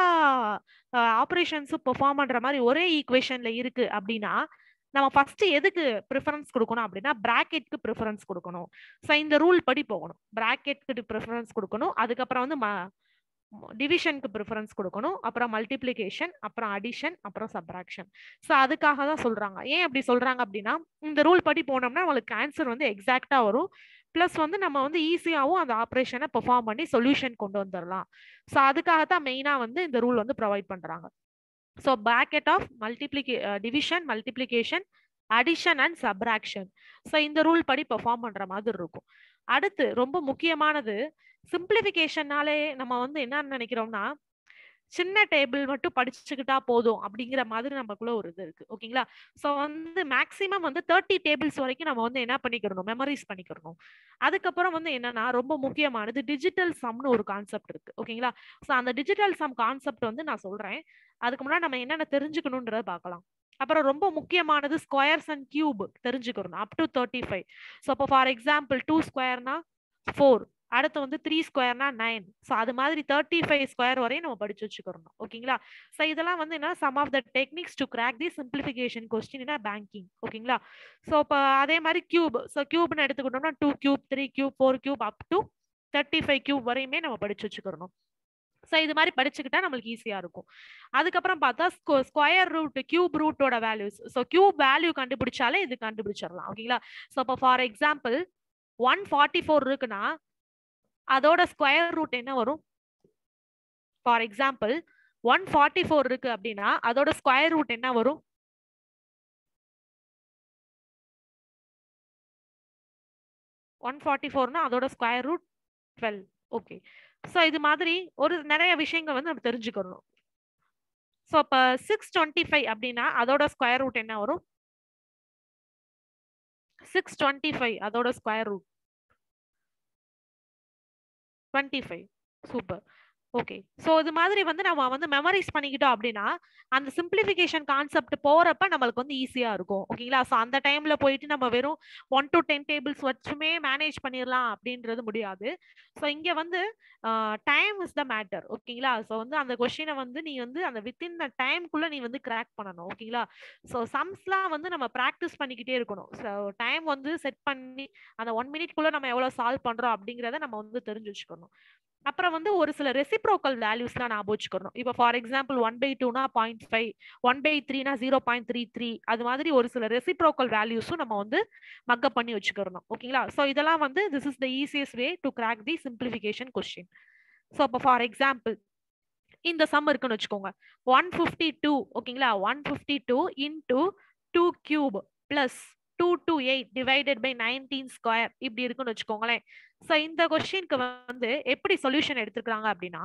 E: ஆப்ரேஷன்ஸும் பெர்ஃபார்ம் பண்ற மாதிரி ஒரே ஈக்குவேஷன்ல இருக்கு அப்படின்னா நம்ம ஃபர்ஸ்ட் எதுக்கு ப்ரிஃபரன்ஸ் கொடுக்கணும் அப்படின்னா பிராக்கெட்க்கு ப்ரிஃபரன்ஸ் கொடுக்கணும். ஸோ இந்த ரூல் படி போகணும். பிராக்கெட்க்கு ப்ரிஃபரன்ஸ் கொடுக்கணும், அதுக்கப்புறம் வந்து டிவிஷனுக்கு ப்ரிஃபரன்ஸ் கொடுக்கணும், அப்புறம் மல்டிப்ளிகேஷன், அப்புறம் அடிஷன், அப்புறம் சப்ராக்ஷன். ஸோ அதுக்காக தான் சொல்றாங்க. ஏன் அப்படி சொல்றாங்க அப்படின்னா இந்த ரூல் படி போனோம்னா நம்மளுக்கு ஆன்சர் வந்து எக்ஸாக்டா வரும். பிளஸ் வந்து நம்ம வந்து ஈஸியாகவும் அந்த ஆப்ரேஷனை பெர்ஃபார்ம் பண்ணி சொல்யூஷன் கொண்டு வந்துடலாம். ஸோ அதுக்காக தான் மெயினா வந்து இந்த ரூல் வந்து ப்ரொவைட் பண்றாங்க. ஸோ பிராக்கெட் ஆஃப் மல்டிப்ளிகே division, multiplication, addition and subtraction. So இந்த ரூல் படி பெர்ஃபார்ம் பண்ற மாதிரி இருக்கும். அடுத்து ரொம்ப முக்கியமானது சிம்பிளிஃபிகேஷன்னாலே நம்ம வந்து என்ன நினைக்கிறோம்னா சின்ன டேபிள் மட்டும் படிச்சுக்கிட்டா போதும் அப்படிங்கிற மாதிரி நமக்குள்ள ஒரு இது இருக்கு. ஓகேங்களா? ஸோ வந்து மேக்சிமம் வந்து தேர்ட்டி டேபிள்ஸ் வரைக்கும் நம்ம வந்து என்ன பண்ணிக்கிறோம், மெமரைஸ் பண்ணிக்கிறோம். அதுக்கப்புறம் வந்து என்னன்னா ரொம்ப முக்கியமானது டிஜிட்டல் சம்னு ஒரு கான்செப்ட் இருக்கு. ஓகேங்களா? ஸோ அந்த டிஜிட்டல் சம் கான்செப்ட் வந்து நான் சொல்றேன். அதுக்கு முன்னாடி நம்ம என்னென்ன தெரிஞ்சுக்கணும்ன்றத பார்க்கலாம். அப்புறம் ரொம்ப முக்கியமானது ஸ்கொயர்ஸ் அண்ட் கியூப் தெரிஞ்சுக்கணும் up to thirty five. So இப்போ ஃபார் எக்ஸாம்பிள் டூ ஸ்கொயர்னா ஃபோர், அடுத்து வந்து த்ரீ ஸ்கொயர்னா நைன். ஸோ அது மாதிரி தேர்ட்டி ஃபைவ் ஸ்கொயர் வரையும் நம்ம படிச்சு வச்சுக்கிறோம். ஓகேங்களா? ஸோ இதெல்லாம் வந்து என்ன some of the techniques to crack the simplification question in banking. ஓகேங்களா? ஸோ இப்போ அதே மாதிரி கியூப், ஸோ கியூப்னு எடுத்துக்கிட்டோம்னா two cube, three cube, four cube up to thirty five cube வரையுமே நம்ம படிச்சு வச்சுக்கிறோம். ஸோ இது மாதிரி படிச்சுக்கிட்டா நம்மளுக்கு ஈஸியா இருக்கும். அதுக்கப்புறம் பார்த்தா ஸ்கொயர் ரூட், கியூப் ரூட்டோட வேல்யூஸ். ஸோ கியூப் வேல்யூ கண்டுபிடிச்சாலே இது கண்டுபிடிச்சிடலாம். ஓகேங்களா? ஸோ இப்போ for example one forty four இருக்குன்னா அதோட ஸ்கொயர் ரூட் என்ன வரும்? For example one forty four இருக்கு அப்படின்னா அதோட ஸ்கொயர் ரூட் என்ன வரும்? ஒன் ஃபார்ட்டி ஃபோர்னா அதோட square root twelve. Okay. So இது மாதிரி ஒரு நிறைய விஷயங்கள் வந்து நம்ம தெரிஞ்சுக்கணும். ஸோ இப்போ சிக்ஸ் டுவெண்ட்டி ஃபைவ் அப்படின்னா அதோட ஸ்கொயர் ரூட் என்ன வரும்? சிக்ஸ் டுவெண்ட்டி ஃபைவ் அதோட square root twenty five. Super. Okay. So இது மாதிரி வந்து நம்ம வந்து மெமரைஸ் பண்ணிக்கிட்டோம் அப்படின்னா அந்த சிம்பிளிஃபிகேஷன் கான்செப்ட் போறப்ப நம்மளுக்கு வந்து ஈஸியா இருக்கும். ஓகேங்களா? ஸோ அந்த டைம்ல போயிட்டு நம்ம வெறும் ஒன் டு டென் டேபிள்ஸ் வச்சுமே மேனேஜ் பண்ணிடலாம் அப்படின்றது முடியாது. ஸோ இங்க வந்து டைம் இஸ் த மேட்டர். ஓகேங்களா? ஸோ வந்து அந்த கொஸ்டினை வந்து நீ வந்து அந்த வித்தின் த டைம்குள்ள நீ வந்து கிராக் பண்ணணும். ஓகேங்களா? ஸோ சம்ஸ்லாம் வந்து நம்ம ப்ராக்டிஸ் பண்ணிக்கிட்டே இருக்கணும். ஸோ டைம் வந்து செட் பண்ணி அந்த ஒன் மினிட்குள்ள நம்ம எவ்வளவு சால்வ் பண்றோம் அப்படிங்கிறத நம்ம வந்து தெரிஞ்சு வச்சுக்கணும். அப்புறம் வந்து ஒரு சில ரெசிப்ரோக்கல் வேல்யூஸ்லாம் ஞாபகம் வச்சுக்கணும். இப்போ ஃபார் எக்ஸாம்பிள் ஒன் பை டூனா பாயிண்ட் ஃபைவ், ஒன் பை த்ரீனா ஜீரோ பாயிண்ட் த்ரீ த்ரீ, அது மாதிரி ஒரு சில ரெசிப்ரோக்கல் வேல்யூஸும் நம்ம வந்து மக்கப் பண்ணி வச்சுக்கிறணும். ஓகேங்களா? ஸோ இதெல்லாம் வந்து this is the easiest way to crack the simplification question. So இப்போ ஃபார் எக்ஸாம்பிள் இந்த சம் இருக்குன்னு வச்சுக்கோங்க. ஒன் ஃபிஃப்டி டூ ஓகேங்களா, one fifty two into two cube plus two two eight divided by nineteen square இப்படி இருக்குன்னு வச்சுக்கோங்களேன். So இந்த கொஸ்டினுக்கு வந்து எப்படி சொல்யூஷன் எடுத்துக்கிறாங்க அப்படின்னா,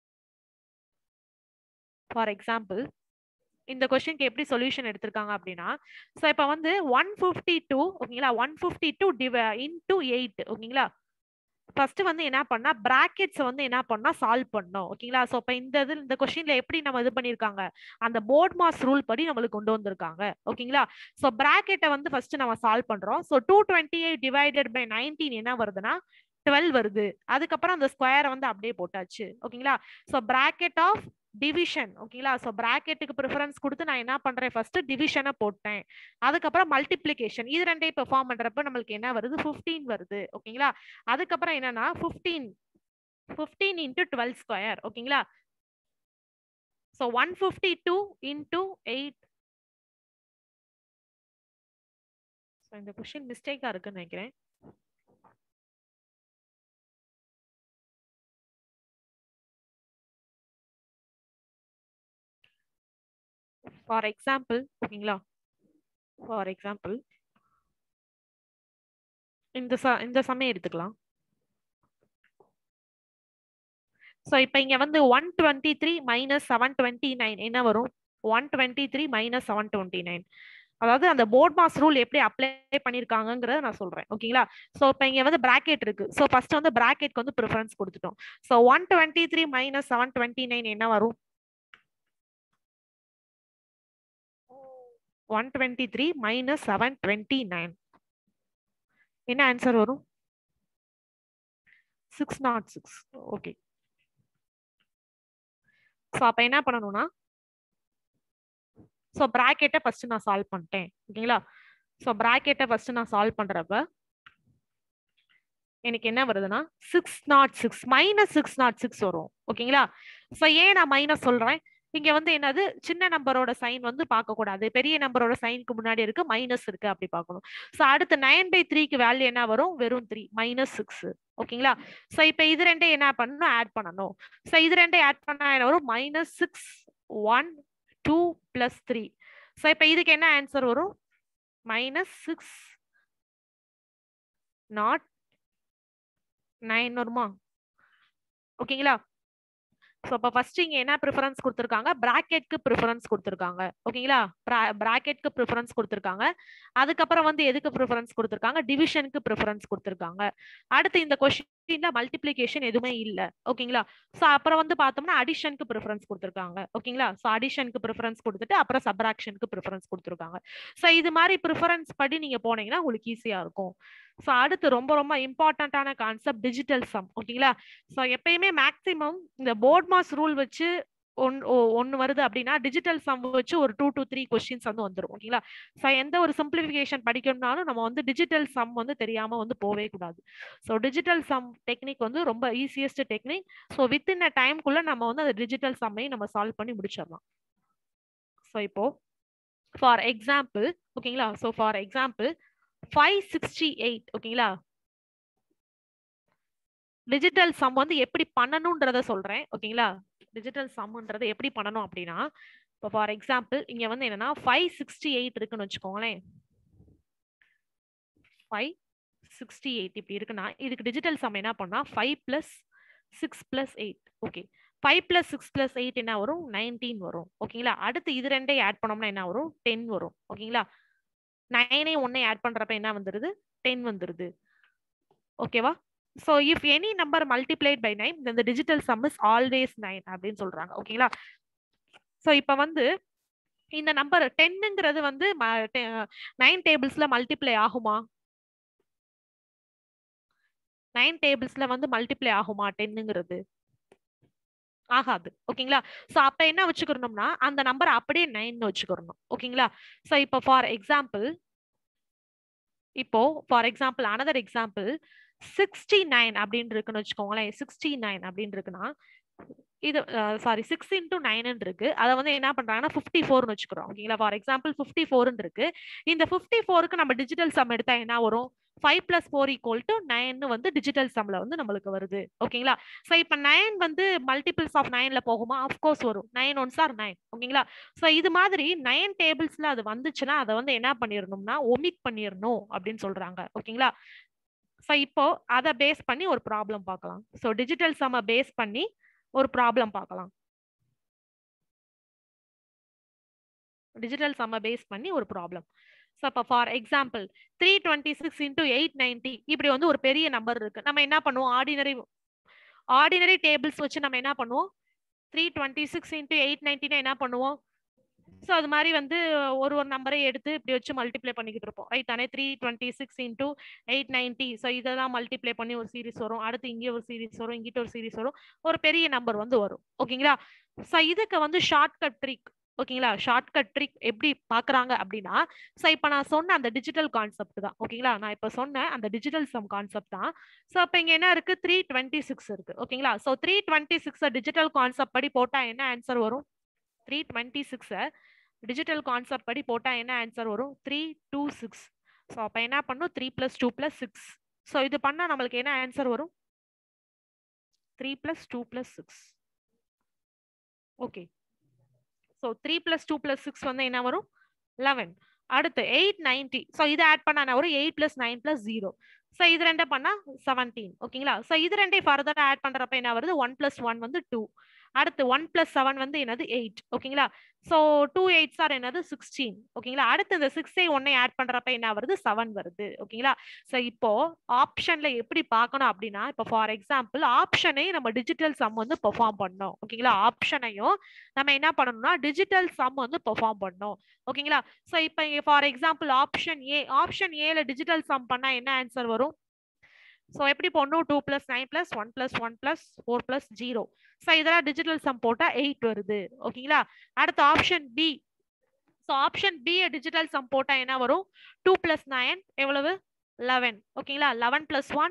E: ஃபார் எக்ஸாம்பிள் இந்த கொஸ்டினுக்கு எப்படி சொல்யூஷன் எடுத்திருக்காங்க அப்படின்னா, ஸோ இப்போ வந்து ஒன் ஃபிஃப்டி டூ ஓகேங்களா, ஒன் ஃபிஃப்டி டூ டிவை இன்டூ எயிட் ஓகேங்களா. ஃபர்ஸ்ட் வந்து என்ன பண்ணா பிராக்கெட்ஸ் வந்து என்ன பண்ணா சால்வ் பண்ணோம். ஓகேங்களா? சோ இப்போ இந்த இது இந்த கொஸ்டின்ல எப்படி நம்ம இது பண்ணிருக்காங்க, அந்த போர்ட் மாஸ் ரூல் படி நம்மளுக்கு கொண்டு வந்திருக்காங்க. ஓகேங்களா? சோ பிராக்கெட்டை வந்து ஃபர்ஸ்ட் நம்ம சால்வ் பண்றோம். So two twenty eight divided by nineteen என்ன வருதுன்னா டுவெல் வருது. அதுக்கப்புறம் அந்த ஸ்கொயரை வந்து அப்படியே போட்டாச்சு. ஓகேங்களா? சோ பிராக்கெட் ஆஃப் டிவிஷன் ஓகேங்களா. சோ பிராக்கெட்டுக்கு ப்ரிஃபரன்ஸ் கொடுத்து நான் என்ன பண்றேன், ஃபர்ஸ்ட் டிவிஷனை போட்டேன். அதுக்கப்புறம் மல்டிப்ளிகேஷன் இது ரெண்டையும் பெர்ஃபார்ம் பண்றப்ப நம்மளுக்கு என்ன வருது, ஃபிஃப்டீன் வருது. ஓகேங்களா? அதுக்கப்புறம் என்னன்னா fifteen fifteen into twelve square ஓகேங்களா. So one fifty two into eight. இந்த கொஸ்டின் மிஸ்டேக்கா இருக்குன்னு நினைக்கிறேன். ஃபார் எக்ஸாம்பிள் ஓகேங்களா, ஃபார் எக்ஸாம்பிள் இந்த ச இந்த சமயம் எடுத்துக்கலாம். ஸோ இப்போ இங்க வந்து one twenty three minus seven twenty nine என்ன வரும், one twenty three minus seven twenty nine. அதாவது அந்த போர்ட் மாஸ் ரூல் எப்படி அப்ளை பண்ணிருக்காங்கிறத நான் சொல்றேன். ஓகேங்களா? ஸோ இப்போ இங்க வந்து பிராக்கெட் இருக்கு. ஸோ ஃபர்ஸ்ட் வந்து பிராக்கெட்க்கு வந்து ப்ரிஃபரன்ஸ் கொடுத்துட்டோம். So one twenty three minus seven twenty nine என்ன வரும், one twenty three minus seven twenty nine என்ன ஆன்சர் வரும், six nought six. Okay. So அப்ப என்ன பண்ணணும்னா, ஸோ பிராக்கெட்டை ஃபர்ஸ்ட் நான் சால்வ் பண்ணிட்டேன். ஓகேங்களா? ஸோ பிராக்கெட்டை ஃபர்ஸ்ட் நான் சால்வ் பண்றப்ப எனக்கு என்ன வருதுன்னா six nought six minus six nought six வரும். ஓகேங்களா? ஸோ ஏன் நான் மைனஸ் சொல்றேன், இங்க வந்து என்னது சின்ன நம்பரோட சைன் வந்து பார்க்க கூடாது, பெரிய நம்பரோட சைனுக்கு முன்னாடி இருக்கு மைனஸ் இருக்கு அப்படி பார்க்கணும். ஸோ அடுத்து நைன் பை த்ரீக்கு வேல்யூ என்ன வரும், வெறும் த்ரீ மைனஸ் சிக்ஸ். ஓகேங்களா? ஸோ இப்போ இது ரெண்டே என்ன பண்ணணும், ஆட் பண்ணணும். ஸோ இது ரெண்டே ஆட் பண்ணா என்ன வரும், minus six one two plus three. So இப்போ இதுக்கு என்ன ஆன்சர் வரும், மைனஸ் சிக்ஸ் நாட் நைன் வருமா. ஓகேங்களா? ஸோ அப்போ ஃபர்ஸ்ட் இங்க என்ன ப்ரிஃபரன்ஸ் கொடுத்துருக்காங்க, பிராக்கெட்க்கு ப்ரிஃபரன்ஸ் கொடுத்துருக்காங்க. ஓகேங்களா? பிராக்கெட்க்கு ப்ரிஃபரன்ஸ் கொடுத்துருக்காங்க. அதுக்கப்புறம் வந்து எதுக்கு ப்ரிஃபரன்ஸ் கொடுத்துருக்காங்க, டிவிஷனுக்கு ப்ரிஃபரன்ஸ் கொடுத்துருக்காங்க. அடுத்து இந்த கொஸ்டின்ல மல்டிப்ளிகேஷன் எதுவுமே இல்ல. ஓகேங்களா? ஸோ அப்புறம் வந்து பார்த்தோம்னா அடிஷனுக்கு ப்ரிஃபரன்ஸ் கொடுத்துருக்காங்க. ஓகேங்களா? ஸோ அடிஷனுக்கு ப்ரிஃபரன்ஸ் கொடுத்துட்டு அப்புறம் சப்ராக்ஷனுக்கு ப்ரிஃபரன்ஸ் கொடுத்துருக்காங்க. ஸோ இது மாதிரி ப்ரிஃபரன்ஸ் படி நீங்க போனீங்கன்னா உங்களுக்கு ஈஸியா இருக்கும். ஸோ அடுத்து ரொம்ப ரொம்ப இம்பார்ட்டன்டான கான்செப்ட் டிஜிட்டல் சம். ஓகேங்களா? ஸோ எப்பயுமே மேக்சிமம் இந்த போர்ட் மாஸ் ரூல் வச்சு ஒன் ஒன்னு வருது அப்படின்னா டிஜிட்டல் சம் வச்சு ஒரு டூ டு த்ரீ கொஸ்டின்ஸ் வந்து வந்துடும். ஓகேங்களா? ஸோ எந்த ஒரு சிம்பிளிஃபிகேஷன் படிக்கணும்னாலும் நம்ம வந்து டிஜிட்டல் சம் வந்து தெரியாம வந்து போவே கூடாது. ஸோ டிஜிட்டல் சம் டெக்னிக் வந்து ரொம்ப easiest technique. So within a டைம்குள்ள நம்ம வந்து அந்த டிஜிட்டல் சம்மையும் நம்ம சால்வ் பண்ணி முடிச்சிடலாம். ஸோ இப்போ ஃபார் எக்ஸாம்பிள் ஓகேங்களா, so for example five sixty eight ஓகேங்களா, டிஜிட்டல் சம் வந்து எப்படி பண்ணணும்ன்றத சொல்றேன். ஓகேங்களா? டிஜிட்டல் சம்ன்றது எப்படி பண்ணணும் அப்படின்னா, இப்போ ஃபார் எக்ஸாம்பிள் இங்க வந்து என்னன்னா ஃபைவ் சிக்ஸ்டி எயிட் இருக்குன்னு வச்சுக்கோங்களேன். ஃபைவ் சிக்ஸ்டி எயிட் இப்படி இருக்குன்னா இதுக்கு டிஜிட்டல் சம் என்ன பண்ணா five plus six plus eight. Okay, five plus six plus eight என்ன வரும், நைன்டீன் வரும். ஓகேங்களா? அடுத்து இது ரெண்டே ஆட் பண்ணோம்னா என்ன வரும், டென் வரும். ஓகேங்களா? நைனே ஒன்னே ஆட் பண்றப்ப என்ன வந்துருது, டென் வந்துருது. ஓகேவா? So if any number multiplied by nine, then the digital sum is always nine அப்படின்னு சொல்றாங்க. ஓகேங்களா? சோ இப்போ வந்து இந்த நம்பர் டென்ங்கிறது வந்து நைன் டேபிள்ஸ்ல மல்டிப்ளை ஆகுமா, நைன் டேபிள்ஸ்ல வந்து மல்டிப்ளை ஆகுமா டென்ங்கிறது, ஆகாது. ஓகேங்களா? சோ அப்ப என்ன வச்சுக்கணும்னா அந்த நம்பர் அப்படியே நைன் வச்சுக்கணும். ஓகேங்களா? சோ இப்போ ஃபார் எக்ஸாம்பிள் இப்போ for example another example sixty nine அப்படின்னு இருக்குன்னு வச்சுக்கோங்களேன். சிக்ஸ்டி நைன் அப்படின்னு இருக்குன்னா இது சாரி சிக்ஸ் இன்டூ நைன் இருக்கு. அதை வந்து என்ன பண்றாங்கன்னா ஃபிஃப்டி ஃபோர்னு வச்சுக்கிறோம். ஓகேங்களா? ஃபார் எக்ஸாம்பிள் ஃபிஃப்டி ஃபோர்னு இருக்கு. இந்த ஃபிஃப்டி ஃபோருக்கு நம்ம டிஜிட்டல் சம் எடுத்தா என்ன வரும்? Five plus four equal to nine வந்து டிஜிட்டல் சம்ல வந்து நம்மளுக்கு வருது. ஓகேங்களா? ஸோ இப்போ நைன் வந்து மல்டிபிள்ஸ் ஆஃப் நைன்ல போகுமா? அஃப்கோர்ஸ் வரும். Nine ones are nine. ஓகேங்களா? ஸோ இது மாதிரி நைன் டேபிள்ஸ்ல அது வந்துச்சுன்னா அதை வந்து என்ன பண்ணிடணும்னா ஒமிட் பண்ணிடணும் அப்படின்னு சொல்றாங்க. ஓகேங்களா? ஸோ இப்போ அதை பேஸ் பண்ணி ஒரு ப்ராப்ளம் பார்க்கலாம். ஸோ டிஜிட்டல் சம்மை பேஸ் பண்ணி ஒரு ப்ராப்ளம் பார்க்கலாம். டிஜிட்டல் சம்மை பேஸ் பண்ணி ஒரு ப்ராப்ளம். ஸோ அப்போ for example three twenty six into eight ninety இப்படி வந்து ஒரு பெரிய நம்பர் இருக்கு. நம்ம என்ன பண்ணுவோம்? ஆர்டினரி ஆர்டினரி டேபிள்ஸ் வச்சு நம்ம என்ன பண்ணுவோம்? Three twenty six into eight நைன்டினா என்ன பண்ணுவோம்? ஸோ அது மாதிரி வந்து ஒரு ஒரு நம்பரை எடுத்து இப்படி வச்சு மல்டிப்ளை பண்ணிக்கிட்டு இருப்போம். ரைட் தானே? Three twenty six into eight ninety so இதெல்லாம் மல்டிப்ளை பண்ணி ஒரு சீரிஸ் வரும். அடுத்து இங்கே ஒரு சீரிஸ் வரும், இங்கிட்ட ஒரு சீரிஸ் வரும், ஒரு பெரிய நம்பர் வந்து வரும். ஓகேங்களா? ஸோ இதுக்கு வந்து ஷார்ட்கட் ட்ரிக். ஓகேங்களா? ஷார்ட்கட் ட்ரிக் எப்படி பாக்குறாங்க அப்படின்னா, ஸோ இப்போ நான் சொன்ன அந்த டிஜிட்டல் கான்செப்ட் தான். ஓகேங்களா? நான் இப்போ சொன்ன அந்த டிஜிட்டல் சம் கான்செப்ட் தான். ஸோ இப்போ இங்க என்ன இருக்கு? த்ரீ டுவெண்ட்டி சிக்ஸ் இருக்கு. ஓகேங்களா? So three twenty six digital concept படி போட்டா என்ன ஆன்சர் வரும்? Three twenty six digital concept படி போட்டா என்ன ஆன்சர் வரும்? Three two six. ஸோ அப்போ என்ன பண்ணும்? Three plus two plus six. So இது பண்ணா நம்மளுக்கு என்ன ஆன்சர் வரும்? Three plus two plus six. Okay. So three plus two plus six வந்து என்ன வரும்? லெவன். அடுத்து எயிட் நைன்டி. ஸோ இதை ஆட் பண்ணா என்ன வரும்? Eight plus nine plus zero. So இது ரெண்டை பண்ணா செவன்டீன். ஓகேங்களா? ஸோ இது ரெண்டை ஃபர்தர் ஆட் பண்றப்ப என்ன வருது? ஒன் பிளஸ் ஒன் வந்து டூ. அடுத்து ஒன் பிளஸ் செவன் வந்து என்னது? எயிட். ஓகேங்களா? ஸோ டூ எயிட்ஸ் ஆர் என்னது? சிக்ஸ்டீன். ஓகேங்களா? அடுத்து இந்த சிக்ஸை ஒன்னை ஆட் பண்றப்ப என்ன வருது? செவன் வருது. ஓகேங்களா? ஸோ இப்போ ஆப்ஷன்ல எப்படி பார்க்கணும் அப்படின்னா, இப்போ ஃபார் எக்ஸாம்பிள் ஆப்ஷனையும் நம்ம டிஜிட்டல் சம் வந்து பெர்ஃபார்ம் பண்ணோம். ஓகேங்களா? ஆப்ஷனையும் நம்ம என்ன பண்ணணும்னா டிஜிட்டல் சம் வந்து பெர்ஃபார்ம் பண்ணோம். ஓகேங்களா? ஸோ இப்போ இங்க for example option A option ஏல டிஜிட்டல் சம் பண்ணா என்ன ஆன்சர் வரும்? ஸோ எப்படி போடணும்? Two plus nine plus one plus one plus four plus zero. So இதெல்லாம் டிஜிட்டல் சம் போட்டா எயிட் வருது. ஓகேங்களா? அடுத்து option B. So option B digital sum போட்டா என்ன வரும்? டூ பிளஸ் நைன் எவ்வளவு? லெவன். ஓகேங்களா? Eleven plus one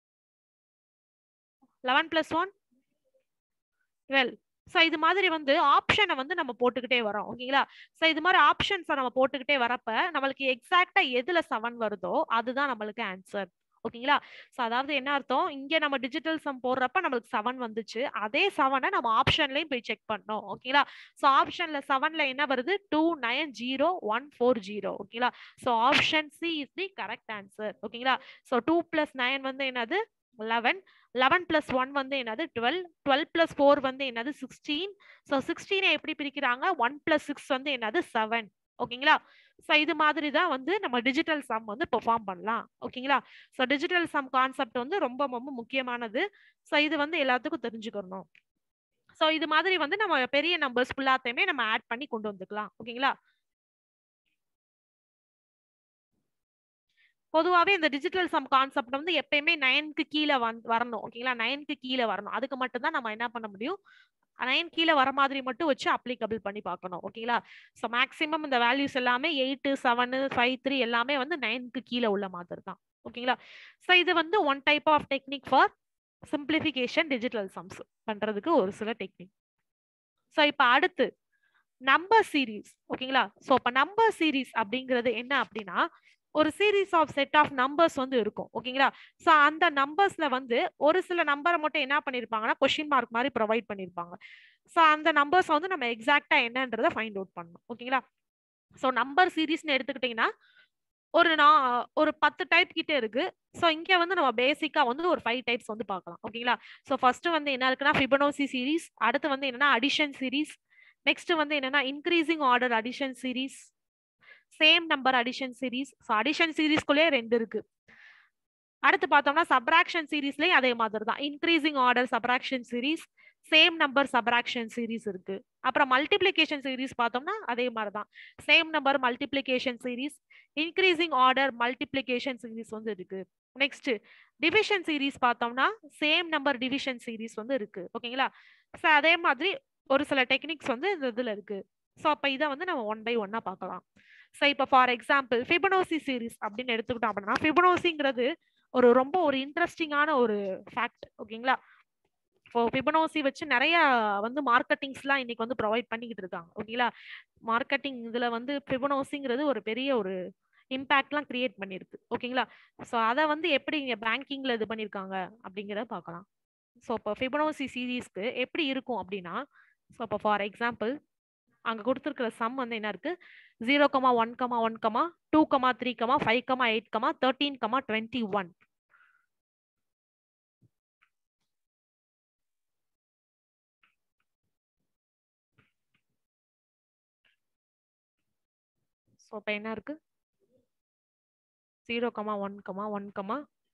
E: eleven plus one twelve. So இது மாதிரி வந்து ஆப்ஷனை வந்து நம்ம போட்டுக்கிட்டே வரோம். ஓகேங்களா? ஸோ இது மாதிரி ஆப்ஷன்ஸை நம்ம போட்டுக்கிட்டே வரப்ப நம்மளுக்கு எக்ஸாக்டா எதுல செவன் வருதோ அதுதான் நம்மளுக்கு ஆன்சர். ஓகேங்களா? ஸோ அதாவது என்ன அர்த்தம்? இங்க நம்ம டிஜிட்டல் சம் போடுறப்ப நம்மளுக்கு செவன் வந்துச்சு. அதே செவனை நம்ம ஆப்ஷன்லயும் போய் செக் பண்ணோம். ஓகேங்களா? ஸோ ஆப்ஷன்ல செவன்ல என்ன வருது? Two nine zero one four zero. ஓகேங்களா? So option C is the correct answer. ஓகேங்களா? ஸோ டூ பிளஸ் நைன் வந்து என்னது? லெவன். லெவன் பிளஸ் ஒன் வந்து என்னது? டுவெல். டுவெல் பிளஸ் ஃபோர் வந்து என்னது? சிக்ஸ்டீன். ஸோ சிக்ஸ்டீனை எப்படி பிரிக்கிறாங்க? ஒன் பிளஸ் சிக்ஸ் வந்து என்னது? செவன். ஓகேங்களா? ஸோ இது மாதிரி தான் வந்து நம்ம டிஜிட்டல் சம் வந்து பெர்ஃபார்ம் பண்ணலாம். ஓகேங்களா? ஸோ டிஜிட்டல் சம் கான்செப்ட் வந்து ரொம்ப ரொம்ப முக்கியமானது. ஸோ இது வந்து எல்லாத்துக்கும் தெரிஞ்சுக்கணும். ஸோ இது மாதிரி வந்து நம்ம பெரிய நம்பர்ஸ் ஃபுல்லாத்தையுமே நம்ம ஆட் பண்ணி கொண்டு வந்துக்கலாம். ஓகேங்களா? பொதுவாகவே இந்த டிஜிட்டல் சம் கான்செப்ட் வந்து எப்பயுமே நைனுக்கு கீழே வந்து வரணும். ஓகேங்களா? நைனுக்கு கீழே வரணும். அதுக்கு மட்டும் தான் நம்ம என்ன பண்ண முடியும்? நைன் கீழே வர மாதிரி மட்டும் வச்சு அப்ளிகபிள் பண்ணி பார்க்கணும். ஓகேங்களா? ஸோ மேக்ஸிமம் இந்த வேல்யூஸ் எல்லாமே எயிட் செவன் ஃபைவ் த்ரீ எல்லாமே வந்து நைனுக்கு கீழே உள்ள மாதிரி தான். ஓகேங்களா? ஸோ இது வந்து one type of technique for simplification digital sums பண்றதுக்கு ஒரு சில டெக்னிக். ஸோ இப்போ அடுத்து நம்பர் சீரீஸ். ஓகேங்களா? ஸோ இப்போ நம்பர் சீரீஸ் அப்படிங்கிறது என்ன அப்படின்னா, ஒரு series of set of numbers வந்து இருக்கும். ஓகேங்களா? ஸோ அந்த நம்பர்ஸ்ல வந்து ஒரு சில நம்பரை மட்டும் என்ன பண்ணிருப்பாங்கன்னா கொஸ்டின் மார்க் மாதிரி ப்ரொவைட் பண்ணிருப்பாங்க. ஸோ அந்த நம்பர்ஸ் வந்து நம்ம எக்ஸாக்டா என்னன்றதை ஃபைண்ட் அவுட் பண்ணணும். ஓகேங்களா? ஸோ நம்பர் சீரீஸ்னு எடுத்துக்கிட்டீங்கன்னா ஒரு நான் ஒரு பத்து டைப் கிட்ட இருக்கு. ஸோ இங்க வந்து நம்ம பேசிக்கா வந்து ஒரு ஃபைவ் டைப்ஸ் வந்து பார்க்கலாம். ஓகேங்களா? ஸோ ஃபர்ஸ்ட் வந்து என்ன இருக்குன்னா ஃபிபனோசி சீரீஸ். அடுத்து வந்து என்னன்னா அடிஷன் சீரீஸ். நெக்ஸ்ட் வந்து என்னன்னா increasing order addition series, same number addition series. So addition சீரீஸ்குள்ளே ரெண்டு இருக்கு. அடுத்து பார்த்தோம்னா சப்ராக்ஷன் சீரீஸ்லயும் அதே மாதிரி தான். Increasing order subtraction series, same number subtraction series இருக்கு. அப்புறம் மல்டிப்ளிகேஷன் சீரீஸ் பார்த்தோம்னா அதே மாதிரி தான். Same number multiplication series, increasing order multiplication series வந்து இருக்கு. நெக்ஸ்ட் டிவிஷன் சீரீஸ் பார்த்தோம்னா சேம் நம்பர் டிவிஷன் சீரீஸ் வந்து இருக்கு. ஓகேங்களா? ஸோ அதே மாதிரி ஒரு சில டெக்னிக்ஸ் வந்து இந்த இதுல இருக்கு. ஸோ அப்போ இதை வந்து நம்ம ஒன் பை ஒன்னா பார்க்கலாம். ஸோ இப்போ ஃபார் எக்ஸாம்பிள் ஃபிபனோசி சீரீஸ் அப்படின்னு எடுத்துக்கிட்டோம் அப்படின்னா, ஃபிபனோசிங்கிறது ஒரு ரொம்ப ஒரு இன்ட்ரெஸ்டிங்கான ஒரு ஃபேக்ட். ஓகேங்களா? இப்போ ஃபிபனோசி வச்சு நிறைய வந்து மார்க்கெட்டிங்ஸ்லாம் இன்னைக்கு வந்து ப்ரொவைட் பண்ணிக்கிட்டு இருக்காங்க. ஓகேங்களா? மார்க்கெட்டிங் இதுல வந்து ஃபிபனோசிங்கிறது ஒரு பெரிய ஒரு இம்பாக்ட்லாம் கிரியேட் பண்ணிருக்கு. ஓகேங்களா? ஸோ அதை வந்து எப்படி இங்க பேங்கிங்ல இது பண்ணியிருக்காங்க அப்படிங்கிறத பார்க்கலாம். ஸோ இப்போ ஃபிபனோசி சீரீஸ்க்கு எப்படி இருக்கும் அப்படின்னா, ஸோ இப்போ ஃபார் எக்ஸாம்பிள் அங்க கொடுத்துருக்கிற சம் வந்து என்ன இருக்கு, zero comma one comma one comma two comma three comma five comma eight comma thirteen comma twenty one. So இப்போ என்ன இருக்கு, zero comma one comma one comma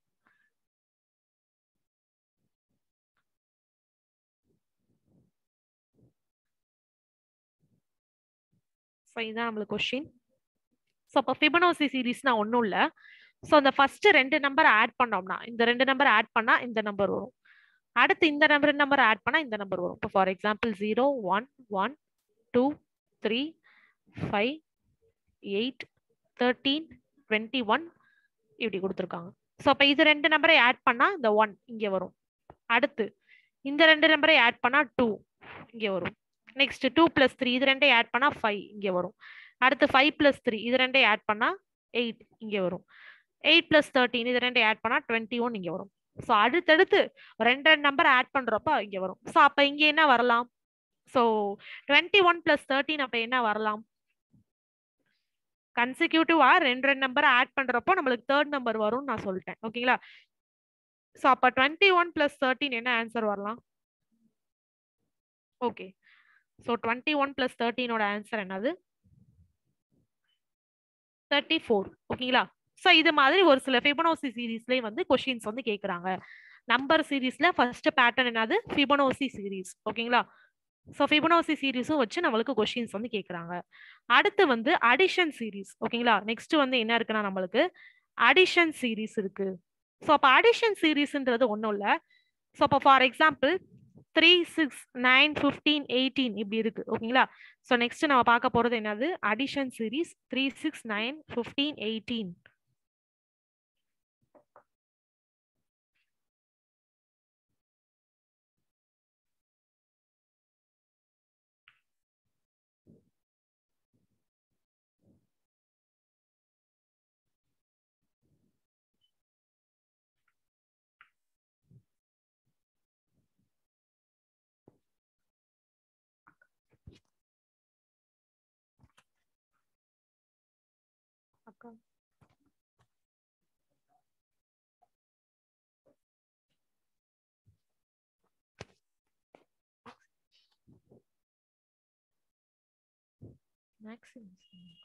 E: so இதுதான் நம்மளுக்கு கொஸ்டின். ஸோ இப்போ ஃபிபனோசி சீரீஸ்னா ஒன்றும் இல்லை. ஸோ அந்த ஃபர்ஸ்ட் ரெண்டு நம்பர் ஆட் பண்ணோம்னா இந்த ரெண்டு நம்பர் ஆட் பண்ணா இந்த நம்பர் வரும். அடுத்து இந்த நம்பர் நம்பர் ஆட் பண்ணா இந்த நம்பர் வரும். இப்போ for example zero one one two three five eight thirteen twenty one இப்படி கொடுத்துருக்காங்க. ஸோ அப்போ இது ரெண்டு நம்பரை ஆட் பண்ணா இந்த ஒன் இங்கே வரும். அடுத்து இந்த ரெண்டு நம்பரை ஆட் பண்ணா டூ இங்கே வரும். நெக்ஸ்ட் டூ பிளஸ் த்ரீ இது ரெண்டே ஆட் பண்ணா ஃபைவ் இங்கே வரும். அடுத்து ஃபைவ் பிளஸ் த்ரீ இது ரெண்டே ஆட் பண்ணா எயிட் இங்கே வரும். எயிட் பிளஸ் தேர்ட்டீன் இது ரெண்டே ஆட் பண்ணா டுவெண்ட்டி ஒன் இங்கே வரும். ஸோ அடுத்தடுத்து ரெண்டு ரெண்டு நம்பர் ஆட் பண்றப்ப இங்கே வரும். ஸோ அப்போ இங்கே என்ன வரலாம், so twenty one plus thirteen அப்போ என்ன வரலாம், கன்சிக்யூட்டிவா ரெண்டு ரெண்டு நம்பர் ஆட் பண்றப்போ நம்மளுக்கு தேர்ட் நம்பர் வரும்னு நான் சொல்லிட்டேன். ஓகேங்களா? ஸோ அப்போ டுவெண்ட்டி ஒன் பிளஸ் தேர்ட்டீன் என்ன ஆன்சர் வரலாம்? Okay, so twenty one plus தேர்ட்டீனோட ஆன்சர் என்னது, தேர்ட்டி ஃபோர். ஓகேங்களா? ஸோ இது மாதிரி ஒரு சில ஃபிபனோசி சீரீஸ்லேயே வந்து கொஸ்டின்ஸ் வந்து கேட்குறாங்க. நம்பர் சீரீஸ்ல ஃபர்ஸ்ட் பேட்டர்ன் என்னது, ஃபிபனோசி சீரீஸ். ஓகேங்களா? ஸோ ஃபிபனோசி சீரீஸும் வச்சு நம்மளுக்கு கொஸ்டின்ஸ் வந்து கேட்குறாங்க. அடுத்து வந்து அடிஷன் சீரீஸ். ஓகேங்களா? நெக்ஸ்ட் வந்து என்ன இருக்குன்னா நம்மளுக்கு அடிஷன் சீரீஸ் இருக்கு. ஸோ அப்போ அடிஷன் சீரீஸ்ன்றது ஒன்றும் இல்லை. ஸோ அப்போ for example three six nine fifteen eighteen இப்படி இருக்கு. ஓகேங்களா? ஸோ நெக்ஸ்ட் நம்ம பார்க்க போறது என்னது, addition series three six nine fifteen eighteen. அக்கா மேக்ஸிமம்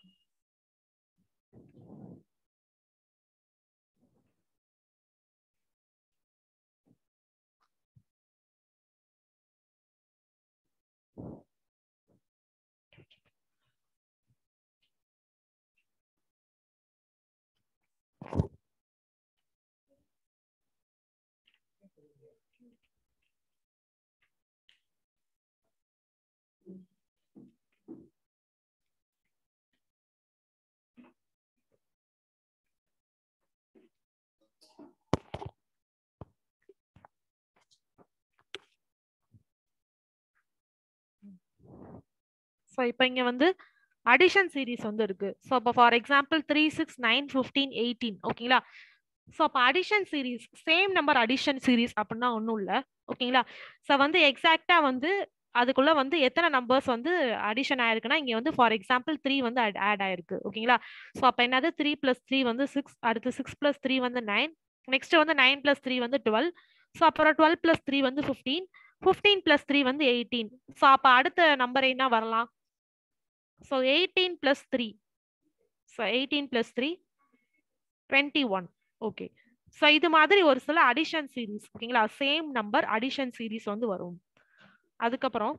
E: ஸோ இப்போ இங்க வந்து அடிஷன் சீரீஸ் வந்து இருக்கு. ஸோ அப்போ for example three six nine fifteen eighteen. ஓகேங்களா? ஸோ அப்போ addition series same number addition series அப்படின்னா ஒன்றும் இல்லை. ஓகேங்களா? ஸோ வந்து எக்ஸாக்டா வந்து அதுக்குள்ள வந்து எத்தனை நம்பர்ஸ் வந்து அடிஷன் ஆயிருக்குன்னா இங்க வந்து ஃபார் எக்ஸாம்பிள் த்ரீ வந்து ஆட் ஆயிருக்கு. ஓகேங்களா? ஸோ அப்போ என்னது த்ரீ பிளஸ் த்ரீ வந்து சிக்ஸ், அடுத்து சிக்ஸ் பிளஸ் த்ரீ வந்து நைன், நெக்ஸ்ட் வந்து நைன் பிளஸ் த்ரீ வந்து டுவெல், ஸோ அப்புறம் டுவெல் பிளஸ் த்ரீ வந்து ஃபிஃப்டீன், ஃபிஃப்டீன் பிளஸ் த்ரீ வந்து எயிட்டீன். ஸோ அப்போ அடுத்த நம்பர் என்ன வரலாம், so eighteen plus three, so eighteen plus three twenty one. Okay, so இது மாதிரி ஒரு சில அடிஷன் சீரீஸ். ஓகேங்களா? சேம் நம்பர் அடிஷன் சீரீஸ் வந்து வரும். அதுக்கப்புறம்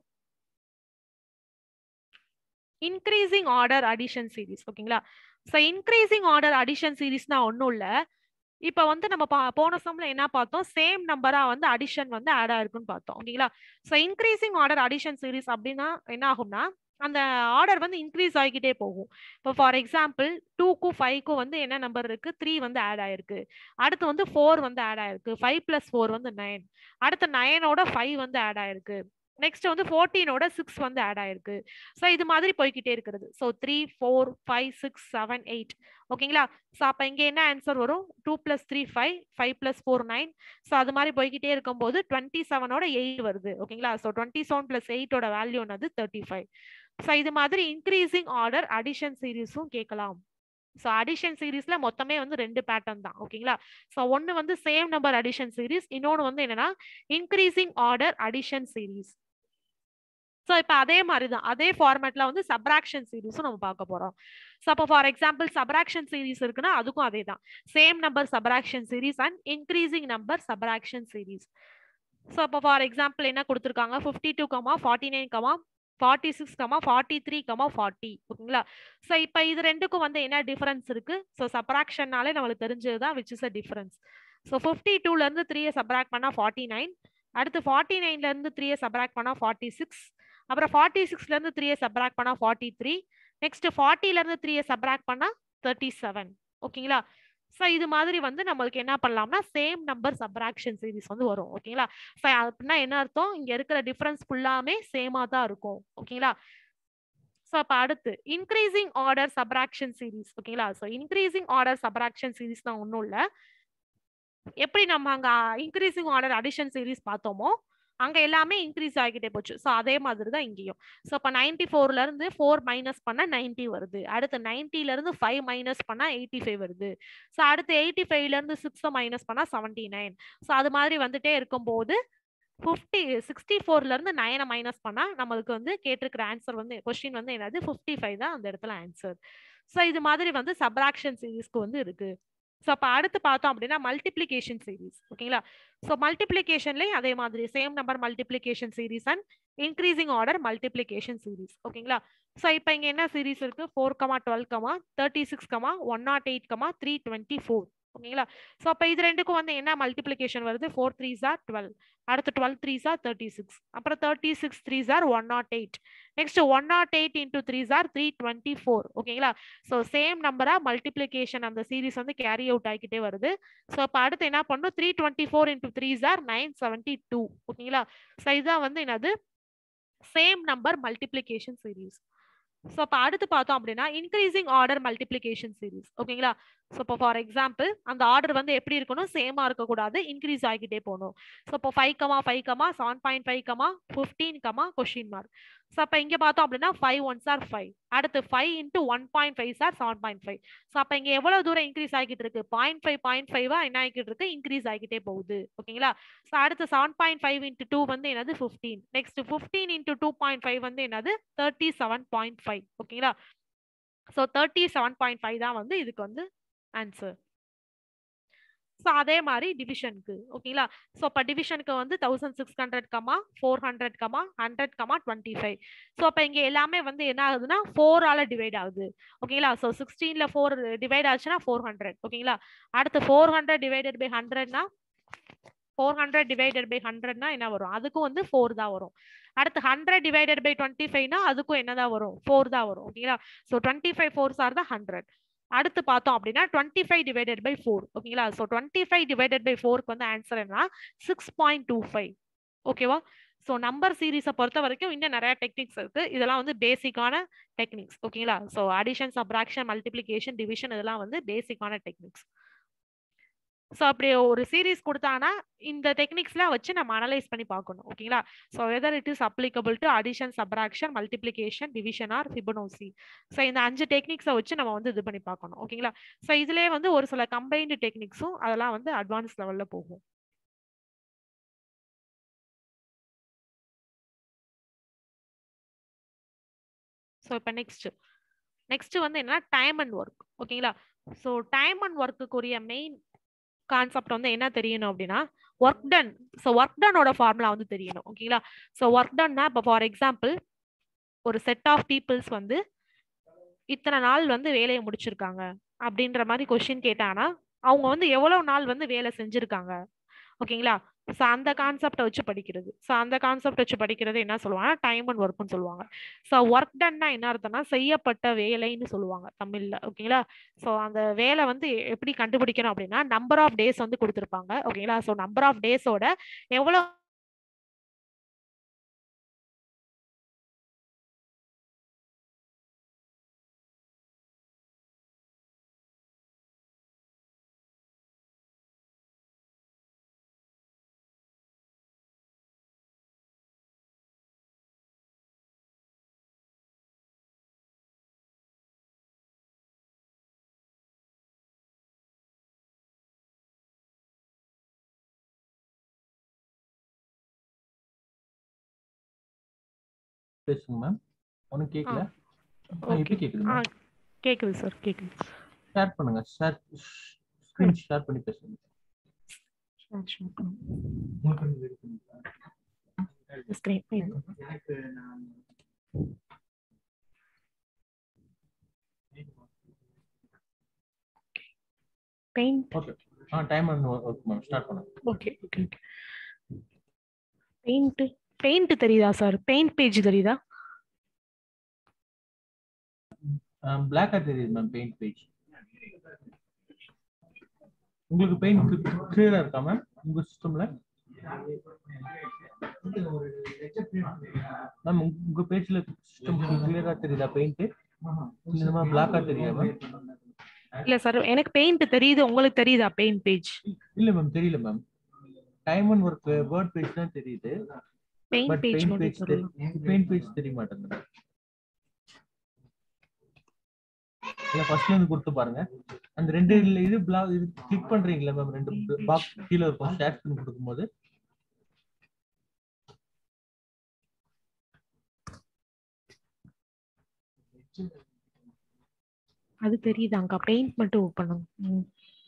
E: இன்க்ரீசிங் ஆர்டர் அடிஷன் சீரீஸ். ஓகேங்களா? ஸோ இன்க்ரீசிங் ஆர்டர் அடிஷன் சீரீஸ்னா ஒன்றும் இல்லை. இப்போ வந்து நம்ம போன சம்ல என்ன பார்த்தோம், சேம் நம்பரா வந்து அடிஷன் வந்து ஆட் ஆயிருக்குன்னு பார்த்தோம். ஓகேங்களா? So increasing order addition series அப்படின்னா என்ன ஆகும்னா, அந்த ஆர்டர் வந்து இன்க்ரீஸ் ஆகிக்கிட்டே போகும். இப்போ ஃபார் எக்ஸாம்பிள் டூக்கும் ஃபைவ்க்கும் வந்து என்ன நம்பர் இருக்கு, த்ரீ வந்து ஆட் ஆயிருக்கு. அடுத்து வந்து ஃபோர் வந்து ஆட் ஆயிருக்கு. ஃபைவ் பிளஸ் ஃபோர் வந்து நைன். அடுத்து நைனோட ஃபைவ் வந்து ஆட் ஆயிருக்கு. நெக்ஸ்ட் வந்து ஃபோர்டீனோட சிக்ஸ் வந்து ஆட் ஆயிருக்கு. ஸோ இது மாதிரி போய்கிட்டே இருக்கிறது. So three four five six seven eight ஓகேங்களா. ஸோ அப்போ இங்கே என்ன ஆன்சர் வரும், two plus three five, five plus four nine. So அது மாதிரி போய்கிட்டே இருக்கும்போது டுவெண்ட்டி செவனோட எயிட் வருது ஓகேங்களா. ஸோ டுவெண்ட்டி செவன் பிளஸ் எயிட்டோட வேல்யூ என்னது தேர்ட்டி ஃபைவ். ஸோ இது மாதிரி இன்க்ரீசிங் ஆர்டர் அடிஷன் சீரீஸும் கேட்கலாம். ஸோ அடிஷன் சீரீஸ்ல மொத்தமே வந்து ரெண்டு பேட்டர்ன் தான் ஓகேங்களா. ஸோ ஒன்னு வந்து சேம் நம்பர் அடிஷன் சீரீஸ், இன்னொன்று வந்து என்னன்னா increasing order addition series. So இப்போ அதே மாதிரி தான் அதே ஃபார்மேட்ல வந்து சப்ராக்ஷன் சீரீஸும் நம்ம பார்க்க போறோம். ஸோ அப்போ ஃபார் எக்ஸாம்பிள் சப்ராக்ஷன் சீரீஸ் இருக்குன்னா அதுக்கும் அதே தான், same number subtraction series and increasing number subtraction series. So அப்போ ஃபார் எக்ஸாம்பிள் என்ன கொடுத்துருக்காங்க, fifty two comma forty nine comma forty six comma forty three comma forty ஓகேங்களா. ஸோ இப்போ இது ரெண்டுக்கும் வந்து என்ன டிஃபரன்ஸ் இருக்கு, ஸோ சப்ராக்ஷன்னாலே நம்மளுக்கு தெரிஞ்சதுதான் which is a difference. So fifty டூல இருந்து த்ரீயை சப்ராக்ட் பண்ணா ஃபார்ட்டி நைன், அடுத்து ஃபார்ட்டி நைன்ல இருந்து த்ரீயை சப்ராக்ட் பண்ணா ஃபார்ட்டி சிக்ஸ், அப்புறம் ஃபார்ட்டி சிக்ஸ்ல இருந்து த்ரீயை சப்ராக்ட் பண்ணா ஃபார்ட்டி த்ரீ, நெக்ஸ்ட் ஃபார்ட்டில இருந்து த்ரீயை சப்ராக்ட் பண்ணா தேர்ட்டி செவன் ஓகேங்களா. ஸோ இது மாதிரி வந்து நம்மளுக்கு என்ன பண்ணலாம்னா சேம் நம்பர் சப்ராக்ஷன் சீரீஸ் வந்து வரும் ஓகேங்களா. ஸோ அப்படின்னா என்ன அர்த்தம், இங்க இருக்கிற டிஃபரன்ஸ் ஃபுல்லாமே சேமா தான் இருக்கும் ஓகேங்களா. ஸோ அப்போ அடுத்து இன்க்ரீசிங் ஆர்டர் சப்ராக்ஷன் சீரீஸ் ஓகேங்களா. So increasing order subtraction series தான் ஒன்றும் இல்லை, எப்படி நம்ம அங்க இன்க்ரீசிங் ஆர்டர் அடிஷன் சீரீஸ் பார்த்தோமோ அங்க எல்லாமே இன்க்ரீஸ் ஆகிட்டே போச்சு. ஸோ அதே மாதிரி தான் இங்கேயும். ஸோ இப்போ நைன்டி ஃபோர்ல இருந்து ஃபோர் மைனஸ் பண்ணா நைன்டி வருது, அடுத்து நைன்டில இருந்து ஃபைவ் மைனஸ் பண்ணா எயிட்டி ஃபைவ் வருது, ஸோ அடுத்து எயிட்டி ஃபைவ்ல இருந்து சிக்ஸ் மைனஸ் பண்ணா செவன்டி நைன். ஸோ அது மாதிரி வந்துட்டே இருக்கும்போது ஃபிஃப்டி சிக்ஸ்டி ஃபோர்ல இருந்து நைனை மைனஸ் பண்ணா நம்மளுக்கு வந்து கேட்டிருக்கிற ஆன்சர் வந்து கொஸ்டின் வந்து என்னது ஃபிஃப்டி ஃபைவ் தான் அந்த இடத்துல ஆன்சர். ஸோ இது மாதிரி வந்து சப்ராக்ஷன் சீரீஸ்க்கு வந்து இருக்கு. ஸோ அப்போ அடுத்து பார்த்தோம் அப்படின்னா மல்டிப்ளிகேஷன் சீரீஸ் ஓகேங்களா. ஸோ மல்டிப்ளிகேஷன்லேயும் அதே மாதிரி same number multiplication series and increasing order multiplication series ஓகேங்களா. ஸோ இப்போ இங்கே என்ன சீரீஸ் இருக்கு, four comma twelve comma thirty six comma one nought eight comma three twenty four ஓகேங்களா. ஸோ அப்போ இது ரெண்டுக்கும் வந்து என்ன மல்டிப்ளிகேஷன் வருது, ஃபோர் த்ரீ ஜார் டுவெல், அடுத்து twelve three are thirty six, அப்புறம் thirty six three are one nought eight, next one nought eight into three are three twenty four ஓகேங்களா. ஸோ சேம் நம்பரா மல்டிப்ளிகேஷன் அந்த சீரீஸ் வந்து carry out ஆகிக்கிட்டே வருது. So இப்போ அடுத்து என்ன பண்ணும், three twenty four into three are nine seventy two ஓகேங்களா. ஸோ இதுதான் வந்து என்னது same number multiplication series. So இப்போ அடுத்து பார்த்தோம் அப்படின்னா இன்க்ரீசிங் ஆர்டர் மல்டிப்ளிகேஷன் சீரீஸ் ஓகேங்களா. ஸோ இப்போ ஃபார் எக்ஸாம்பிள் அந்த ஆர்டர் வந்து எப்படி இருக்கணும், சேமா இருக்கக்கூடாது, இன்க்ரீஸ் ஆகிட்டே போகணும். ஸோ இப்போ five comma five comma seven point five comma fifteen comma question mark. So அப்போ இங்கே பார்த்தோம் அப்படின்னா ஃபைவ் ஒன் சார் ஃபைவ், அடுத்து five into one point five are seven point five. So அப்போ இங்கே எவ்வளோ தூரம் இன்க்ரீஸ் ஆகிட்டு இருக்கு, பாயிண்ட் ஃபைவ் பாயிண்ட் ஃபைவா என்ன ஆகிட்டு இருக்கு, இன்க்ரீஸ் ஆகிட்டே போகுது ஓகேங்களா. ஸோ அடுத்து seven point five into two வந்து என்னது fifteen, next fifteen into two point five வந்து என்னது தேர்ட்டி செவன் பாயிண்ட் ஃபைவ் ஓகேங்களா. So thirty seven point five தான் வந்து இதுக்கு வந்து ஆன்சர். ஸோ அதே மாதிரி டிவிஷனுக்கு ஓகேங்களா. ஸோ இப்போ டிவிஷனுக்கு வந்து thousand six hundred comma four hundred comma hundred comma twenty five. So அப்போ இங்கே எல்லாமே வந்து என்ன ஆகுதுன்னா ஃபோரால டிவைட் ஆகுது ஓகேங்களா. ஸோ சிக்ஸ்டீன்ல ஃபோர் டிவைட் ஆச்சுன்னா ஃபோர் ஹண்ட்ரட் ஓகேங்களா. அடுத்து ஃபோர் ஹண்ட்ரட் டிவைடட் பை ஹண்ட்ரட்னா ஃபோர் ஹண்ட்ரட் டிவைடட் பை ஹண்ட்ரட்னா என்ன வரும், அதுக்கும் வந்து ஃபோர் தான் வரும். அடுத்து ஹண்ட்ரட் டிவைடட் பை டுவெண்ட்டி ஃபைவ்னா அதுக்கும் என்னதான் வரும், ஃபோர் தான் வரும் ஓகேங்களா. So twenty five fours are தான் ஹண்ட்ரட். அடுத்து பார்த்தோம் அப்படின்னா twenty five divided by four ஓகேங்களா. So twenty five divided by ஃபோருக்கு வந்து ஆன்சர் என்ன சிக்ஸ் பாயிண்ட் டூ ஃபைவ் ஓகேவா. ஸோ நம்பர் சீரீஸை பொறுத்த வரைக்கும் இன்னும் நிறைய டெக்னிக்ஸ் இருக்கு, இதெல்லாம் வந்து பேசிக்கான டெக்னிக்ஸ் ஓகேங்களா. So addition subtraction multiplication division இதெல்லாம் வந்து பேசிக்கான டெக்னிக்ஸ். ஸோ அப்படி ஒரு சீரீஸ் கொடுத்தாங்கன்னா இந்த டெக்னிக்ஸ்லாம் வச்சு நம்ம அனலைஸ் பண்ணி பார்க்கணும் ஓகேங்களா. So whether it is applicable to addition subtraction multiplication division or Fibonacci. So இந்த அஞ்சு டெக்னிக்ஸை வச்சு நம்ம வந்து இது பண்ணி பார்க்கணும் ஓகேங்களா. ஸோ இதுலேயே வந்து ஒரு சில கம்பைன்டு டெக்னிக்ஸும் அதெல்லாம் வந்து அட்வான்ஸ் லெவலில் போகும். ஸோ இப்போ நெக்ஸ்ட் நெக்ஸ்ட் வந்து என்னன்னா டைம் அண்ட் ஒர்க் ஓகேங்களா. ஸோ டைம் அண்ட் ஒர்க்குக்குரிய மெயின் கான்செப்ட் வந்து என்ன தெரியணும் அப்படின்னா ஒர்க் டன். ஸோ ஒர்க் டனோட ஃபார்முலா வந்து தெரியணும் ஓகேங்களா. ஸோ ஒர்க் டன்னா இப்போ ஃபார் எக்ஸாம்பிள் ஒரு செட் ஆஃப் பீப்புள்ஸ் வந்து இத்தனை நாள் வந்து வேலையை முடிச்சிருக்காங்க அப்படின்ற மாதிரி கொஸ்டின் கேட்டாங்கன்னா அவங்க வந்து எவ்வளவு நாள் வந்து வேலை செஞ்சிருக்காங்க ஓகேங்களா. ஸோ அந்த கான்செப்டை வச்சு படிக்கிறது. ஸோ அந்த கான்செப்ட் வச்சு படிக்கிறது என்ன சொல்லுவாங்க, டைம் அண்ட் ஒர்க்னு சொல்லுவாங்க. ஸோ ஒர்க் டன்னா என்ன அர்த்தம்னா செய்யப்பட்ட வேலைன்னு சொல்லுவாங்க தமிழ்ல. ஓகேங்களா. ஸோ அந்த வேலை வந்து எப்படி கண்டுபிடிக்கணும் அப்படின்னா நம்பர் ஆஃப் டேஸ் வந்து கொடுத்துருப்பாங்க. ஓகேங்களா. ஸோ நம்பர் ஆஃப் டேஸோட எவ்வளோ
F: பேசுங்க மேம். ஒன்னும் கேட்கல.
E: ஓகே.
F: எப்படி கேக்குது
E: ஆ
F: மேம்?
E: கேக்குது சார், கேக்குது.
F: ஷேர் பண்ணுங்க. ஷேர் ஸ்கிரீன் ஷேர் பண்ணி பேசுங்க.
E: ஸ்கிரீன்
F: எனக்கு நான்
E: பெயிண்ட்.
F: ஓகே. ஆ time and work ma'am start பண்ணுங்க.
E: Okay okay okay. Paint paint தெரியுதா சார்? பெயிண்ட் பேஜ் தெரியுதா?
F: பிளாக்கா தெரியுது மேம் பெயிண்ட் பேஜ். உங்களுக்கு பெயிண்ட் கிளியரா இருக்கா மேம் உங்க சிஸ்டம்ல? மேம் உங்க பேஜ்ல சிஸ்டம் கிளியரா தெரியுதா பெயிண்ட்? இந்த மாதிரி பிளாக்கா தெரியுதா மேம்?
E: இல்ல சார், எனக்கு பெயிண்ட் தெரியுது. உங்களுக்கு தெரியுதா பெயிண்ட் பேஜ்?
F: இல்ல மேம் தெரியல ma'am. Time and work word page தான் தெரியுது.
E: பெயிண்ட்
F: பட்
E: பேஜ்
F: பெயிண்ட்
E: மட்டும்
F: பேஜ்
E: தெரியல.
F: பெயிண்ட் பேஜ் தெரிய மாட்டேங்குது. இல்ல ஃபர்ஸ்ட்ல இருந்து கொடுத்து பாருங்க. அந்த ரெண்டு இது பிளாக் இது கிளிக் பண்றீங்களா மேம்? ரெண்டு பாக்ஸ் கீழ இருக்கும் ஷேர் பண்ணி கொடுக்கும்போது.
E: அது தெரியுதாங்க. பெயிண்ட் மட்டும் ஓபன் பண்ணுங்க.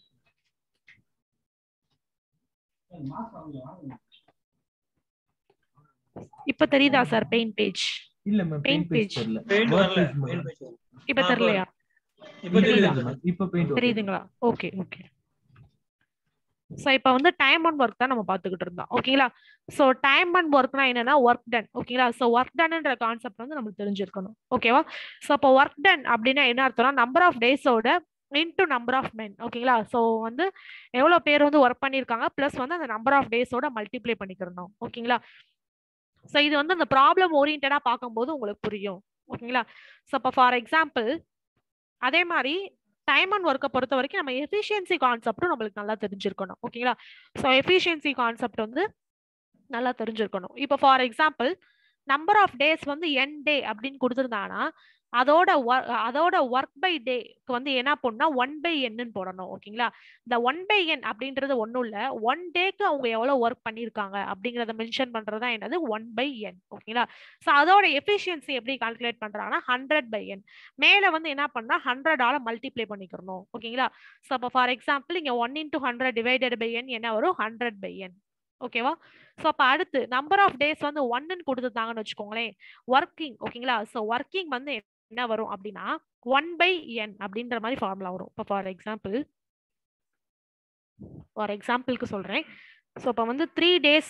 E: இப்ப தெரியுதா சார் பெயிண்ட் பேஜ்?
F: இல்ல மேம் பெயிண்ட் பேஜ் தெரியல.
C: பெயிண்ட்
F: வேர்ட்
C: வரல.
F: பேஜ்
C: பெயிண்ட்
F: மட்டும்.
C: பேஜ்
E: இப்ப தெரியலையா?
C: இப்ப
E: தெரியுதா?
C: தெரியுது.
F: இப்ப பெயிண்ட் ஓகே.
E: தெரியுதுங்களா? Okay okay. சோ இப்போ வந்து டைம் அண்ட் ஒர்க் தான் நம்ம பார்த்துக்கிட்டு இருந்தோம். ஓகேங்களா. சோ டைம் அண்ட் ஒர்க்னா என்னன்னா ஒர்க் டன். ஓகேங்களா. சோ ஒர்க் டன்ன்ற கான்செப்ட் வந்து நமக்கு தெரிஞ்சிருக்கணும். ஓகேவா. சோ அப்போ ஒர்க் டன் அப்படின்னா என்ன அர்த்தம்னா நம்பர் ஆஃப் டேஸோட இன்டு நம்பர் ஆஃப் மென். ஓகேங்களா. சோ வந்து எவ்வளவு பேர் வந்து ஒர்க் பண்ணிருக்காங்க பிளஸ் வந்து அந்த நம்பர் ஆஃப் டேஸோட மல்டிப்ளை பண்ணிக்கிறணும். ஓகேங்களா. சோ இது வந்து அந்த ப்ராப்ளம் ஓரியன்டா பார்க்கும்போது உங்களுக்கு புரியும். ஓகேங்களா. சோ இப்போ ஃபார் எக்ஸாம்பிள் அதே மாதிரி டைம் அண்ட் ஒர்க்கை பொறுத்த வரைக்கும் நம்ம எஃபிஷியன்சி கான்செப்டும் நம்மளுக்கு நல்லா தெரிஞ்சிருக்கணும். ஓகேங்களா. ஸோ எஃபிஷியன்சி கான்செப்ட் வந்து நல்லா தெரிஞ்சிருக்கணும். இப்போ for example number of days வந்து என் டே அப்படின்னு கொடுத்துருந்தாங்கன்னா அதோட அதோட ஒர்க் பை டேக்கு வந்து என்ன பண்ணா ஒன் பை என்னு போடணும். ஓகேங்களா. இந்த ஒன் பை என் அப்படின்றது ஒன்றும் இல்லை, ஒன் டேக்கு அவங்க எவ்வளவு ஒர்க் பண்ணியிருக்காங்க அப்படிங்கிறத மென்ஷன் பண்றதா என்னது ஒன் பை என். ஓகேங்களா. ஸோ அதோட எஃபிஷியன்சி எப்படி கால்குலேட் பண்றாங்கன்னா ஹண்ட்ரட் பை என். மேல வந்து என்ன பண்ணா ஹண்ட்ரடால மல்டிப்ளை பண்ணிக்கிறணும். ஓகேங்களா. ஸோ அப்போ ஃபார் எக்ஸாம்பிள் இங்க one into hundred divided by N என்ன வரும் ஹண்ட்ரட் பை என். ஓகேவா. ஸோ அப்போ அடுத்து நம்பர் ஆஃப் டேஸ் வந்து ஒன்னு கொடுத்துருந்தாங்கன்னு வச்சுக்கோங்களேன் ஒர்க்கிங். ஓகேங்களா. ஸோ ஒர்க்கிங் வந்து என்ன வரும் அப்படின்னா ஒன் பை என் அப்படின்ற மாதிரி ஃபார்முலா வரும். இப்போ ஃபார் எக்ஸாம்பிள் ஃபார் எக்ஸாம்பிளுக்கு சொல்றேன். ஸோ இப்போ வந்து த்ரீ டேஸ்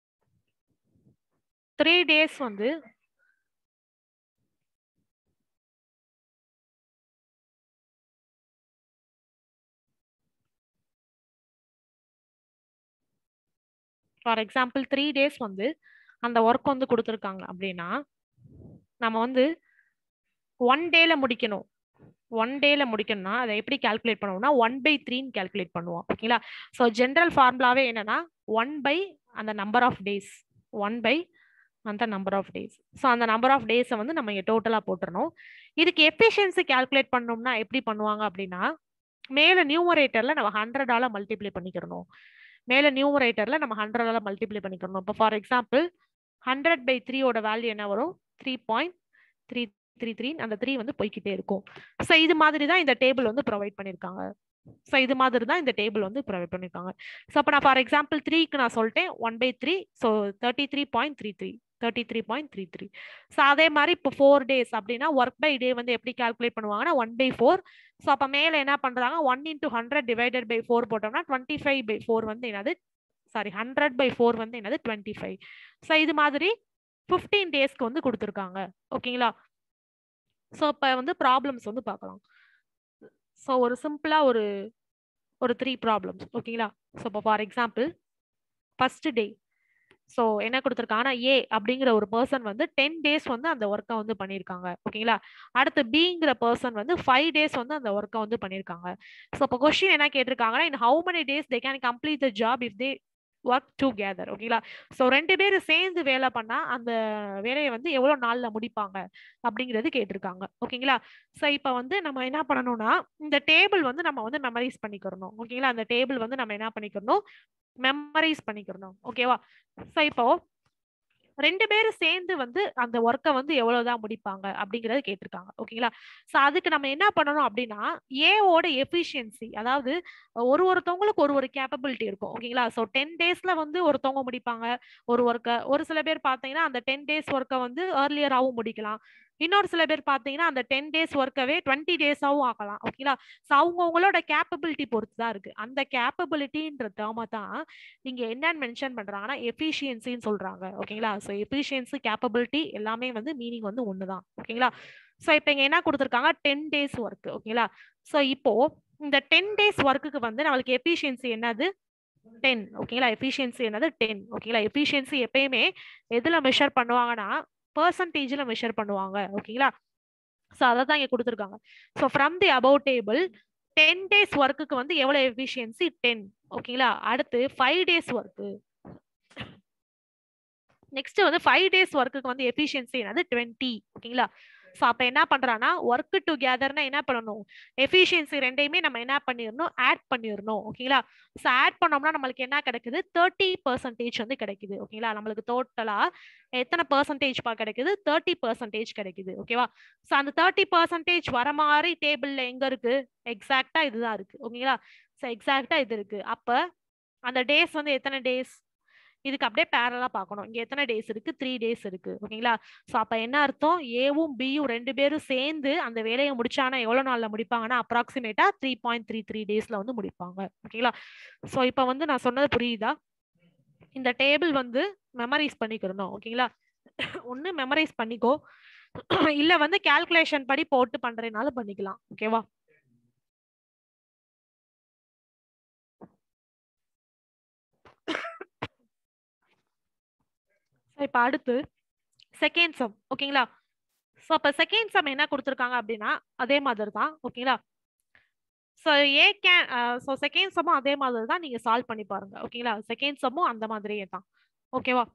E: த்ரீ டேஸ் வந்து ஃபார் எக்ஸாம்பிள் த்ரீ டேஸ் வந்து அந்த ஒர்க் வந்து கொடுத்துருக்காங்க அப்படின்னா நம்ம வந்து ஒன் டேல முடிக்கணும். ஒன் டேல முடிக்கணும்னா அதை எப்படி கால்குலேட் பண்ணுவோம்னா ஒன் பை த்ரீன்னு கால்குலேட் பண்ணுவோம். ஓகேங்களா. ஸோ ஜென்ரல் ஃபார்முலாவே என்னன்னா ஒன் பை அந்த number of days one by அந்த நம்பர் ஆஃப் டேஸ். ஸோ அந்த நம்பர் ஆஃப் டேஸை வந்து நம்ம இங்கே டோட்டலாக போட்டுறணும். இதுக்கு எஃபிஷியன்சி கால்குலேட் பண்ணோம்னா எப்படி பண்ணுவாங்க அப்படின்னா மேல நியூமரேட்டர்ல நம்ம ஹண்ட்ரடால மல்டிப்ளை பண்ணிக்கிறணும். மேல நியூமரேட்டர்ல நம்ம ஹண்ட்ரடால மல்டிப்ளை பண்ணிக்கிறணும். இப்போ ஃபார் எக்ஸாம்பிள் ஹண்ட்ரட் பை த்ரீயோட வேல்யூ என்ன வரும் three point three three three அந்த த்ரீ வந்து போய்கிட்டே இருக்கும். ஸோ இது மாதிரி தான் இந்த டேபிள் வந்து ப்ரொவைட் பண்ணியிருக்காங்க. ஸோ இது மாதிரி தான் இந்த டேபிள் வந்து ப்ரொவைட் பண்ணியிருக்காங்க. ஸோ அப்போ நான் ஃபார் எக்ஸாம்பிள் த்ரீக்கு நான் சொல்லிட்டேன் one by three so thirty three point three three thirty three point three three so அதே மாதிரி இப்போ ஃபோர் டேஸ் அப்படின்னா ஒர்க் பை டே வந்து எப்படி கால்குலேட் பண்ணுவாங்கன்னா ஒன் பை ஃபோர். ஸோ அப்போ மேலே என்ன பண்ணுறாங்க one into hundred divided by four போட்டோம்னா டுவெண்ட்டி ஃபைவ் பை ஃபோர் வந்து என்னது சாரி ஹண்ட்ரட் பை ஃபோர் வந்து என்னது டுவெண்ட்டி ஃபைவ். ஸோ இது மாதிரி ஃபிஃப்டீன் டேஸ்க்கு வந்து கொடுத்துருக்காங்க. ஓகேங்களா? ஸோ இப்போ வந்து ப்ராப்ளம்ஸ் வந்து பார்க்கலாம். ஸோ ஒரு சிம்பிளா ஒரு ஒரு த்ரீ ப்ராப்ளம்ஸ். ஓகேங்களா? ஸோ இப்போ for example first day. So என்ன கொடுத்துருக்காங்க, ஏ அப்படிங்கிற ஒரு பர்சன் வந்து டென் டேஸ் வந்து அந்த ஒர்க்கை வந்து பண்ணியிருக்காங்க. ஓகேங்களா? அடுத்து பிங்கிற பர்சன் வந்து ஃபைவ் டேஸ் வந்து அந்த ஒர்க்கை வந்து பண்ணியிருக்காங்க. ஸோ இப்போ கொஸ்டின் என்ன கேட்டிருக்காங்கன்னா, in how many days they can complete the job if they work together. ஓகேங்களா? ஸோ ரெண்டு பேரும் சேர்ந்து வேலை பண்ணா அந்த வேலையை வந்து எவ்வளோ நாள்ல முடிப்பாங்க அப்படிங்கிறது கேட்டிருக்காங்க. ஓகேங்களா? ஸோ இப்போ வந்து நம்ம என்ன பண்ணணும்னா, இந்த டேபிள் வந்து நம்ம வந்து மெமரைஸ் பண்ணிக்கிறணும். ஓகேங்களா? அந்த டேபிள் வந்து நம்ம என்ன பண்ணிக்கிறணும், மெமரைஸ் பண்ணிக்கிறணும். ஓகேவா? ஸோ இப்போ ரெண்டு பேரும் சேர்ந்து வந்து அந்த ஒர்க்கை வந்து எவ்வளவுதான் முடிப்பாங்க அப்படிங்கறது கேட்டிருக்காங்க. ஓகேங்களா? ஸோ அதுக்கு நம்ம என்ன பண்ணணும் அப்படின்னா, ஏவோட எஃபிஷியன்சி, அதாவது ஒரு ஒருத்தவங்களுக்கு ஒரு ஒரு கேப்பபிலிட்டி இருக்கும். ஓகேங்களா? ஸோ டென் டேஸ்ல வந்து ஒருத்தவங்க முடிப்பாங்க ஒரு ஒர்க்கை. ஒரு சில பேர் பார்த்தீங்கன்னா அந்த டென் டேஸ் ஒர்க்கை வந்து ஏர்லியராகவும் முடிக்கலாம். இன்னொரு சில பேர் பார்த்தீங்கன்னா அந்த டென் டேஸ் ஒர்க்கவே டுவெண்ட்டி டேஸாவும் ஆக்கலாம். ஓகேங்களா? ஸோ அவங்கவுங்களோட கேப்பபிலிட்டி பொறுத்து தான் இருக்கு. அந்த கேப்பபிலிட்டின்ற டேர்மை தான் இங்க என்னன்னு மென்ஷன் பண்றாங்கன்னா எஃபிஷியன்சின்னு சொல்றாங்க. ஓகேங்களா? ஸோ எஃபிஷியன்சி, கேப்பபிலிட்டி எல்லாமே வந்து மீனிங் வந்து ஒண்ணுதான். ஓகேங்களா? ஸோ இப்போ இங்க என்ன கொடுத்துருக்காங்க, டென் டேஸ் ஒர்க். ஓகேங்களா? ஸோ இப்போ இந்த டென் டேஸ் ஒர்க்குக்கு வந்து நம்மளுக்கு எஃபிஷியன்சி என்னது, டென். ஓகேங்களா? எஃபிஷியன்சி என்னது, டென். ஓகேங்களா? எஃபிஷியன்சி எப்பயுமே எதுல மெஷர் பண்ணுவாங்கன்னா பெர்சன்டேஜ்ல மெஷர் பண்ணுவாங்க. ஓகேங்களா? ஸோ அதை தான் இங்க கொடுத்துருக்காங்க. So from the above table ten days ஒர்க்குக்கு வந்து எவ்வளவு எஃபிஷியன்சி, டென். ஓகேங்களா? அடுத்து ஃபைவ் டேஸ் ஒர்க்கு. நெக்ஸ்ட் வந்து ஃபைவ் டேஸ் ஒர்க்குக்கு வந்து எஃபிஷியன்சி என்னது, டுவெண்ட்டி. ஓகேங்களா? ஸோ அப்போ என்ன பண்றான்னா, ஒர்க் டுகெதர்னா என்ன பண்ணணும், எஃபிஷியன்சி ரெண்டையுமே நம்ம என்ன பண்ணிடணும், ஆட் பண்ணிடணும். ஓகேங்களா? ஸோ ஆட் பண்ணோம்னா நம்மளுக்கு என்ன கிடைக்குது, தேர்ட்டி பர்சன்டேஜ் வந்து கிடைக்குது. ஓகேங்களா? நம்மளுக்கு டோட்டலா எத்தனை பர்சன்டேஜ் பா கிடைக்குது, தேர்ட்டி பர்சன்டேஜ் கிடைக்குது. ஓகேவா? ஸோ அந்த தேர்ட்டி பர்சன்டேஜ் வர மாதிரி டேபிள்ல எங்க இருக்கு, எக்ஸாக்டா இதுதான் இருக்கு. ஓகேங்களா? ஸோ எக்ஸாக்டா இது இருக்கு. அப்ப அந்த டேஸ் வந்து எத்தனை டேஸ், இதுக்கு அப்படியே பேரலா பார்க்கணும். இங்க எத்தனை டேஸ் இருக்கு, த்ரீ டேஸ் இருக்கு. ஓகேங்களா? ஸோ அப்ப என்ன அர்த்தம், ஏவும் பியும் ரெண்டு பேரும் சேர்ந்து அந்த வேலையை முடிச்சானா எவ்வளவு நாள்ல முடிப்பாங்கன்னா அப்ராக்சிமேட்டா த்ரீ பாயிண்ட் த்ரீ த்ரீ டேஸ்ல வந்து முடிப்பாங்க. ஓகேங்களா? ஸோ இப்போ வந்து நான் சொன்னது புரியுதா? இந்த டேபிள் வந்து மெமரைஸ் பண்ணிக்கிறணும். ஓகேங்களா? ஒண்ணு மெமரைஸ் பண்ணிக்கோ, இல்ல வந்து கால்குலேஷன் படி போட்டு பண்றதுனால பண்ணிக்கலாம். ஓகேவா? இப்ப அடுத்து செகண்ட் சம். ஓகேங்களா? சோ அப்ப செகண்ட் சம் என்ன கொடுத்திருக்காங்க அப்படின்னா அதே மாதிரி தான். ஓகேங்களா? So A can so second சம்மும் அதே மாதிரி தான், நீங்க சால்வ் பண்ணி பாருங்க. ஓகேங்களா? செகண்ட் சம்மும் அந்த மாதிரியே தான். ஓகேவா?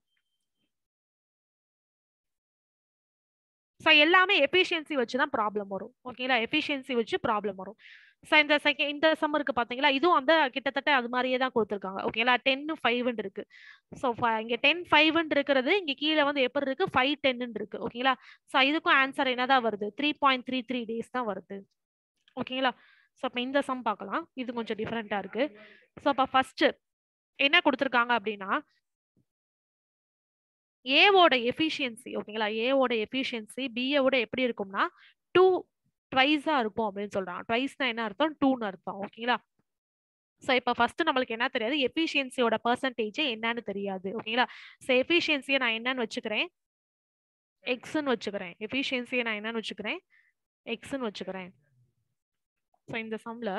E: ஸோ எல்லாமே எஃபிஷியன்சி வச்சு தான் ப்ராப்ளம் வரும். ஓகேங்களா? எஃபிஷியன்சி வச்சு ப்ராப்ளம் வரும். ஸோ இந்த செகண்ட் இந்த சம் இருக்கு பாத்தீங்களா, இதுவும் வந்து கிட்டத்தட்ட அது மாதிரியே தான் கொடுத்துருக்காங்க. ஓகேங்களா? டென் ஃபைவ் இருக்கு. ஸோ இங்க டென் ஃபைவ் இருக்கிறது, இங்க கீழே வந்து எப்படி இருக்கு, ஃபைவ் டென் இருக்கு. ஓகேங்களா? ஸோ இதுக்கும் ஆன்சர் என்னதான் வருது, three point three three days தான் வருது. ஓகேங்களா? ஸோ அப்ப இந்த சம் பார்க்கலாம். இது கொஞ்சம் டிஃபரெண்டா இருக்கு. ஸோ அப்ப ஃபர்ஸ்ட் என்ன கொடுத்துருக்காங்க அப்படின்னா, ஏவோட எஃபிஷியன்சி. ஓகேங்களா? ஏவோட எஃபிஷியன்சி பிஏவோட எப்படி இருக்கும்னா டூ ட்வைஸா இருக்கும் அப்படின்னு சொல்றாங்க. ட்வைஸ்னா என்ன அர்த்தம், டூன்னு அர்த்தம். ஓகேங்களா? ஸோ இப்போ ஃபர்ஸ்ட் நம்மளுக்கு என்ன தெரியாது, எஃபிஷியன்சியோட பர்சன்டேஜ் என்னன்னு தெரியாது. ஓகேங்களா? ஸோ எஃபிஷியன்சியை நான் என்னன்னு வச்சுக்கிறேன், எக்ஸ்ன்னு வச்சுக்கிறேன். எஃபிஷியன்சியை நான் என்னன்னு வச்சுக்கிறேன், எக்ஸ்ன்னு வச்சுக்கிறேன். ஸோ இந்த சம்ல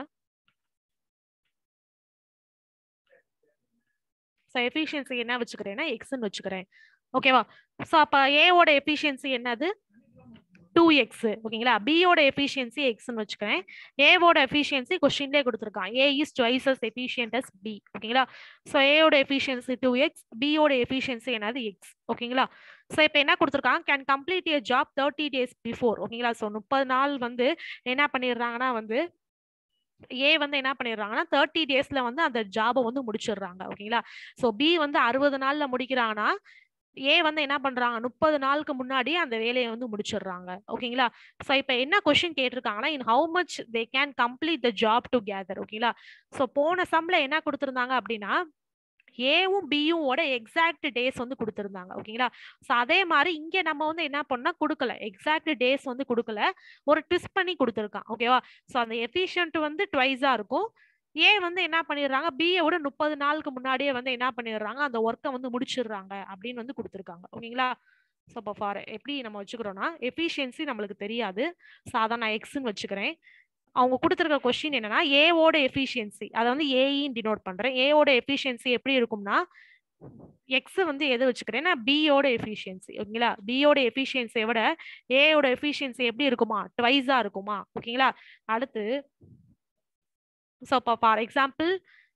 E: ஸோ எஃபிஷியன்சி என்ன வச்சுக்கிறேன்னா எக்ஸ்ன்னு வச்சுக்கிறேன். ஓகேவா? ஸோ அப்ப ஏவோட எஃபிஷியன்சி என்னது, டூ எக்ஸ். ஓகேங்களா? பியோட எஃபிஷியன்சி எக்ஸ்ன்னு வச்சுக்கிறேன். ஏவோட எஃபிஷியன்சி கொஸ்டின்லேயே கொடுத்துருக்கான், A is twice as efficient as B. ஓகேங்களா? ஸோ ஏவோட எஃபிஷியன்சி டூ எக்ஸ், பியோட எஃபிஷியன்சி என்னது, எக்ஸ். ஓகேங்களா? ஸோ இப்போ என்ன கொடுத்துருக்காங்க, can complete a job thirty days before. ஓகேங்களா? ஸோ முப்பது நாள் வந்து என்ன பண்ணிடுறாங்கன்னா வந்து ஏ வந்து என்ன பண்ணிடுறாங்கன்னா தேர்ட்டி டேஸ்ல வந்து அந்த ஜாபை வந்து முடிச்சிடுறாங்க. ஓகேங்களா? ஸோ பி வந்து அறுபது நாள்ல முடிக்கிறாங்கன்னா ஏ வந்து என்ன பண்றாங்க, முப்பது நாளுக்கு முன்னாடி அந்த வேலையை வந்து முடிச்சிடுறாங்க. ஓகேங்களா? ஸோ இப்போ என்ன கொஸ்டின் கேட்டிருக்காங்கன்னா, in how much they can complete the job together. ஓகேங்களா? ஸோ போன சம்ல என்ன கொடுத்திருந்தாங்க அப்படின்னா ஏவும் பியும் ஓட எக்ஸாக்ட் டேஸ் வந்து கொடுத்திருந்தாங்க. ஓகேங்களா? ஸோ அதே மாதிரி இங்க நம்ம வந்து என்ன பண்ணா கொடுக்கல, எக்ஸாக்ட் டேஸ் வந்து கொடுக்கல, ஒரு ட்விஸ்ட் பண்ணி கொடுத்துருக்கான். ஓகேவா? ஸோ அந்த எஃபிஷியன்ட் வந்து ட்வைஸா இருக்கும், ஏ வந்து என்ன பண்ணிடுறாங்க, பியை விட முப்பது நாளுக்கு முன்னாடியே வந்து என்ன பண்ணிடுறாங்க, அந்த ஒர்க்கை வந்து முடிச்சிடுறாங்க அப்படின்னு வந்து கொடுத்துருக்காங்க. ஓகேங்களா? ஸோ இப்போ ஃபார் எப்படி நம்ம வச்சுக்கிறோம்னா, எஃபிஷியன்சி நம்மளுக்கு தெரியாது. ஸோ அதை நான் எக்ஸ்ன்னு வச்சுக்கிறேன். அவங்க கொடுத்துருக்க கொஸ்டின் என்னன்னா, ஏவோட எஃபிஷியன்சி, அதை வந்து ஏஇன்னு டினோட் பண்றேன். ஏவோட எஃபிஷியன்சி எப்படி இருக்கும்னா, எக்ஸ் வந்து எது வச்சுக்கிறேன்னா பியோட எஃபிஷியன்சி. ஓகேங்களா? பியோட எஃபிஷியன்சியை விட ஏயோட எஃபிஷியன்சி எப்படி இருக்குமா, ட்வைஸா இருக்குமா. ஓகேங்களா? அடுத்து ஸோ இப்போ ஃபார் எக்ஸாம்பிள்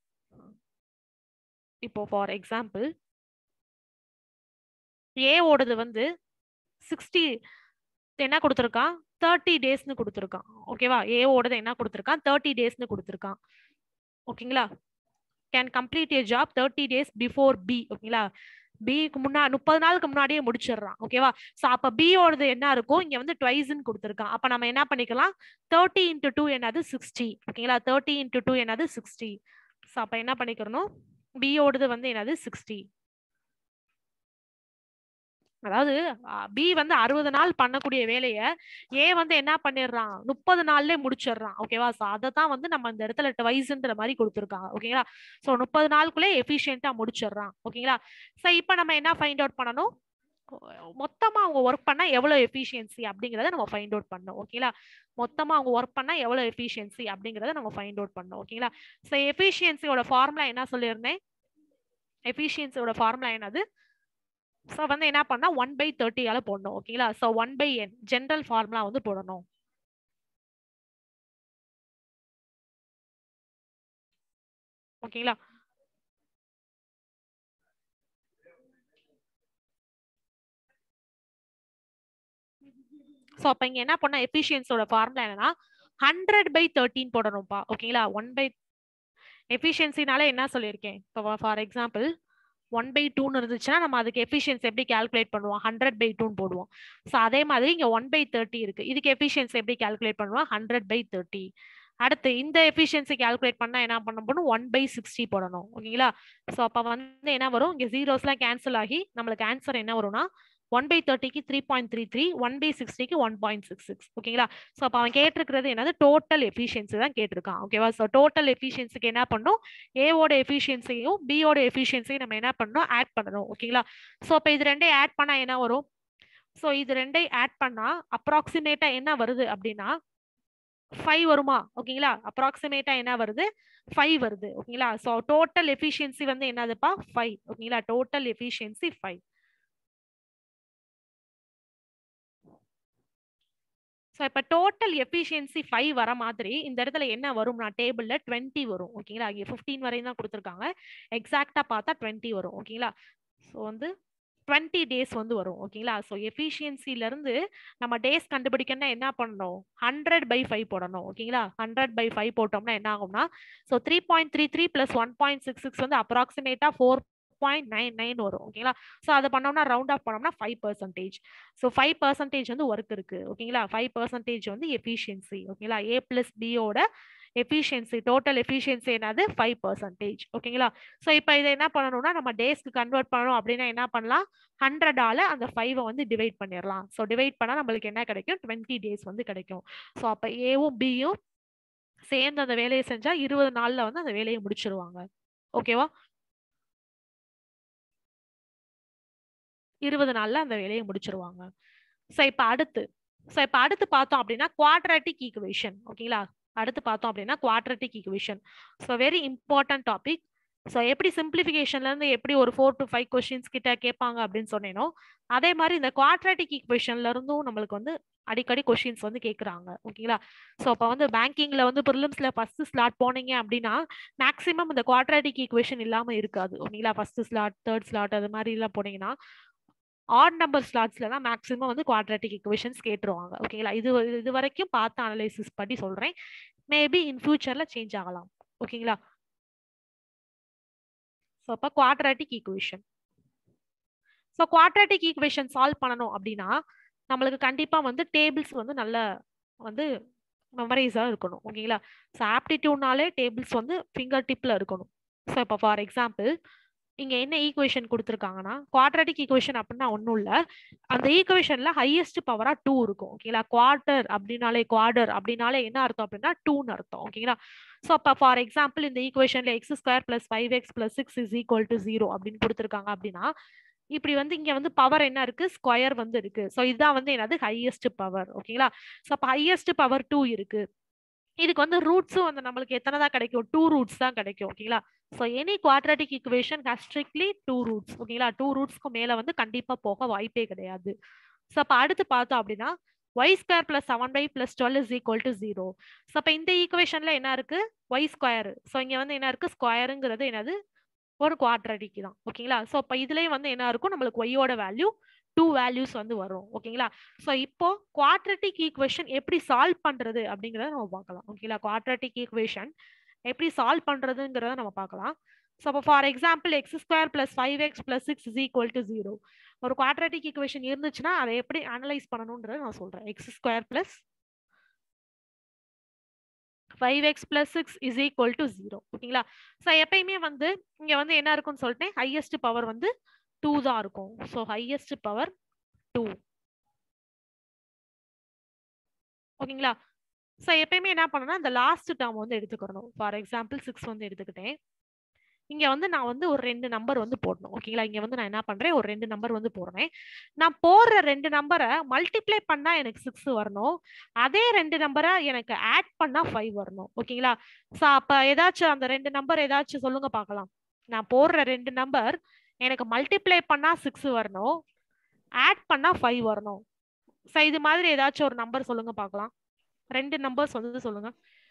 E: இப்போ ஃபார் எக்ஸாம்பிள் ஏவோடது வந்து சிக்ஸ்டி என்ன கொடுத்துருக்கான், தேர்ட்டி டேஸ்னு கொடுத்துருக்கான். ஓகேவா? ஏவோடது என்ன கொடுத்துருக்கான், தேர்ட்டி டேஸ்னு கொடுத்துருக்கான். ஓகேங்களா? Can complete a job thirty days before B. ஓகேங்களா? பிக்கு முன்னா முப்பது நாளுக்கு முன்னாடியே முடிச்சிடுறான். ஓகேவா? ஸோ அப்போ பியோடது என்ன இருக்கும், இங்க வந்து ட்வைஸ்ன்னு கொடுத்துருக்கான். அப்போ நம்ம என்ன பண்ணிக்கலாம், தேர்ட்டி இன்டூ டூ என்னது சிக்ஸ்டி. ஓகேங்களா? தேர்ட்டி இன்டூ டூ என்னது சிக்ஸ்டி. ஸோ அப்போ என்ன பண்ணிக்கிறணும், பியோடது வந்து என்னது சிக்ஸ்டி. அதாவது பி வந்து அறுபது நாள் பண்ணக்கூடிய வேலையை ஏ வந்து என்ன பண்ணிடுறான், முப்பது நாள்லயே முடிச்சிடுறான். ஓகேவா? ஸோ அதை தான் வந்து நம்ம இந்த இடத்துல ட்வைஸ்ன்ற மாதிரி கொடுத்துருக்காங்க. ஓகேங்களா? ஸோ முப்பது நாளுக்குள்ளே எஃபிஷியன்ட்டா முடிச்சிடுறான். ஓகேங்களா? ஸோ இப்போ நம்ம என்ன ஃபைண்ட் அவுட் பண்ணணும், மொத்தமா அவங்க ஒர்க் பண்ணா எவ்வளவு எஃபிஷியன்சி அப்படிங்கறத நம்ம ஃபைண்ட் அவுட் பண்ணணும். ஓகேங்களா? மொத்தமா அவங்க ஒர்க் பண்ணா எவ்வளவு எஃபிஷியன்சி அப்படிங்கறத நம்ம ஃபைண்ட் அவுட் பண்ணணும். ஓகேங்களா? ஸோ எஃபிஷியன்சியோட ஃபார்முலா என்ன சொல்லியிருந்தேன், எஃபிஷியன்சியோட ஃபார்முலா என்னது, ஸோ வந்து என்ன பண்ணா ஒன் பை தேர்ட்டியால போடணும். ஓகேங்களா? So one by n general formula வந்து போடணும். ஓகேங்களா? ஸோ அப்ப இங்க என்ன பண்ணா எஃபிஷியன்சியோட ஃபார்முலா என்னன்னா ஹண்ட்ரட் பை தேர்ட்டின் போடணும்ப்பா. ஓகேங்களா? ஒன் பை எஃபிஷியன்சினால என்ன சொல்லியிருக்கேன், இப்போ ஃபார் எக்ஸாம்பிள் ஒன் பை டூன்னு இருந்துச்சுன்னா நம்ம அதுக்கு எஃபிஷியன்சி எப்படி கால்குலேட் பண்ணுவோம், ஹண்ட்ரட் பை டூன்னு போடுவோம். ஸோ அதே மாதிரி இங்க ஒன் பை தேர்ட்டி இருக்கு, இதுக்கு எஃபிஷியன்சி எப்படி கால்குலேட் பண்ணுவோம், ஹண்ட்ரட் பை தேர்ட்டி. அடுத்து இந்த எஃபிஷியன்சி கால்குலேட் பண்ணா என்ன பண்ண போகணும், ஒன் பை சிக்ஸ்டி போடணும். ஓகேங்களா? ஸோ அப்போ வந்து என்ன வரும், இங்கே ஜீரோஸ்லாம் கேன்சல் ஆகி நம்மளுக்கு ஆன்சர் என்ன வரும்னா ஒன் பை தேர்ட்டிக்கு three point three three one by சிக்ஸ்டிக்கு ஒன் பாயிண்ட் சிக்ஸ் சிக்ஸ். ஓகேங்களா? ஸோ அப்போ அவன் கேட்டிருக்கிறது என்னது, டோட்டல் எஃபிஷியன்சி தான் கேட்டிருக்கான். ஓகேவா? ஸோ டோட்டல் எஃபிஷியன்சிக்கு என்ன பண்ணும், ஏவோட எஃபிஷியன்சியும் பியோட எஃபிஷியன்சியும் நம்ம என்ன பண்ணணும், ஆட் பண்ணணும். ஓகேங்களா? ஸோ அப்போ இது ரெண்டையும் ஆட் பண்ணா என்ன வரும், ஸோ இது ரெண்டையும் ஆட் பண்ணா அப்ராக்சிமேட்டா என்ன வருது அப்படின்னா ஃபைவ் வருமா. ஓகேங்களா? அப்ராக்சிமேட்டா என்ன வருது, ஃபைவ் வருது. ஓகேங்களா? ஸோ டோட்டல் எஃபிஷியன்சி வந்து என்னதுப்பா, ஃபைவ். ஓகேங்களா? Total efficiency five. ஸோ இப்போ டோட்டல் எஃபிஷியன்சி ஃபைவ் வர மாதிரி இந்த இடத்துல என்ன வரும்னா டேபிள்ல டுவெண்ட்டி வரும். ஓகேங்களா? இங்கே ஃபிஃப்டீன் வரையும் தான் கொடுத்துருக்காங்க, எக்ஸாக்டா பார்த்தா டுவெண்ட்டி வரும். ஓகேங்களா? ஸோ வந்து டுவெண்ட்டி டேஸ் வந்து வரும். ஓகேங்களா? ஸோ எஃபிஷியன்சில இருந்து நம்ம டேஸ் கண்டுபிடிக்கணும்னா என்ன பண்ணணும், ஹண்ட்ரட் பை ஃபைவ் போடணும். ஓகேங்களா? ஹண்ட்ரட் பை ஃபைவ் போட்டோம்னா என்ன ஆகும்னா, so three point three three plus one point six six வந்து அப்ராக்சிமேட்டா ஃபோர் பாயிண்ட் நைன் நைன் வரும். ஓகேங்களா? ஸோ அதை பண்ணோம்னா ரவுண்ட் ஆஃப் பண்ணோம்னா five percentage. So five percentage வந்து ஒர்க் இருக்கு. ஓகேங்களா? ஃபைவ் பர்சன்டேஜ் வந்து எஃபிஷியன்சி. ஓகேங்களா? ஏ பிளஸ் பியோட எஃபிஷியன்சி, டோட்டல் எஃபிஷியன்சி என்னது, ஃபைவ் பர்சன்டேஜ். ஓகேங்களா? ஸோ இப்போ இதை என்ன பண்ணணும்னா நம்ம டேஸ்க்கு கன்வெர்ட் பண்ணணும் அப்படின்னா என்ன பண்ணலாம், ஹண்ட்ரடால அந்த ஃபைவ் வந்து டிவைட் பண்ணிடலாம். ஸோ டிவைட் பண்ணா நம்மளுக்கு என்ன கிடைக்கும், டுவெண்ட்டி டேஸ் வந்து கிடைக்கும். ஸோ அப்போ ஏவும் பியும் சேர்ந்து அந்த வேலையை செஞ்சா இருபது நாள்ல வந்து அந்த வேலையை முடிச்சிருவாங்க. ஓகேவா? இருபது நாள்ல அந்த வேலையை முடிச்சிருவாங்க. ஸோ இப்போ அடுத்து ஸோ இப்போ அடுத்து பார்த்தோம் அப்படின்னா குவாட்ராட்டிக் ஈக்குவேஷன். ஓகேங்களா? அடுத்து பார்த்தோம் அப்படின்னா quadratic equation. So very important topic. So எப்படி சிம்பிளிஃபிகேஷன்ல இருந்து எப்படி ஒரு ஃபோர் டு ஃபைவ் கொஸ்டின்ஸ் கிட்ட கேட்பாங்க அப்படின்னு சொன்னேனோ அதே மாதிரி இந்த குவாட்ராட்டிக் ஈக்குவேஷன்ல இருந்தும் நம்மளுக்கு வந்து அடிக்கடி கொஸ்டின்ஸ் வந்து கேட்குறாங்க. ஓகேங்களா? ஸோ அப்போ வந்து பேங்கிங்ல வந்து ப்ரிலிம்ஸ்ல ஃபர்ஸ்ட் ஸ்லாட் போனீங்க அப்படின்னா மேக்ஸிமம் இந்த குவாட்ராட்டிக் ஈக்குவேஷன் இல்லாம இருக்காது. ஓகேங்களா? ஃபர்ஸ்ட் ஸ்லாட், தேர்ட் ஸ்லாட் அது மாதிரி எல்லாம் போனீங்கன்னா ஆட் நம்பர் ஸ்லாட்ஸ்ல தான் மேக்ஸிமம் வந்து குவாட்ராட்டிக் ஈக்குவேஷன்ஸ் கேட்டுருவாங்க. ஓகேங்களா? இது இது வரைக்கும் பார்த்த அனலைசிஸ் படி சொல்றேன், மேபி இன் ஃபியூச்சர்ல சேஞ்ச் ஆகலாம். ஓகேங்களா? ஸோ அப்போ quadratic equation. So quadratic equation solve பண்ணணும் அப்படின்னா நம்மளுக்கு கண்டிப்பா வந்து டேபிள்ஸ் வந்து நல்ல வந்து மெமரைஸா இருக்கணும். ஓகேங்களா? ஸோ ஆப்டிடியூட்னாலே டேபிள்ஸ் வந்து ஃபிங்கர் டிப்ல இருக்கணும். ஸோ இப்போ ஃபார் எக்ஸாம்பிள் இங்க என்ன ஈக்குவேஷன் கொடுத்துருக்காங்கன்னா குவாட்ராட்டிக் ஈக்குவேஷன் அப்படின்னா ஒன்றும் இல்லை, அந்த ஈக்குவேஷன்ல ஹையஸ்ட் பவரா டூ இருக்கும். ஓகேங்களா, குவார்டர் அப்படின்னாலே குவார்டர் அப்படின்னாலே என்ன அர்த்தம் அப்படின்னா டூன்னு அர்த்தம். ஓகேங்களா, ஸோ அப்போ ஃபார் எக்ஸாம்பிள் இந்த ஈக்குவேஷன்ல x square plus five x plus six is equal to zero அப்படின்னு கொடுத்துருக்காங்க அப்படின்னா இப்படி வந்து இங்க வந்து பவர் என்ன இருக்கு, ஸ்கொயர் வந்து இருக்கு. ஸோ இதுதான் வந்து என்னது ஹையஸ்ட் பவர். ஓகேங்களா, ஸோ அப்போ ஹையஸ்ட் பவர் டூ இருக்கு. இதுக்கு வந்து ரூட்ஸும் வந்து நம்மளுக்கு எத்தனை தான் கிடைக்கும், டூ ரூட்ஸ் தான் கிடைக்கும். ஓகேங்களா, so any quadratic equation has strictly two roots. ஓகேங்களா, டூ ரூட்ஸ்க்கு மேல வந்து கண்டிப்பா போக வாய்ப்பே கிடையாது. ஸோ அப்போ அடுத்து பார்த்தோம் அப்படின்னா y square plus seven by plus twelve is equal to zero. So அப்போ இந்த ஈக்குவேஷன்ல என்ன இருக்கு, ஒய் ஸ்கொயர். ஸோ இங்க வந்து என்ன இருக்கு, ஸ்கொயருங்கிறது என்னது ஒரு குவாட்ராட்டிக் தான். ஓகேங்களா, ஸோ அப்போ இதுலயும் வந்து என்ன இருக்கும், நம்மளுக்கு ஒய்யோட வேல்யூ டூ வேல்யூஸ் வந்து வரும். ஓகேங்களா, ஸோ இப்போ குவாட்ராட்டிக் ஈக்குவேஷன் எப்படி சால்வ் பண்றது அப்படிங்கறத நம்ம பார்க்கலாம். ஓகேங்களா, குவாட்ராட்டிக் ஈக்குவேஷன் எப்படி சால்வ் பண்றதுங்கிறத நம்ம பார்க்கலாம். ஸோ அப்போ for example x square plus five x plus six is equal to zero. ஒரு குவாட்ராட்டிக் ஈக்குவேஷன் இருந்துச்சுன்னா அதை எப்படி அனலைஸ் பண்ணணும்ன்றத நான் சொல்றேன். X square plus five x plus six is equal to zero. ஓகேங்களா, ஸோ எப்பயுமே வந்து இங்க வந்து என்ன இருக்கும்னு சொல்லிட்டேன், ஹையஸ்ட் பவர் வந்து டூ தான் இருக்கும். So highest power two. ஓகேங்களா, ஸோ எப்பயுமே என்ன பண்ணணும்னா இந்த லாஸ்ட் டேர்ம் வந்து எடுத்துக்கணும். ஃபார் எக்ஸாம்பிள் சிக்ஸ் வந்து எடுத்துக்கிட்டேன். இங்க வந்து நான் வந்து ஒரு ரெண்டு நம்பர் வந்து போடணும். ஓகேங்களா, இங்க வந்து நான் என்ன பண்றேன், ஒரு ரெண்டு நம்பர் வந்து போடுறேன். நான் போடுற ரெண்டு நம்பரை மல்டிப்ளை பண்ணா எனக்கு சிக்ஸ் வரணும், அதே ரெண்டு நம்பரை எனக்கு ஆட் பண்ணா ஃபைவ் வரணும். ஓகேங்களா, ஸோ அப்ப ஏதாச்சும் அந்த ரெண்டு நம்பர் ஏதாச்சும் சொல்லுங்க பார்க்கலாம். நான் போடுற ரெண்டு நம்பர் எனக்கு மல்டிப்ளை பண்ணா சிக்ஸ் வரணும், ஆட் பண்ணா ஃபைவ் வரணும். ஸோ இது மாதிரி ஏதாச்சும் ஒரு நம்பர் சொல்லுங்க பார்க்கலாம். ரெண்டு நம்பர்ஸ் வந்து சொல்லுங்க.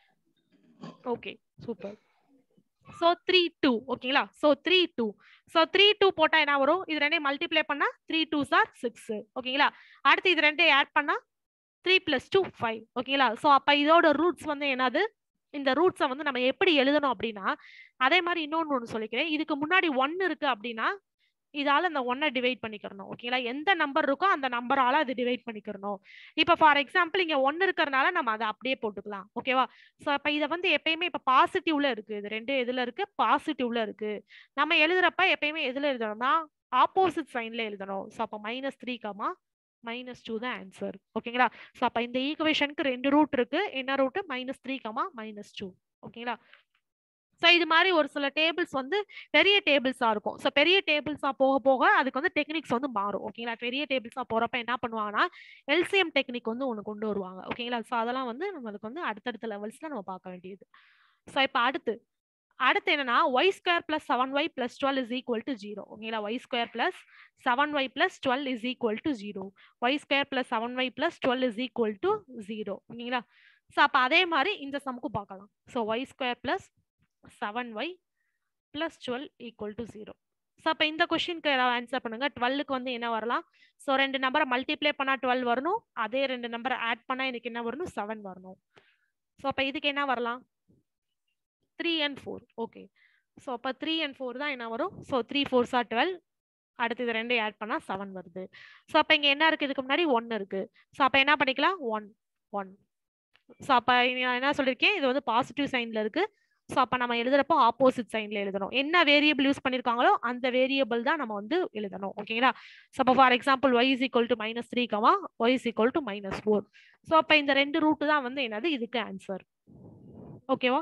E: Okay, super. So three two. ஓகேங்களா, so three two. So three two போட்டா என்ன வரும், இது ரெண்டையும் மல்டிப்ளை பண்ணா த்ரீ டூ சார் சிக்ஸ். ஓகேங்களா, அடுத்து இது ரெண்டையும் ஆட் பண்ணா த்ரீ பிளஸ் டூ ஃபைவ். ஓகேங்களா, ஸோ அப்ப இதோட ரூட்ஸ் வந்து என்னது, இந்த ரூட்ஸை வந்து நம்ம எப்படி எழுதணும் அப்படின்னா அதே மாதிரி இன்னொன்னு ஒன்று சொல்லிக்கிறேன். இதுக்கு முன்னாடி ஒன் இருக்கு அப்படின்னா இதால அந்த ஒன்னை டிவைட் பண்ணிக்கிறணும். ஓகேங்களா, எந்த நம்பர் இருக்கோ அந்த நம்பரால அது டிவைட் பண்ணிக்கிறணும். இப்போ ஃபார் எக்ஸாம்பிள் இங்க ஒன்னு இருக்கிறதுனால நம்ம அதை அப்படியே போட்டுக்கலாம். ஓகேவா, ஸோ அப்ப இதை வந்து எப்பயுமே இப்ப பாசிட்டிவ்ல இருக்கு, இது ரெண்டு எதுல இருக்கு, பாசிட்டிவ்ல இருக்கு. நம்ம எழுதுறப்ப எப்பயுமே எதுல எழுதணும்னா ஆப்போசிட் சைன்ல எழுதணும். ஸோ அப்ப minus three comma minus two தான் ஆன்சர். ஓகேங்களா, ஸோ அப்ப இந்த ஈக்குவேஷனுக்கு ரெண்டு ரூட் இருக்கு. என்ன root, minus three comma minus two. ஓகேங்களா, ஸோ இது மாதிரி ஒரு சில டேபிள்ஸ் வந்து பெரிய டேபிள்ஸா இருக்கும். ஸோ பெரிய டேபிள்ஸா போக போக அதுக்கு வந்து டெக்னிக்ஸ் வந்து மாறும். ஓகேங்களா, பெரிய டேபிள்ஸா போறப்ப என்ன பண்ணுவாங்கன்னா எல்சிஎம் டெக்னிக் வந்து ஒன்று கொண்டு வருவாங்க. ஓகேங்களா, ஸோ அதெல்லாம் வந்து நம்மளுக்கு வந்து அடுத்தடுத்த லெவல்ஸ்ல நம்ம பார்க்க வேண்டியது. ஸோ இப்போ அடுத்து அடுத்து என்னன்னா y square plus seven y plus twelve is equal to zero. ஓகேங்களா, y square plus seven y plus twelve is equal to zero. Y square plus seven y plus twelve is equal to zero. ஓகேங்களா, so அப்போ அதே மாதிரி இந்த சம்க்கு பார்க்கலாம். So y square plus seven y plus twelve equal to zero. So அப்போ இந்த கொஸ்டினுக்கு ஏதாவது ஆன்சர் பண்ணுங்க. டுவெல்லுக்கு வந்து என்ன வரலாம், ஸோ ரெண்டு நம்பரை மல்டிப்ளை பண்ணா டுவெல் வரணும், அதே ரெண்டு நம்பரை ஆட் பண்ணா எனக்கு என்ன வரணும், செவன் வரணும். ஸோ அப்போ இதுக்கு என்ன வரலாம், three and four. Okay, so அப்போ த்ரீ அண்ட் ஃபோர் தான் என்ன வரும். ஸோ த்ரீ ஃபோர்ஸா டுவெல், அடுத்து இது ரெண்டு ஆட் பண்ணா செவன் வருது. ஸோ அப்போ இங்கே என்ன இருக்கு, இதுக்கு முன்னாடி ஒன் இருக்கு. ஸோ அப்போ என்ன பண்ணிக்கலாம், ஒன் ஒன். ஸோ அப்போ நான் என்ன சொல்லியிருக்கேன், இது வந்து பாசிட்டிவ் சைன்ல இருக்கு. ஸோ அப்போ நம்ம எழுதுறப்போ ஆப்போசிட் சைன்ல எழுதணும். என்ன வேரியபிள் யூஸ் பண்ணிருக்காங்களோ அந்த வேரியபிள் தான் நம்ம வந்து எழுதணும். ஓகேங்களா, ஸோ அப்போ for example y is equal to minus three comma y is equal to minus four. So அப்போ இந்த ரெண்டு ரூட்டு தான் வந்து என்னது இதுக்கு ஆன்சர். ஓகேவா,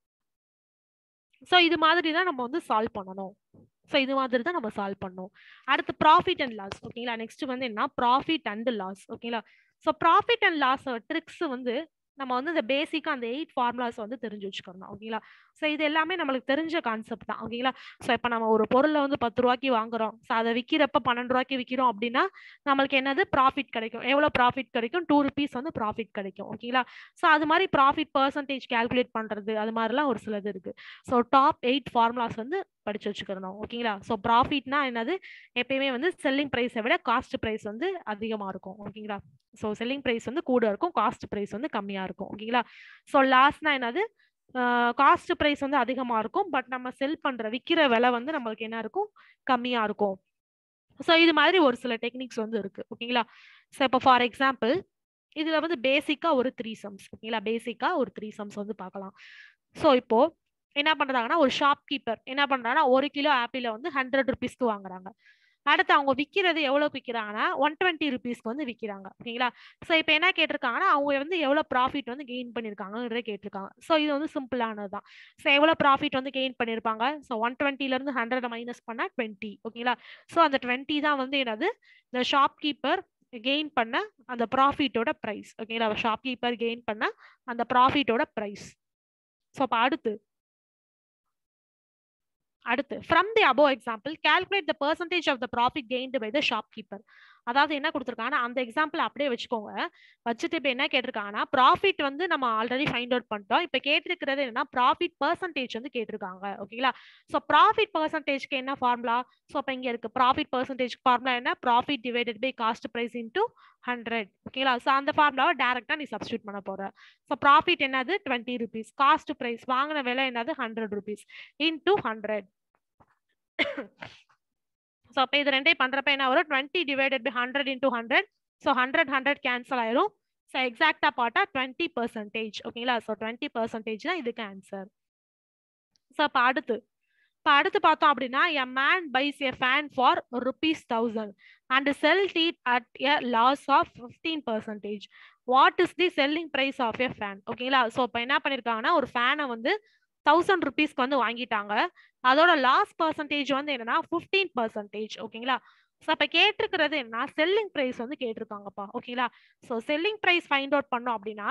E: ஸோ இது மாதிரி தான் நம்ம வந்து சால்வ் பண்ணணும். ஸோ இது மாதிரி தான் நம்ம சால்வ் பண்ணணும். அடுத்து ப்ராஃபிட் அண்ட் லாஸ். ஓகேங்களா, நெக்ஸ்ட் வந்து என்ன, ப்ராஃபிட் அண்ட் லாஸ். ஓகேங்களா, so profit and loss tricks வந்து நம்ம வந்து இந்த பேசிக்கா அந்த எயிட் ஃபார்முலாஸ் வந்து தெரிஞ்சு வச்சுக்கணும். ஓகேங்களா, ஸோ இது எல்லாமே நம்மளுக்கு தெரிஞ்ச கான்செப்ட் தான். ஓகேங்களா, ஸோ இப்போ நம்ம ஒரு பொருளை வந்து பத்து ரூபாய்க்கு வாங்குறோம், ஸோ அதை விற்கிறப்ப பன்னெண்டு ரூபாய்க்கு விற்கிறோம் அப்படின்னா நம்மளுக்கு என்னது ப்ராஃபிட் கிடைக்கும். எவ்வளோ ப்ராஃபிட் கிடைக்கும், டூ ருபீஸ் வந்து ப்ராஃபிட் கிடைக்கும். ஓகேங்களா, ஸோ அது மாதிரி ப்ராஃபிட் பர்சன்டேஜ் கால்குலேட் பண்றது அது மாதிரிலாம் ஒரு சிலது இருக்கு. ஸோ டாப் எயிட் ஃபார்முலாஸ் வந்து படிச்சு வச்சுக்கணும். ஓகேங்களா, ஸோ ப்ராஃபிட்னா என்னது, எப்பயுமே வந்து செல்லிங் ப்ரைஸை விட காஸ்ட் ப்ரைஸ் வந்து அதிகமா இருக்கும். ஓகேங்களா, ஸோ செல்லிங் ப்ரைஸ் வந்து கூட இருக்கும், காஸ்ட் ப்ரைஸ் வந்து கம்மியா இருக்கும். ஓகேங்களா, ஸோ லாஸ்னா என்னது, காஸ்ட் ப்ரைஸ் வந்து அதிகமா இருக்கும், பட் நம்ம செல் பண்ற விற்கிற விலை வந்து நம்மளுக்கு என்ன இருக்கும், கம்மியா இருக்கும். ஸோ இது மாதிரி ஒரு சில டெக்னிக்ஸ் வந்து இருக்கு. ஓகேங்களா, ஸோ இப்போ ஃபார் எக்ஸாம்பிள் இதுல வந்து பேசிக்கா ஒரு த்ரீ சம்ஸ். ஓகேங்களா, பேசிக்கா ஒரு த்ரீ சம்ஸ் வந்து பார்க்கலாம். ஸோ இப்போ என்ன பண்றாங்கன்னா ஒரு ஷாப் கீப்பர் என்ன பண்றாங்கன்னா ஒரு கிலோ ஆப்பிள வந்து ஹண்ட்ரட் ருபீஸ்க்கு வாங்குறாங்க. அடுத்து அவங்க விற்கிறது எவ்வளோக்கு விற்கிறாங்கன்னா ஒன் டுவெண்ட்டி ருபீஸ்க்கு வந்து விற்கிறாங்க. ஓகேங்களா? ஸோ இப்போ என்ன கேட்டிருக்காங்கன்னா அவங்க வந்து எவ்வளோ ப்ராஃபிட் வந்து கெயின் பண்ணியிருக்காங்கன்றத கேட்டிருக்காங்க. ஸோ இது வந்து சிம்பிளானது தான். ஸோ எவ்வளோ ப்ராஃபிட் வந்து கெயின் பண்ணியிருப்பாங்க? ஸோ ஒன் டுவெண்ட்டிலேருந்து ஹண்ட்ரட் மைனஸ் பண்ணால் டுவெண்ட்டி. ஓகேங்களா? ஸோ அந்த டுவெண்ட்டி தான் வந்து என்னது இந்த ஷாப் கீப்பர் கெயின் பண்ண அந்த ப்ராஃபிட்டோட ப்ரைஸ். ஓகேங்களா? ஷாப் கீப்பர் கெயின் பண்ண அந்த ப்ராஃபிட்டோட ப்ரைஸ். ஸோ அப்போ அடுத்து அடுத்து from the above example calculate the percentage of the profit gained by the shopkeeper. அதாவது என்ன கொடுத்துருக்காங்கன்னா அந்த எக்ஸாம்பிள் அப்படியே வச்சுக்கோங்க. வச்சுட்டு இப்போ என்ன கேட்டிருக்காங்கன்னா ப்ராஃபிட் வந்து நம்ம ஆல்ரெடி ஃபைண்ட் அவுட் பண்ணிட்டோம். இப்போ கேட்டிருக்கிறது என்னன்னா ப்ராஃபிட் பர்சன்டேஜ் வந்து கேட்டிருக்காங்க. ஓகேங்களா? ஸோ ப்ராஃபிட் பர்சன்டேஜ்க்கு என்ன ஃபார்முலா? ஸோ இப்போ இங்கே இருக்கு ப்ராஃபிட் பர்சன்டேஜ் ஃபார்முலா என்ன? Profit divided by cost price into hundred. ஓகேங்களா? ஸோ அந்த ஃபார்முலாவை டேரக்டா நீ சப்ஸ்டியூட் பண்ண போற. ஸோ ப்ராஃபிட் என்னது டுவெண்ட்டி ருபீஸ், காஸ்ட் ப்ரைஸ் வாங்கின விலை என்னது hundred rupees into hundred. So அப்போ இது ரெண்டே பண்றப்ப என்ன வரும்? Twenty divided by hundred into hundred. So hundred hundred cancel ஆயிரும். ஸோ எக்ஸாக்டா பார்த்தா டுவெண்ட்டி பர்சன்டேஜ். ஓகேங்களா? ஸோ டுவெண்ட்டி பர்சன்டேஜ் தான் இதுக்கு ஆன்சர். ஸோ அப்போ அடுத்து இப்போ அடுத்து பார்த்தோம் அப்படின்னா a man buys a fan for rupees thousand and sold it at a loss of fifteen percentage. What is the selling price of a fan? ஓகேங்களா? ஸோ இப்போ என்ன பண்ணியிருக்காங்கன்னா ஒரு ஃபேனை வந்து தௌசண்ட் ருபீஸ்க்கு வந்து வாங்கிட்டாங்க. அதோட லாஸ் பர்சன்டேஜ் வந்து என்னன்னா ஃபிஃப்டீன் பர்சன்டேஜ். ஓகேங்களா? ஸோ அப்போ கேட்டிருக்கிறது என்னன்னா செல்லிங் ப்ரைஸ் வந்து கேட்டிருக்காங்கப்பா. ஓகேங்களா? So selling price find out பண்ணோம் அப்படின்னா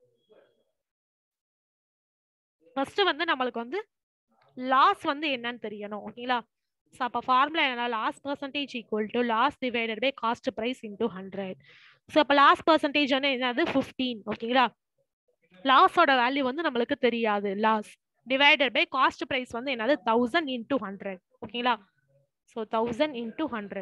E: ஃபர்ஸ்ட் வந்து நம்மளுக்கு வந்து லாஸ் வந்து என்னன்னு தெரியணும். ஓகேங்களா? ஸோ அப்போ ஃபார்முலா என்ன? Loss percentage equal to loss divided by cost price into hundred. So அப்போ லாஸ் பர்சன்டேஜ் வந்து என்னது ஃபிஃப்டீன். ஓகேங்களா? லாஸோட வேல்யூ வந்து நம்மளுக்கு தெரியாது. Loss divided by cost price வந்து என்னது thousand into one hundred. ஓகேங்களா? so thousand into one hundred.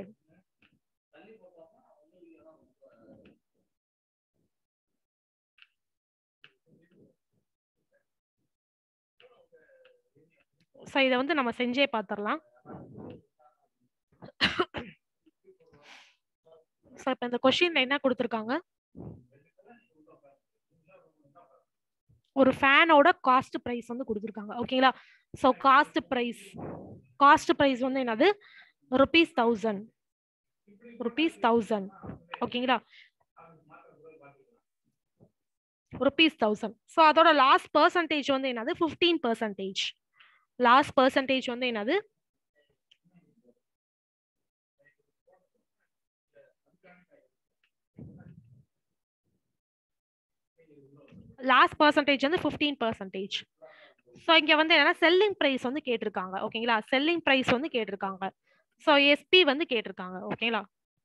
E: so இத வந்து நம்ம செஞ்சே பாத்துறலாம். so இப்ப இந்த क्वेश्चनல என்ன கொடுத்திருக்காங்க? ஒரு ஃபேனோட காஸ்ட் பிரைஸ் வந்து கொடுத்திருக்காங்க. ஓகேங்களா? So cost price cost price வந்து என்னது rupees thousand rupees thousand. ஓகேங்களா? rupees thousand. சோ அதோட லாஸ் பெர்சன்டேஜ் வந்து என்னது fifteen percent. லாஸ் பெர்சன்டேஜ் வந்து என்னது லாஸ்ட் பர்சன்டேஜ் வந்து fifteen percent. ஸோ இங்க வந்து என்னன்னா செல்லிங் பிரைஸ் வந்து கேட்டிருக்காங்க. ஓகேங்களா? செல்லிங் பிரைஸ் வந்து கேட்டிருக்காங்க. ஸோ எஸ்பி வந்து கேட்டிருக்காங்க. ஓகேங்களா?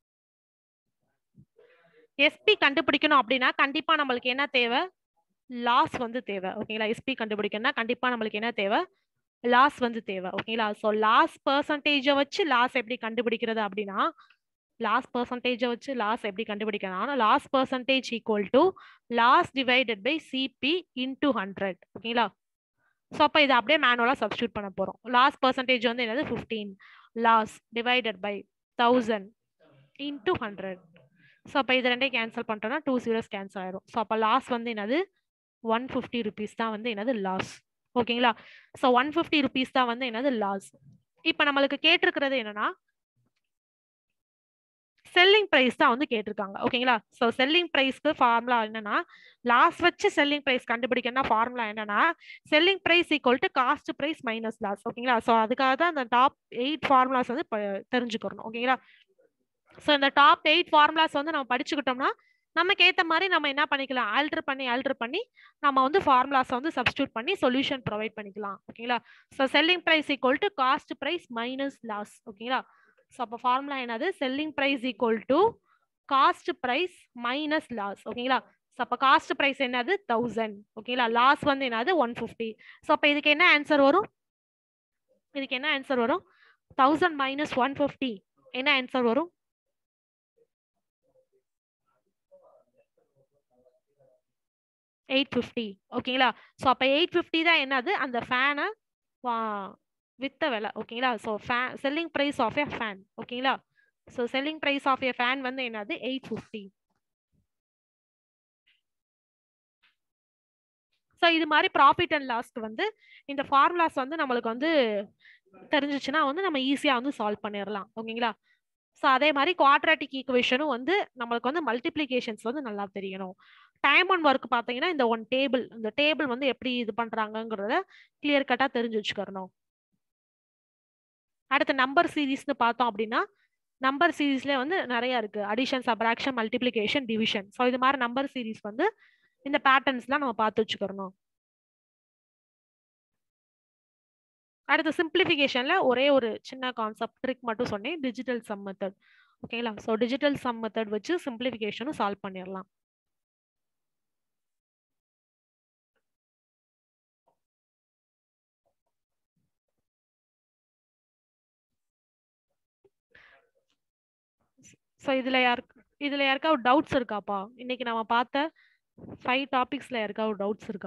E: எஸ்பி கண்டுபிடிக்கணும் அப்படின்னா கண்டிப்பா நம்மளுக்கு என்ன தேவை? லாஸ் வந்து தேவை. ஓகேங்களா? எஸ்பி கண்டுபிடிக்கணும்னா கண்டிப்பா நம்மளுக்கு என்ன தேவை? லாஸ் வந்து தேவை. ஓகேங்களா? ஸோ லாஸ் பர்சன்டேஜை வச்சு லாஸ் எப்படி கண்டுபிடிக்கிறது அப்படின்னா லாஸ் பர்சன்டேஜை வச்சு லாஸ் எப்படி கண்டுபிடிக்கலாம்? Loss percentage equal to loss divided by CP into hundred. ஓகேங்களா? ஸோ அப்போ இதை அப்படியே மேனுவலாக சப்ஸ்டியூட் பண்ண போகிறோம். லாஸ் பர்சன்டேஜ் வந்து என்னது fifteen, loss divided by thousand into hundred. So அப்போ இது ரெண்டே கேன்சல் பண்ணிட்டோம்னா டூ ஜீரோஸ் கேன்சல் ஆயிரும். ஸோ அப்போ லாஸ் வந்து என்னது ஒன் ஃபிஃப்டி ருபீஸ் தான் வந்து என்னது லாஸ். ஓகேங்களா? ஸோ ஒன் ஃபிஃப்டி ருபீஸ் தான் வந்து என்னது லாஸ். இப்போ நம்மளுக்கு கேட்டிருக்கிறது என்னன்னா செல்லிங் பிரைஸ் தான் வந்து கேட்டிருக்காங்க. ஓகேங்களா? ஸோ செல்லிங் பிரைஸ்க்கு ஃபார்முலா என்னன்னா லாஸ் வச்சு செல்லிங் பிரைஸ் கண்டுபிடிக்கணும்னா ஃபார்முலா என்னன்னா selling price equal to cost price minus loss. ஓகேங்களா? ஸோ அதுக்காக தான் அந்த டாப் எயிட் ஃபார்முலாஸ் வந்து தெரிஞ்சுக்கணும். ஓகேங்களா? ஸோ இந்த டாப் எயிட் ஃபார்முலாஸ் வந்து நம்ம படிச்சுக்கிட்டோம்னா நமக்கு ஏற்ற மாதிரி நம்ம என்ன பண்ணிக்கலாம்? ஆல்டர் பண்ணி ஆல்டர் பண்ணி நம்ம வந்து ஃபார்முலாஸ் வந்து சப்ஸ்டியூட் பண்ணி சொல்யூஷன் ப்ரொவைட் பண்ணிக்கலாம். ஓகேங்களா? So selling price equal to cost price minus loss. ஓகேங்களா? ஸோ அப்போ ஃபார்முலா என்னது? Selling price equal to cost price minus loss. ஓகேங்களா? ஸோ அப்போ காஸ்ட் பிரைஸ் என்னது தௌசண்ட். ஓகேங்களா? லாஸ் வந்து என்னது ஒன் ஃபிஃப்டி. ஸோ அப்போ இதுக்கு என்ன ஆன்சர் வரும்? இதுக்கு என்ன ஆன்சர் வரும்? தௌசண்ட் மைனஸ் ஒன் ஃபிஃப்டி என்ன ஆன்சர் வரும்? Eight fifty. ஓகேங்களா? ஸோ அப்போ எயிட் ஃபிஃப்டி தான் என்னது அந்த ஃபேனை வித்த விலை. ஓகேங்களா? So fan selling price of a fan. ஓகேங்களா? So selling price of a fan வந்து என்னது எயிட் ஃபிஃப்டி. ஸோ இது மாதிரி ப்ராஃபிட் அண்ட் லாஸ்க்கு வந்து இந்த ஃபார்முலாஸ் வந்து நம்மளுக்கு வந்து தெரிஞ்சிச்சுன்னா வந்து நம்ம ஈஸியாக வந்து சால்வ் பண்ணிடலாம். ஓகேங்களா? ஸோ அதே மாதிரி குவாட்ராட்டிக் ஈக்குவேஷனும் வந்து நம்மளுக்கு வந்து மல்டிப்ளிகேஷன்ஸ் வந்து நல்லா தெரியணும். டைம் அண்ட் ஒர்க் பார்த்தீங்கன்னா இந்த ஒன் டேபிள் இந்த டேபிள் வந்து எப்படி இது பண்றாங்கங்கிறத கிளியர் கட்டா தெரிஞ்சு வச்சுக்கணும். அடுத்த நம்பர் சீரீஸ்னு பார்த்தோம் அப்படின்னா நம்பர் சீரீஸ்ல வந்து நிறைய இருக்கு. Addition, subtraction, multiplication, division. So இது மாதிரி நம்பர் சீரீஸ் வந்து இந்த பேட்டர்ன்ஸ்லாம் நம்ம பார்த்து வச்சுக்கணும். அடுத்த சிம்பிளிஃபிகேஷன்ல ஒரே ஒரு சின்ன கான்செப்ட் ட்ரிக் மட்டும் சொன்னேன், டிஜிட்டல் சம் மெத்தட். ஓகேங்களா? ஸோ டிஜிட்டல் சம் மெத்தட் வச்சு சிம்பிளிஃபிகேஷனும் சால்வ் பண்ணிடலாம். ஸோ இதுல யாருக்கு இதுல யாருக்காவது டவுட்ஸ் இருக்காப்பா? இன்னைக்கு நம்ம பார்த்த ஃபைவ் டாபிக்ஸ்ல யாருக்காவது டவுட்ஸ் இருக்கா?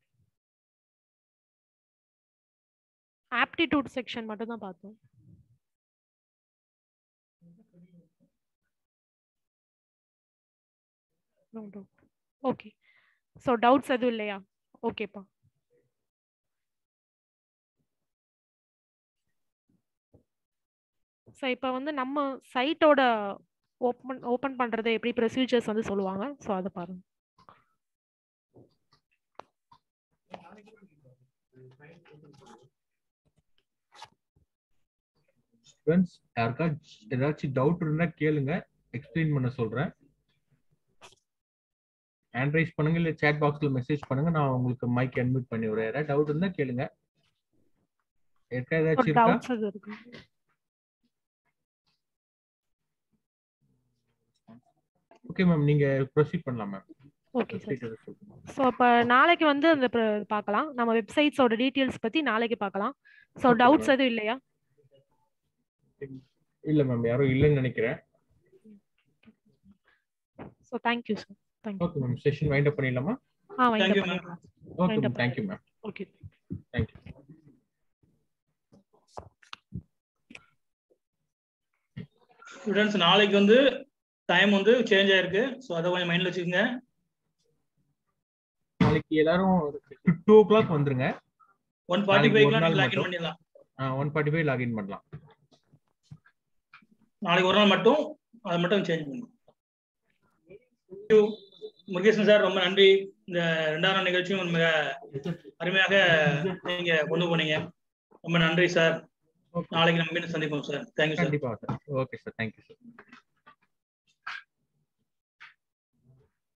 E: ஆப்டிடியூட் செக்ஷன் மட்டும் தான் பார்த்தோம். No doubt. Okay. So doubts எதுவும் இல்லையா? ஓகேப்பா. ஸோ இப்போ வந்து நம்ம சைட்டோட ஓப்பன் ஓப்பன் பண்றது எப்படி ப்ரொசீஜர்ஸ் வந்து சொல்லுவாங்க. ஸோ அதை பாருங்க.
A: ஃப்ரெண்ட்ஸ் யாருக்கா ஏதாச்சும் டவுட் இருந்தா கேளுங்க, எக்ஸ்பிளைன் பண்ண சொல்றேன். ஹேண்ட் ரைஸ் பண்ணுங்க இல்ல சாட் பாக்ஸ்ல மெசேஜ் பண்ணுங்க, நான் உங்களுக்கு மைக் அன்மியூட் பண்ணி விடுறேன். ஏதாவது டவுட் இருந்தா கேளுங்க. ஏற்கா ஏதாச்சும் இருக்கா?
E: டவுட்ஸ் எதுவும் இருக்கு?
A: ஓகே மேம், நீங்க ப்ரொசீட் பண்ணலாம் மேம்.
E: Okay sir. ஸோ இப்போ நாளைக்கு வந்து அந்த பார்க்கலாம், நம்ம வெப்சைட்ஸோட டீட்டெயில்ஸ் பத்தி நாளைக்கு பார்க்கலாம். ஸோ டவுட்ஸ் எதுவும் இல்லையா?
A: இல்ல மேம், யாரும் இல்லைன்னு நினைக்கிறேன்.
E: So thank you sir. Thank you.
A: Okay ma'am, session wind up பண்ணிடலாமா?
E: ஆ வைண்ட் அப் பண்ணிடலாம்.
A: Okay ma'am, thank you ma'am.
E: Okay,
A: thank you.
C: Students நாளைக்கு வந்து டைம் வந்து சேஞ்ச் ஆயிருக்கு. ஸோ அதை கொஞ்சம் மைண்ட்ல வச்சுக்கோங்க.
A: நாளைக்கு எல்லாரும் டூ ஓ கிளாக் வந்துருங்க.
C: ஒன் ஃபார்ட்டி ஃபைவ்க்குலாம் லாகின் பண்ணிடலாம்.
A: ஒன் ஃபார்ட்டி ஃபைவ் லாகின் பண்ணலாம்.
C: நாளைக்கு ஒரு நாள் மட்டும் அதை மட்டும் சேஞ்ச் பண்ணுங்க. முருகேசன் சார் ரொம்ப நன்றி. இந்த ரெண்டாயிரம் நிகழ்ச்சியும் மிக அருமையாக நீங்க கொண்டு போனீங்க. ரொம்ப நன்றி சார். நாளைக்கு நம்ம மீண்டும் சந்திப்போம் சார். Thank you sir.
A: கண்டிப்பா sir. Okay sir, thank you sir.